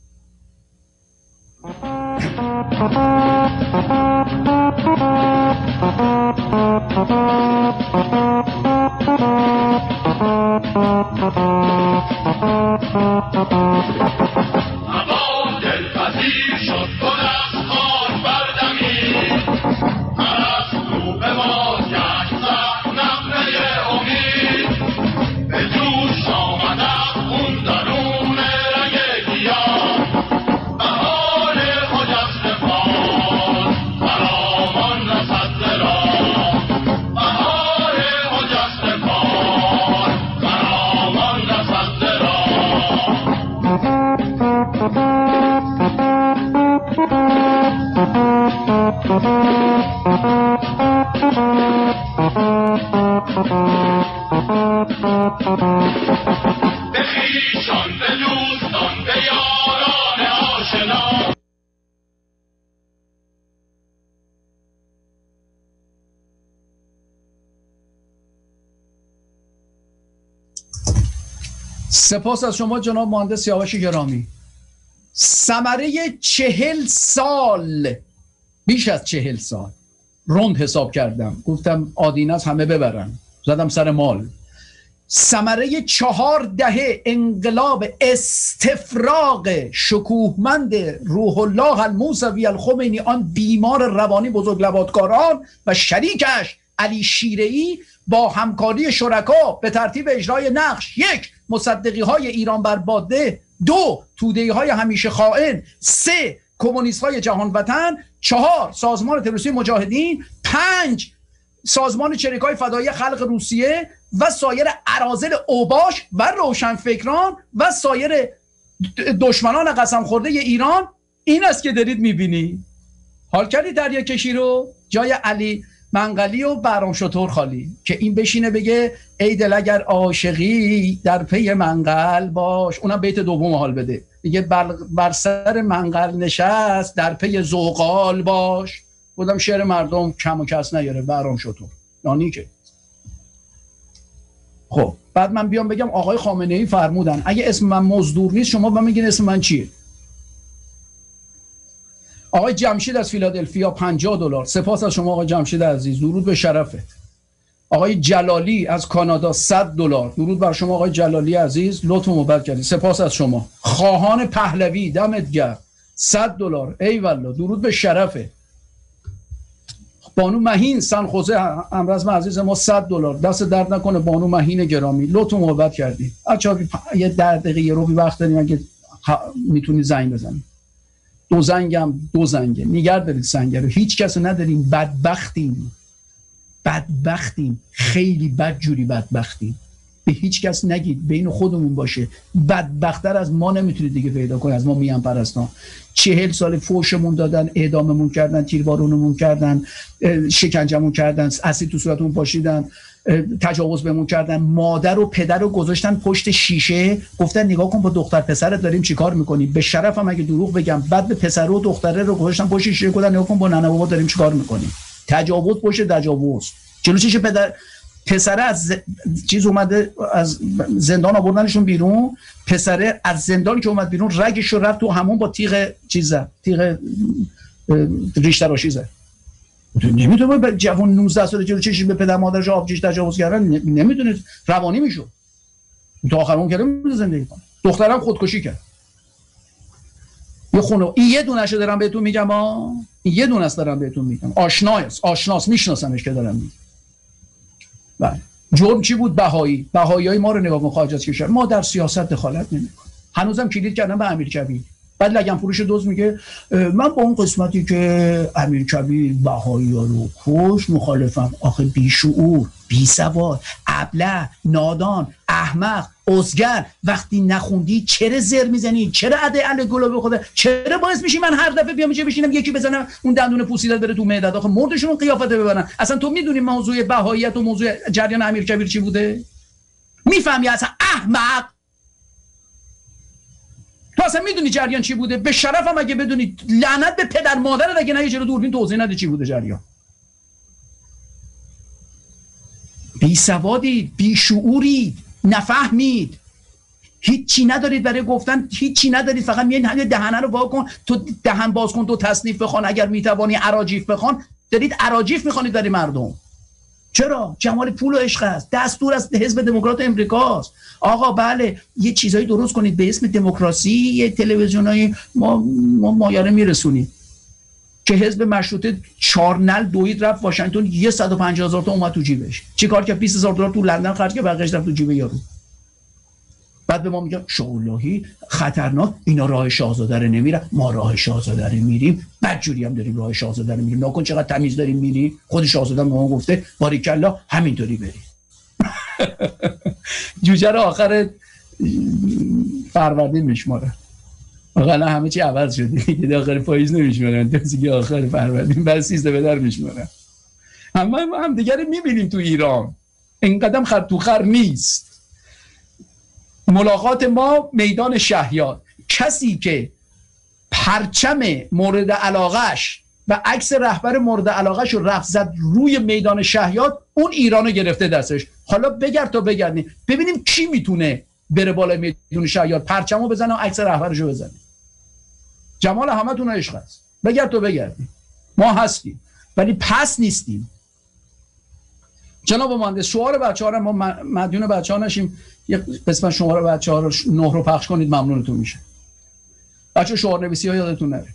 سپاس از شما جناب مهندس سیاوش گرامی. ثمره چهل سال، بیش از چهل سال روند حساب کردم، گفتم آدینس همه ببرن، زدم سر مال. ثمره چهار دهه انقلاب استفراغ شکوهمند روح الله الموسوی الخمینی، آن بیمار روانی بزرگلباتکاران و شریکش علی شیره‌ای با همکاری شرکا به ترتیب اجرای نقش: یک، مصدقی های ایران بر باده، دو، توده‌ای های همیشه خائن، سه، کمونیست های جهان وطن، چهار، سازمان تروریستی مجاهدین، پنج، سازمان چریک‌های فدایی خلق روسیه و سایر اراذل اوباش و روشنفکران و سایر دشمنان قسم خورده ایران. این است که دارید میبینی. حال کردی دریا کشی رو جای علی منقلی و برام شطور خالی که این بشینه بگه ای دل اگر عاشقی در پی منقل باش. اونم بیت دوم حال بده، میگه بر, بر سر منقل نشست در پی زغال باش. بودم شعر مردم کم و کس نیاره برام شطور یعنی که. خب بعد من بیام بگم آقای خامنه ای فرمودن اگه اسم من مزدور نیست شما با میگین اسم من چیه؟ آقای جمشید از فیلادلفیا پنجاه دلار. سپاس از شما آقای جمشید عزیز، درود به شرفت. آقای جلالی از کانادا صد دلار. درود بر شما آقای جلالی عزیز، لطف و محبت کردید. سپاس از شما. خواهان پهلوی دمت گرم صد دلار. ای والله درود به شرفت. بانو مهین سن خوزه امرزم عزیز ما صد دلار. دست درد نکنه بانو مهین گرامی، لطف و محبت کردید. بچه‌ها یه ده دقیقه یه رو وقت داریم اگه میتونی زنگ بزنید. دو زنگم دو زنگه نیگر دارید سنگه رو، هیچ کس رو نداریم. بدبختیم بدبختیم خیلی بدجوری بدبختیم. به هیچ کس نگید، بین خودمون باشه. بدبختر از ما نمیتونید دیگه پیدا کنید، از ما میان پرستان. چهل سال فوشمون دادن، اعداممون کردن، تیربارونمون کردن، شکنجمون کردن، اسید تو صورتمون پاشیدن، تجاوز بهمون کردن، مادر و پدر رو گذاشتن پشت شیشه، گفتن نگاه کن با دختر پسرت داریم چیکار میکنیم. به شرفم اگه دروغ بگم، بعد به پسر و دختره رو گذاشتن پشت شیشه، گفتن نگاه کن با ننه بابا داریم چیکار میکنیم. تجاوز پشت تجاوز، جلو چش پدر پسره از ز... چیز اومده از زندان آوردنشون بیرون، پسره از زندان که اومد بیرون رگش رو رفت تو همون با تیغ چیز تیغ ریش تراشی زد. نمیتونه به جوان نوزده ساله جلو چشم به پدر مادرش آبجیش تجاوز کردن، نمیتونه روانی میشد تا آخر اون کلمه میتونه زندگی کنه. دخترم خودکشی کرد. یه خونه این یه دونهشو دارم بهتون میگم ها، این یه دونه است دارم بهتون میگم، آشناست آشناس میشناسمش که دارم میگم. بله جرم چی بود؟ بهایی بهاییای ما رو نگاه کن، خارج از کشور ما در سیاست دخالت نمیکنیم. هنوزم کلید کردم به امیرکبیر، بعد لگن فروش دوست میگه من با اون قسمتی که امیرکبیر بهایی‌ها رو کش مخالفم. آخه بیشعور، بیسواد، ابله، نادان، احمق، ازگر، وقتی نخوندی چرا زر میزنی؟ چرا عده ال گلو بخوره؟ چرا باعث میشی من هر دفعه بیام اینجا بشینم یکی بزنم اون دندون پوسیده بره تو معدت؟ آخه مردشون اون قیافت ببرن. اصلا تو میدونی موضوع بهاییت و موضوع جریان امیرکبیر چی بوده؟ میفهمی اصلا احمق؟ تو اصلا میدونی جریان چی بوده؟ به شرفم اگه بدونی، لعنت به پدر مادرت اگه نه چرا دوربین توضیح نده چی بوده جریان. بی سوادید، بی شعورید، نفهمید، هیچی ندارید برای گفتن، هیچی ندارید، فقط میایین همین دهنه رو وا کن، تو دهن باز کن، تو تصنیف بخوان، اگر میتوانی اراجیف بخوان. دارید اراجیف میخوانید برای مردم. چرا؟ جمال پول و عشق است، دستور از حزب دموکرات امریکاست. آقا بله یه چیزایی درست کنید به اسم دموکراسی، یه تلویزیونایی ما ما مایاره میرسونید که حزب مشروطه چهار نل دوید رفت واشنگتن، یه صد و پنجاه هزار تا اومد تو جیبش. چیکار کرد؟ بیست هزار دلار تو لندن خرج کرد، بقیه‌اش رفت تو جیب یارو. بعد به ما میگن شاه‌اللهی خطرناک، اینا راه شاهزاده رو نمیرن، ما راه شاهزاده رو میریم. بدجوری هم داریم راه شاهزاده رو میریم. ناکن چقدر تمیز داریم میریم. خود شاهزاده به ما گفته باریکلا همینطوری بریم. جوجه رو آخر فروردین میشماره. واقعا همه چی عوض شده دیگه، داخل پاییز نمیشمارن، دیگه آخر فروردین بعد سیزده به در میشمارن. اما هم دیگه رو میبینیم تو ایران اینقدر خر تو خر نیست. ملاقات ما میدان شهیار، کسی که پرچم مورد علاقهش و عکس رهبر مورد علاقهش رو رفت زد روی میدان شهیار، اون ایرانو گرفته دستش. حالا بگرد تا بگردیم ببینیم کی میتونه بره بالا میدون شهیار پرچمو بزنه و عکس رهبرشو بزنه. جمال همتون عشق است، بگرد تا بگردیم. ما هستیم ولی پس نیستیم. جناب مهندس شعار بچه‌ها رو ما مدیون بچه‌ها نشیم، یک قسمت شماره بچه‌ها رو نه رو پخش کنید، ممنونتون میشه. بچه‌ها شعار نویسی‌ها یادتون نره.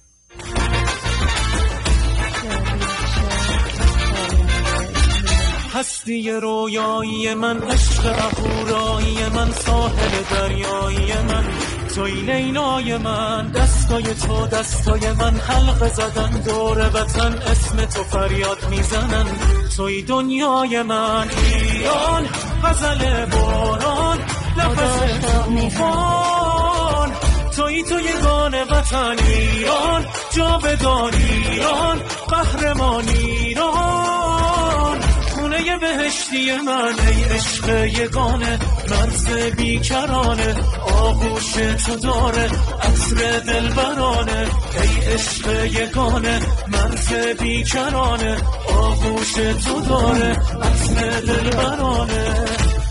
هستی رویایی من، عشق اهورایی من، ساحل دریایی من، توی لیلای من، دستای تو دستای من، حلقه زدن دور وطن، اسم تو فریاد میزنن، توی دنیای من. ایران غزل باران، نفس طوفان، توی تو یگان وطن ایران، جاودان ایران، قهرمان ایران، خونه بهشتی من، ای عشق یگانه، مرز بیکرانه، آغوش تو داره، عطر دلبرانه، ای عشق یگانه، مرز بیکرانه، آغوش تو داره، عطر دلبرانه.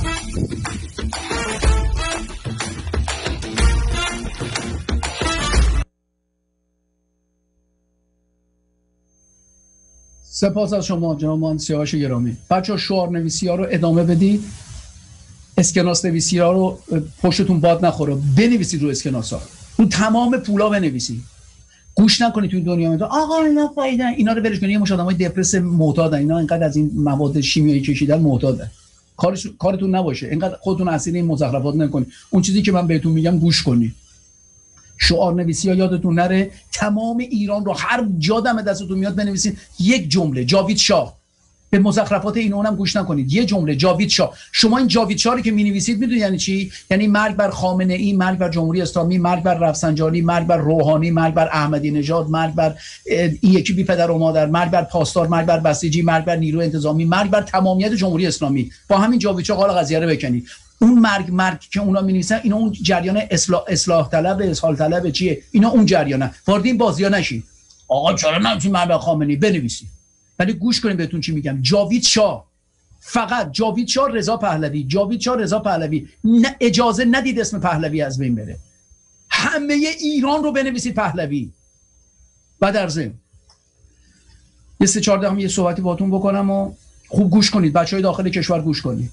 سپاس از شما جناب مهندس سیاوش گرامی. بچه‌ها شعار نویسی ها رو ادامه بدید، اسکناس نویسی ها رو پشتتون باد نخوره، بنویسید رو اسکناس ها، رو تمام پولا بنویسید. گوش نکنید تو این دنیا میگن آقا اینا فایده، اینا رو برش کنید. یه مش آدمای دپرس معتادن، اینا اینقدر از این مواد شیمیایی کشیدن معتادن. کارش کارتون نباشه، اینقدر خودتون اسیر این مزخرفات نکنید. اون چیزی که من بهتون میگم گوش کنید. شعار نویسی ها یادتون نره، تمام ایران رو هر جا دم دستتون میاد بنویسید یک جمله. جاوید شاه به مزخرفات این اونم گوش نکنید. یه جمله جاوید شاه، شما این جاوید شاه رو که می‌نویسید میدونید یعنی چی؟ یعنی مرگ بر خامنه ای، مرگ بر جمهوری اسلامی، مرگ بر رفسنجانی، مرگ بر روحانی، مرگ بر احمدی نژاد، مرگ بر این یکی بی پدر و مادر، مرگ بر پاسدار، مرگ بر بسیجی، مرگ بر نیروی انتظامی، مرگ بر تمامیت جمهوری اسلامی. با همین جاوید شاه قال قضیه رو بکنید. اون مرگ مرگ که اونا می‌نویسن اینا اون جریان اصلاح اصلاح طلب، اصلاح طلب چیه؟ اینا اون جریانه. وارد این بازی‌ها نشین. آقا چرا نمی‌تونی مرگ بر خامنه‌ای بنویسی؟ ولی گوش کنید بهتون چی میگم. جاوید شاه، فقط جاوید شاه رضا پهلوی، جاوید شاه رضا پهلوی، نه اجازه ندید اسم پهلوی از بین بره. همه ایران رو بنویسید پهلوی. و در ضمن یه سه چهار دقیقه یه صحبتی باهاتون بکنم و خوب گوش کنید. بچهای داخل کشور گوش کنید.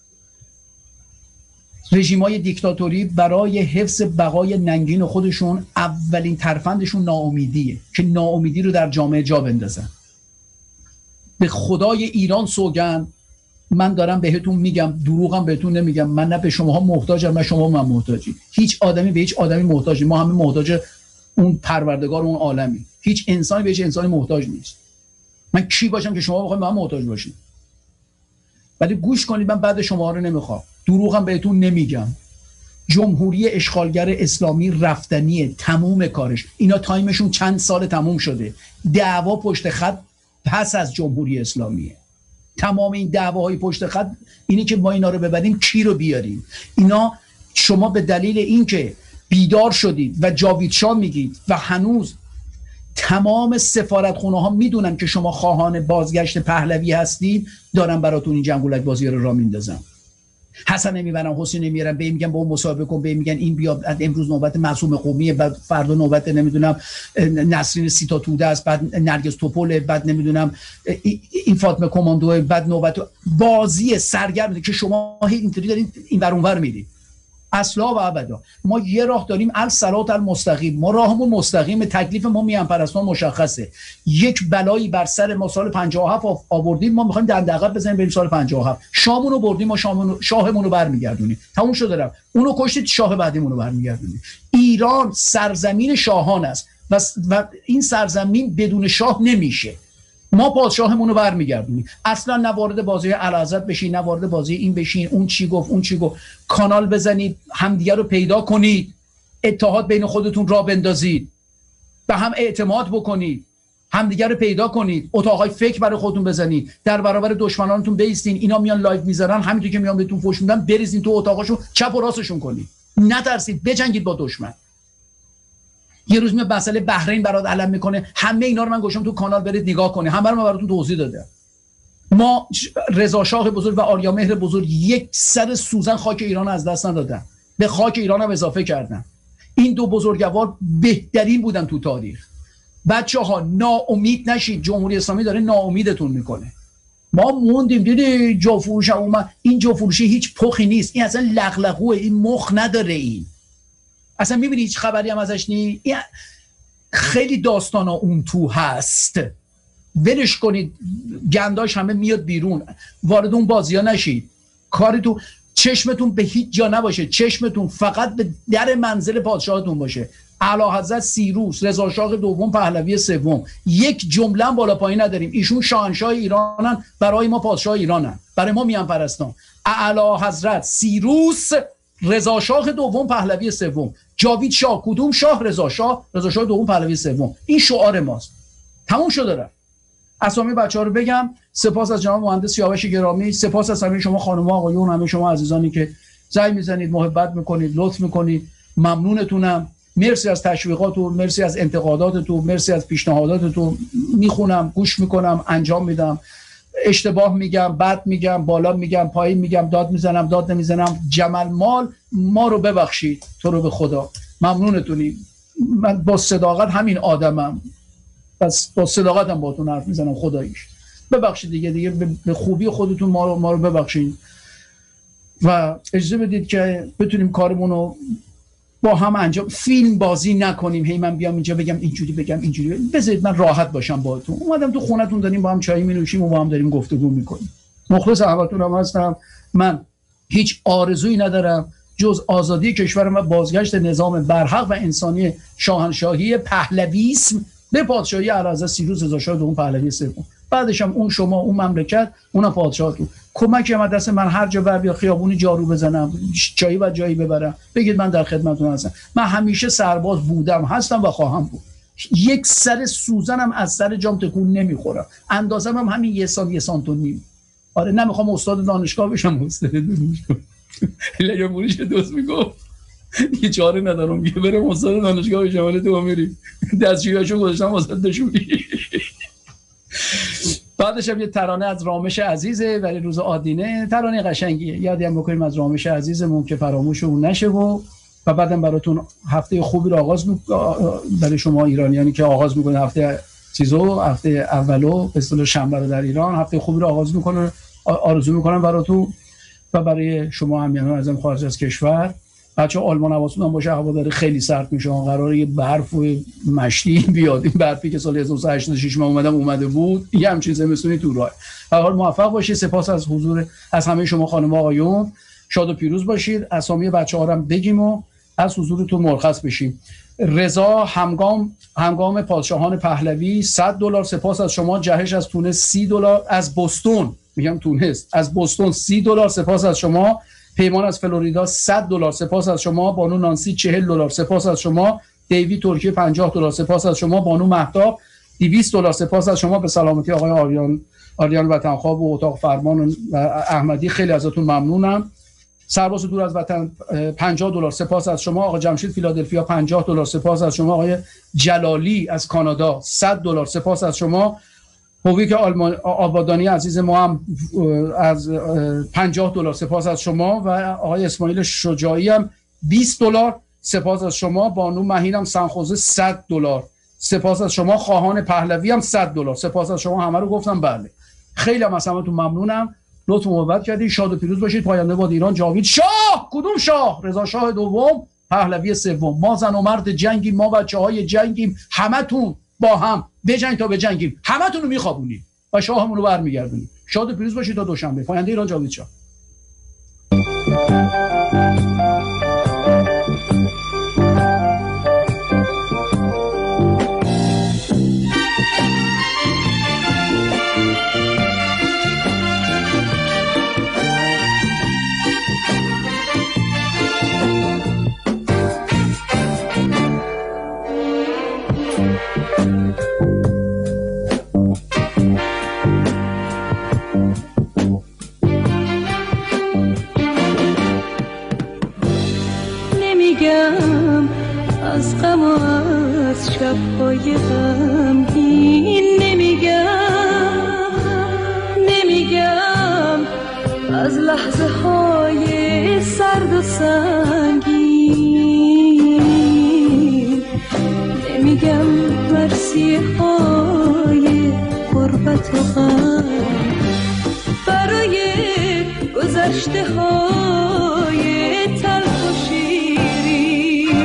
رژیم‌های دیکتاتوری برای حفظ بقای ننگین خودشون اولین ترفندشون ناامیدیه که ناامیدی رو در جامعه جا بندازن. به خدای ایران سوگند من دارم بهتون میگم، دروغم بهتون نمیگم. من نه به شماها محتاجم نه شما من محتاجی. هیچ آدمی به هیچ آدمی محتاجی. ما همه محتاج اون پروردگار اون عالمی. هیچ انسانی به هیچ انسانی محتاج نیست. من کی باشم که شما بخواید من محتاج باشید؟ ولی گوش کنید، من بعد شما رو نمیخوام. دروغم بهتون نمیگم. جمهوری اشغالگر اسلامی رفتنیه، تموم کارش. اینا تایمشون چند سال تموم شده. دعوا پشت خط پس از جمهوری اسلامیه. تمام این دعواهای پشت خط اینی که ما اینا رو ببریم کی رو بیاریم؟ اینا شما به دلیل اینکه بیدار شدید و جاوید شاه میگید و هنوز تمام سفارتخونه ها میدونن که شما خواهان بازگشت پهلوی هستید، دارن براتون این جنگولک بازی رو را میندازن. حسن نمیبرن، حسین نمیارن، به میگن با اون مصاحبه کن، به میگن این بیا امروز نوبت معصوم قومیه، بعد فردا نوبت نمیدونم نسرین سیتا توده است، بعد نرگس توپل، بعد نمیدونم این فاطمه کماندو، بعد نوبت بازی سرگرم که شما اینطوری دارین این ور اون ور میرید. اصلا و ابدا ما یه راه داریم، الصراط المستقیم. ما راهمون مستقیم. تکلیف ما میان پرستان مشخصه. یک بلایی بر سر ما سال پنجاه و هفت آوردیم، ما میخوایم دنده عقب بزنیم بریم سال پنجاه و هفت. شامونو رو بردیم، ما شامونو شاهمون رو برمیگردونیم. تموم شد رفت. اونو کشتید، شاه بعدیمون رو برمیگردونیم. ایران سرزمین شاهان است و, و این سرزمین بدون شاه نمیشه. ما پادشاهمون رو برمیگردونیم. اصلا نه وارد بازی اعلیحضرت بشین، نه وارد بازی این بشین، اون چی گفت اون چی گفت. کانال بزنید، همدیگه رو پیدا کنید، اتحاد بین خودتون را بندازید، به هم اعتماد بکنید، همدیگه رو پیدا کنید، اتاقای فکر برای خودتون بزنید، در برابر دشمنانتون بیستین. اینا میان لایو میذارن، همینطور که میان بهتون فوش میدن بریزین تو اتاقاشون، چپ و راستشون کنید. نترسید، بجنگید با دشمن. یه روز میاد مسئله بحرین برات علم میکنه، همه اینا رو من گوشم تو کانال برید نگاه کنید، همه رو من براتون توضیح دادم. ما رضا شاه بزرگ و آریامهر بزرگ یک سر سوزن خاک ایران از دست ندادن، به خاک ایران هم اضافه کردن. این دو بزرگوار بهترین بودن تو تاریخ. بچه‌ها ناامید نشید، جمهوری اسلامی داره ناامیدتون میکنه. ما موندیم، دیدی جا فروش اومد. این جا فروشی هیچ پخی نیست، این اصلا لغلقوه، این مخ نداره، این اصلا میبینی هیچ خبری هم ازش نی. خیلی داستان ها اون تو هست، ولش کنید، گنداش همه میاد بیرون. وارد اون بازی ها نشید. کاری تو چشمتون به هیچ جا نباشه، چشمتون فقط به در منزل پادشاهتون باشه. اعلیحضرت سیروس، رضا شاه دوم، پهلوی سوم، یک جمله بالا پایین نداریم. ایشون شاهنشاه ایرانن، برای ما پادشاه ایرانن، برای ما میان پرستان. اعلیحضرت سیروس، رضا شاه دوم، پهلوی سوم. جاوید شاه کدوم شاه؟ رضا شاه، رضا شاه دوم، پهلوی سوم. این شعار ماست. تموم شده رفت. اسامی بچه‌ها رو بگم. سپاس از جناب مهندس سیاوش گرامی، سپاس از همه شما خانم‌ها آقایون، همه شما عزیزانی که زنگ میزنید، محبت میکنید، لطف میکنید. ممنونتونم. مرسی از تشویقاتون، مرسی از انتقاداتتون، مرسی از پیشنهاداتتون. میخونم، گوش میکنم، انجام میدم. اشتباه میگم، بد میگم، بالا میگم، پایین میگم، داد میزنم، داد نمیزنم. جمال مال ما رو ببخشید، تو رو به خدا. ممنونتونی. من با صداقت همین آدمم، بس با صداقتم باهاتون حرف میزنم. خداییش ببخشید دیگه، دیگه به خوبی خودتون ما رو ما رو ببخشید و اجازه بدید که بتونیم کارمون رو با هم انجام. فیلم بازی نکنیم، هی من بیام اینجا بگم اینجوری بگم اینجوری. بذارید من راحت باشم باهاتون. اومدم تو خونتون، داریم با هم چای می‌نوشیم و با هم داریم گفتگو می‌کنیم. مخلص احوالتونم هستم. من هیچ آرزویی ندارم جز آزادی کشورم و بازگشت نظام برحق و انسانی شاهنشاهی پهلویسم به پادشاهی اعلیحضرت سیروس رضا شاه دوم، پهلوی سوم. بعدش هم اون شما اون مملکت اونم پادشاهتون. کمک من دست من هر جا بر بیا خیابونی جارو بزنم، جایی و جایی ببرم، بگید من در خدمتتون هستم. من همیشه سرباز بودم، هستم و خواهم بود. یک سر سوزنم از سر جام تکون نمیخورم. اندازم هم همین یه سال یه سانتون نیم. آره نمیخوام استاد دانشگاه بشم، استاد دانشگاه. لیلا موریش دوست میگفت یه چاره ندارم که برم استاد دانشگاه بشم، ولی تو میری دستشوییاشو گذاشتم واسه دشویی. بعدش هم یه ترانه از رامش عزیزه ولی روز آدینه، ترانه قشنگیه، یادی هم بکنیم از رامش عزیزمون که فراموش اون نشه. و و بعدم براتون هفته خوبی رو آغاز میکنم برای شما ایرانیانی که آغاز میکنه هفته چیزو، هفته اولو به اصطلاح شنبه رو در ایران، هفته خوبی رو آغاز میکنه آرزو میکنم براتون و برای شما همیهنان ازم خارج از کشور. بچه آلمان حواستون باشه، هوا داره خیلی سرد میشه، قراره یه برف و مشتی بیاد. این برفی که سال هزار و نهصد و هشتاد و شش من اومدم اومده بود، یه همچین زمستونی تو راه. به هر حال موفق باشید. سپاس از حضور از همه شما خانم و آقایون، شاد و پیروز باشید. اسامی بچه‌ها رو هم بگیم و از حضورتون مرخص بشیم. رضا همگام هنگام پادشاهان پهلوی صد دلار. سپاس از شما. جهش از تونس سی دلار. از بوستون، میگم تونس، از بوستون سی دلار. سپاس از شما. پیمان از فلوریدا صد دلار. سپاس از شما. بانو نانسی چهل دلار. سپاس از شما. دیوی ترکیه پنجاه دلار. سپاس از شما. بانو مهتاب دویست دلار. سپاس از شما. به سلامتی آقای آریان آریان وطنخواه و اتاق فرمان و احمدی، خیلی ازتون ممنونم. سرباز دور از وطن پنجاه دلار. سپاس از شما. آقا جمشید فیلادلفیا پنجاه دلار. سپاس از شما. آقای جلالی از کانادا صد دلار. سپاس از شما. هویک آلمان آبادانی عزیز ما هم از پنجاه دلار. سپاس از شما. و آقای اسماعیل شجاعی هم بیست دلار. سپاس از شما. بانو مهینم سنخوزه صد دلار. سپاس از شما. خواهان پهلوی هم صد دلار. سپاس از شما. همه رو گفتم. بله خیلی هم از همتون ممنونم. لطف محبت کردید. شاد و پیروز باشید. پاینده باد ایران. جاوید شاه. کدوم شاه؟ رضا شاه دوم، پهلوی سوم. ما زن و مرد جنگیم، ما بچه‌های جنگیم، همتون با هم بجنگ تا بجنگیم، همتون رو میخوابونیم و شاهمون رو برمیگردونیم. شاد و پیروز باشید تا دوشنبه. پاینده ایران. جاوید شاه. از غم و از شب‌های غمگین نمیگم، نمیگم از لحظه های سرد و سنگین، نمیگم مرثیه های غربت و غم برای گذشته های تلخ و شیرین.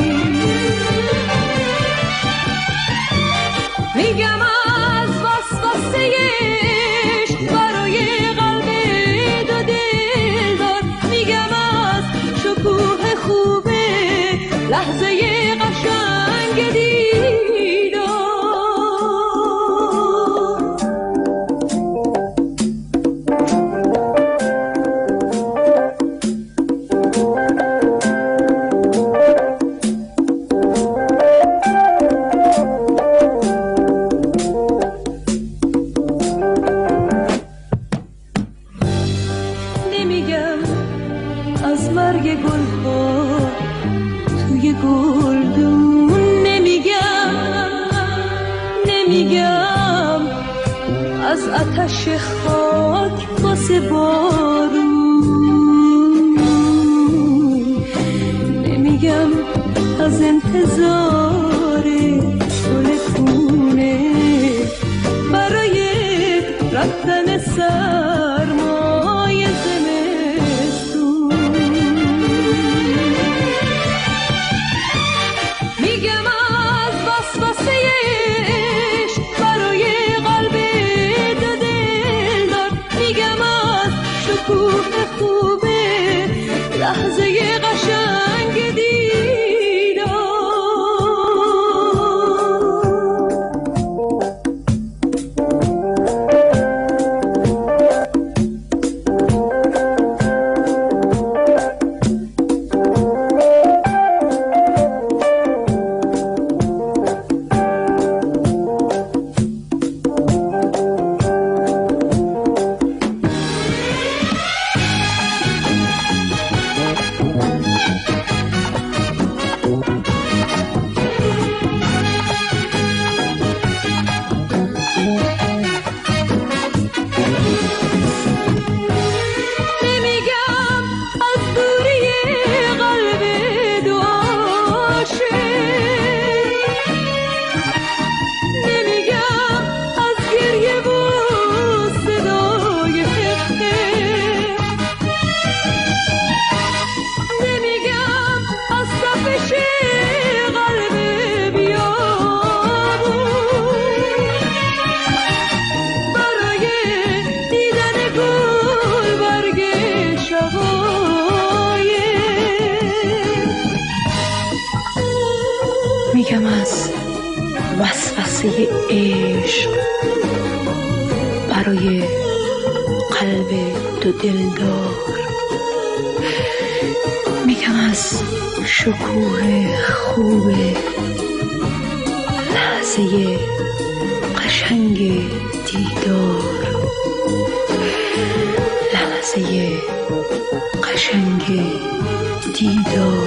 میگم از وسوسه عشق برای قلب دو دلدار، میگم از شکوه خوبه لحظه قشنگ دیدار. آتش خاک واسه بارون، نمیگم از انتظار گل خونه برای رفتن سرمای زمستون. میگم از وسوسه عشق برای قلب شکوه خوبه لحظه قشنگ دیدار. وسوسه عشق برای قلب دو دلدار. میگم از شکوه خوب لحظه قشنگ دیدار، لحظه قشنگ دیدار.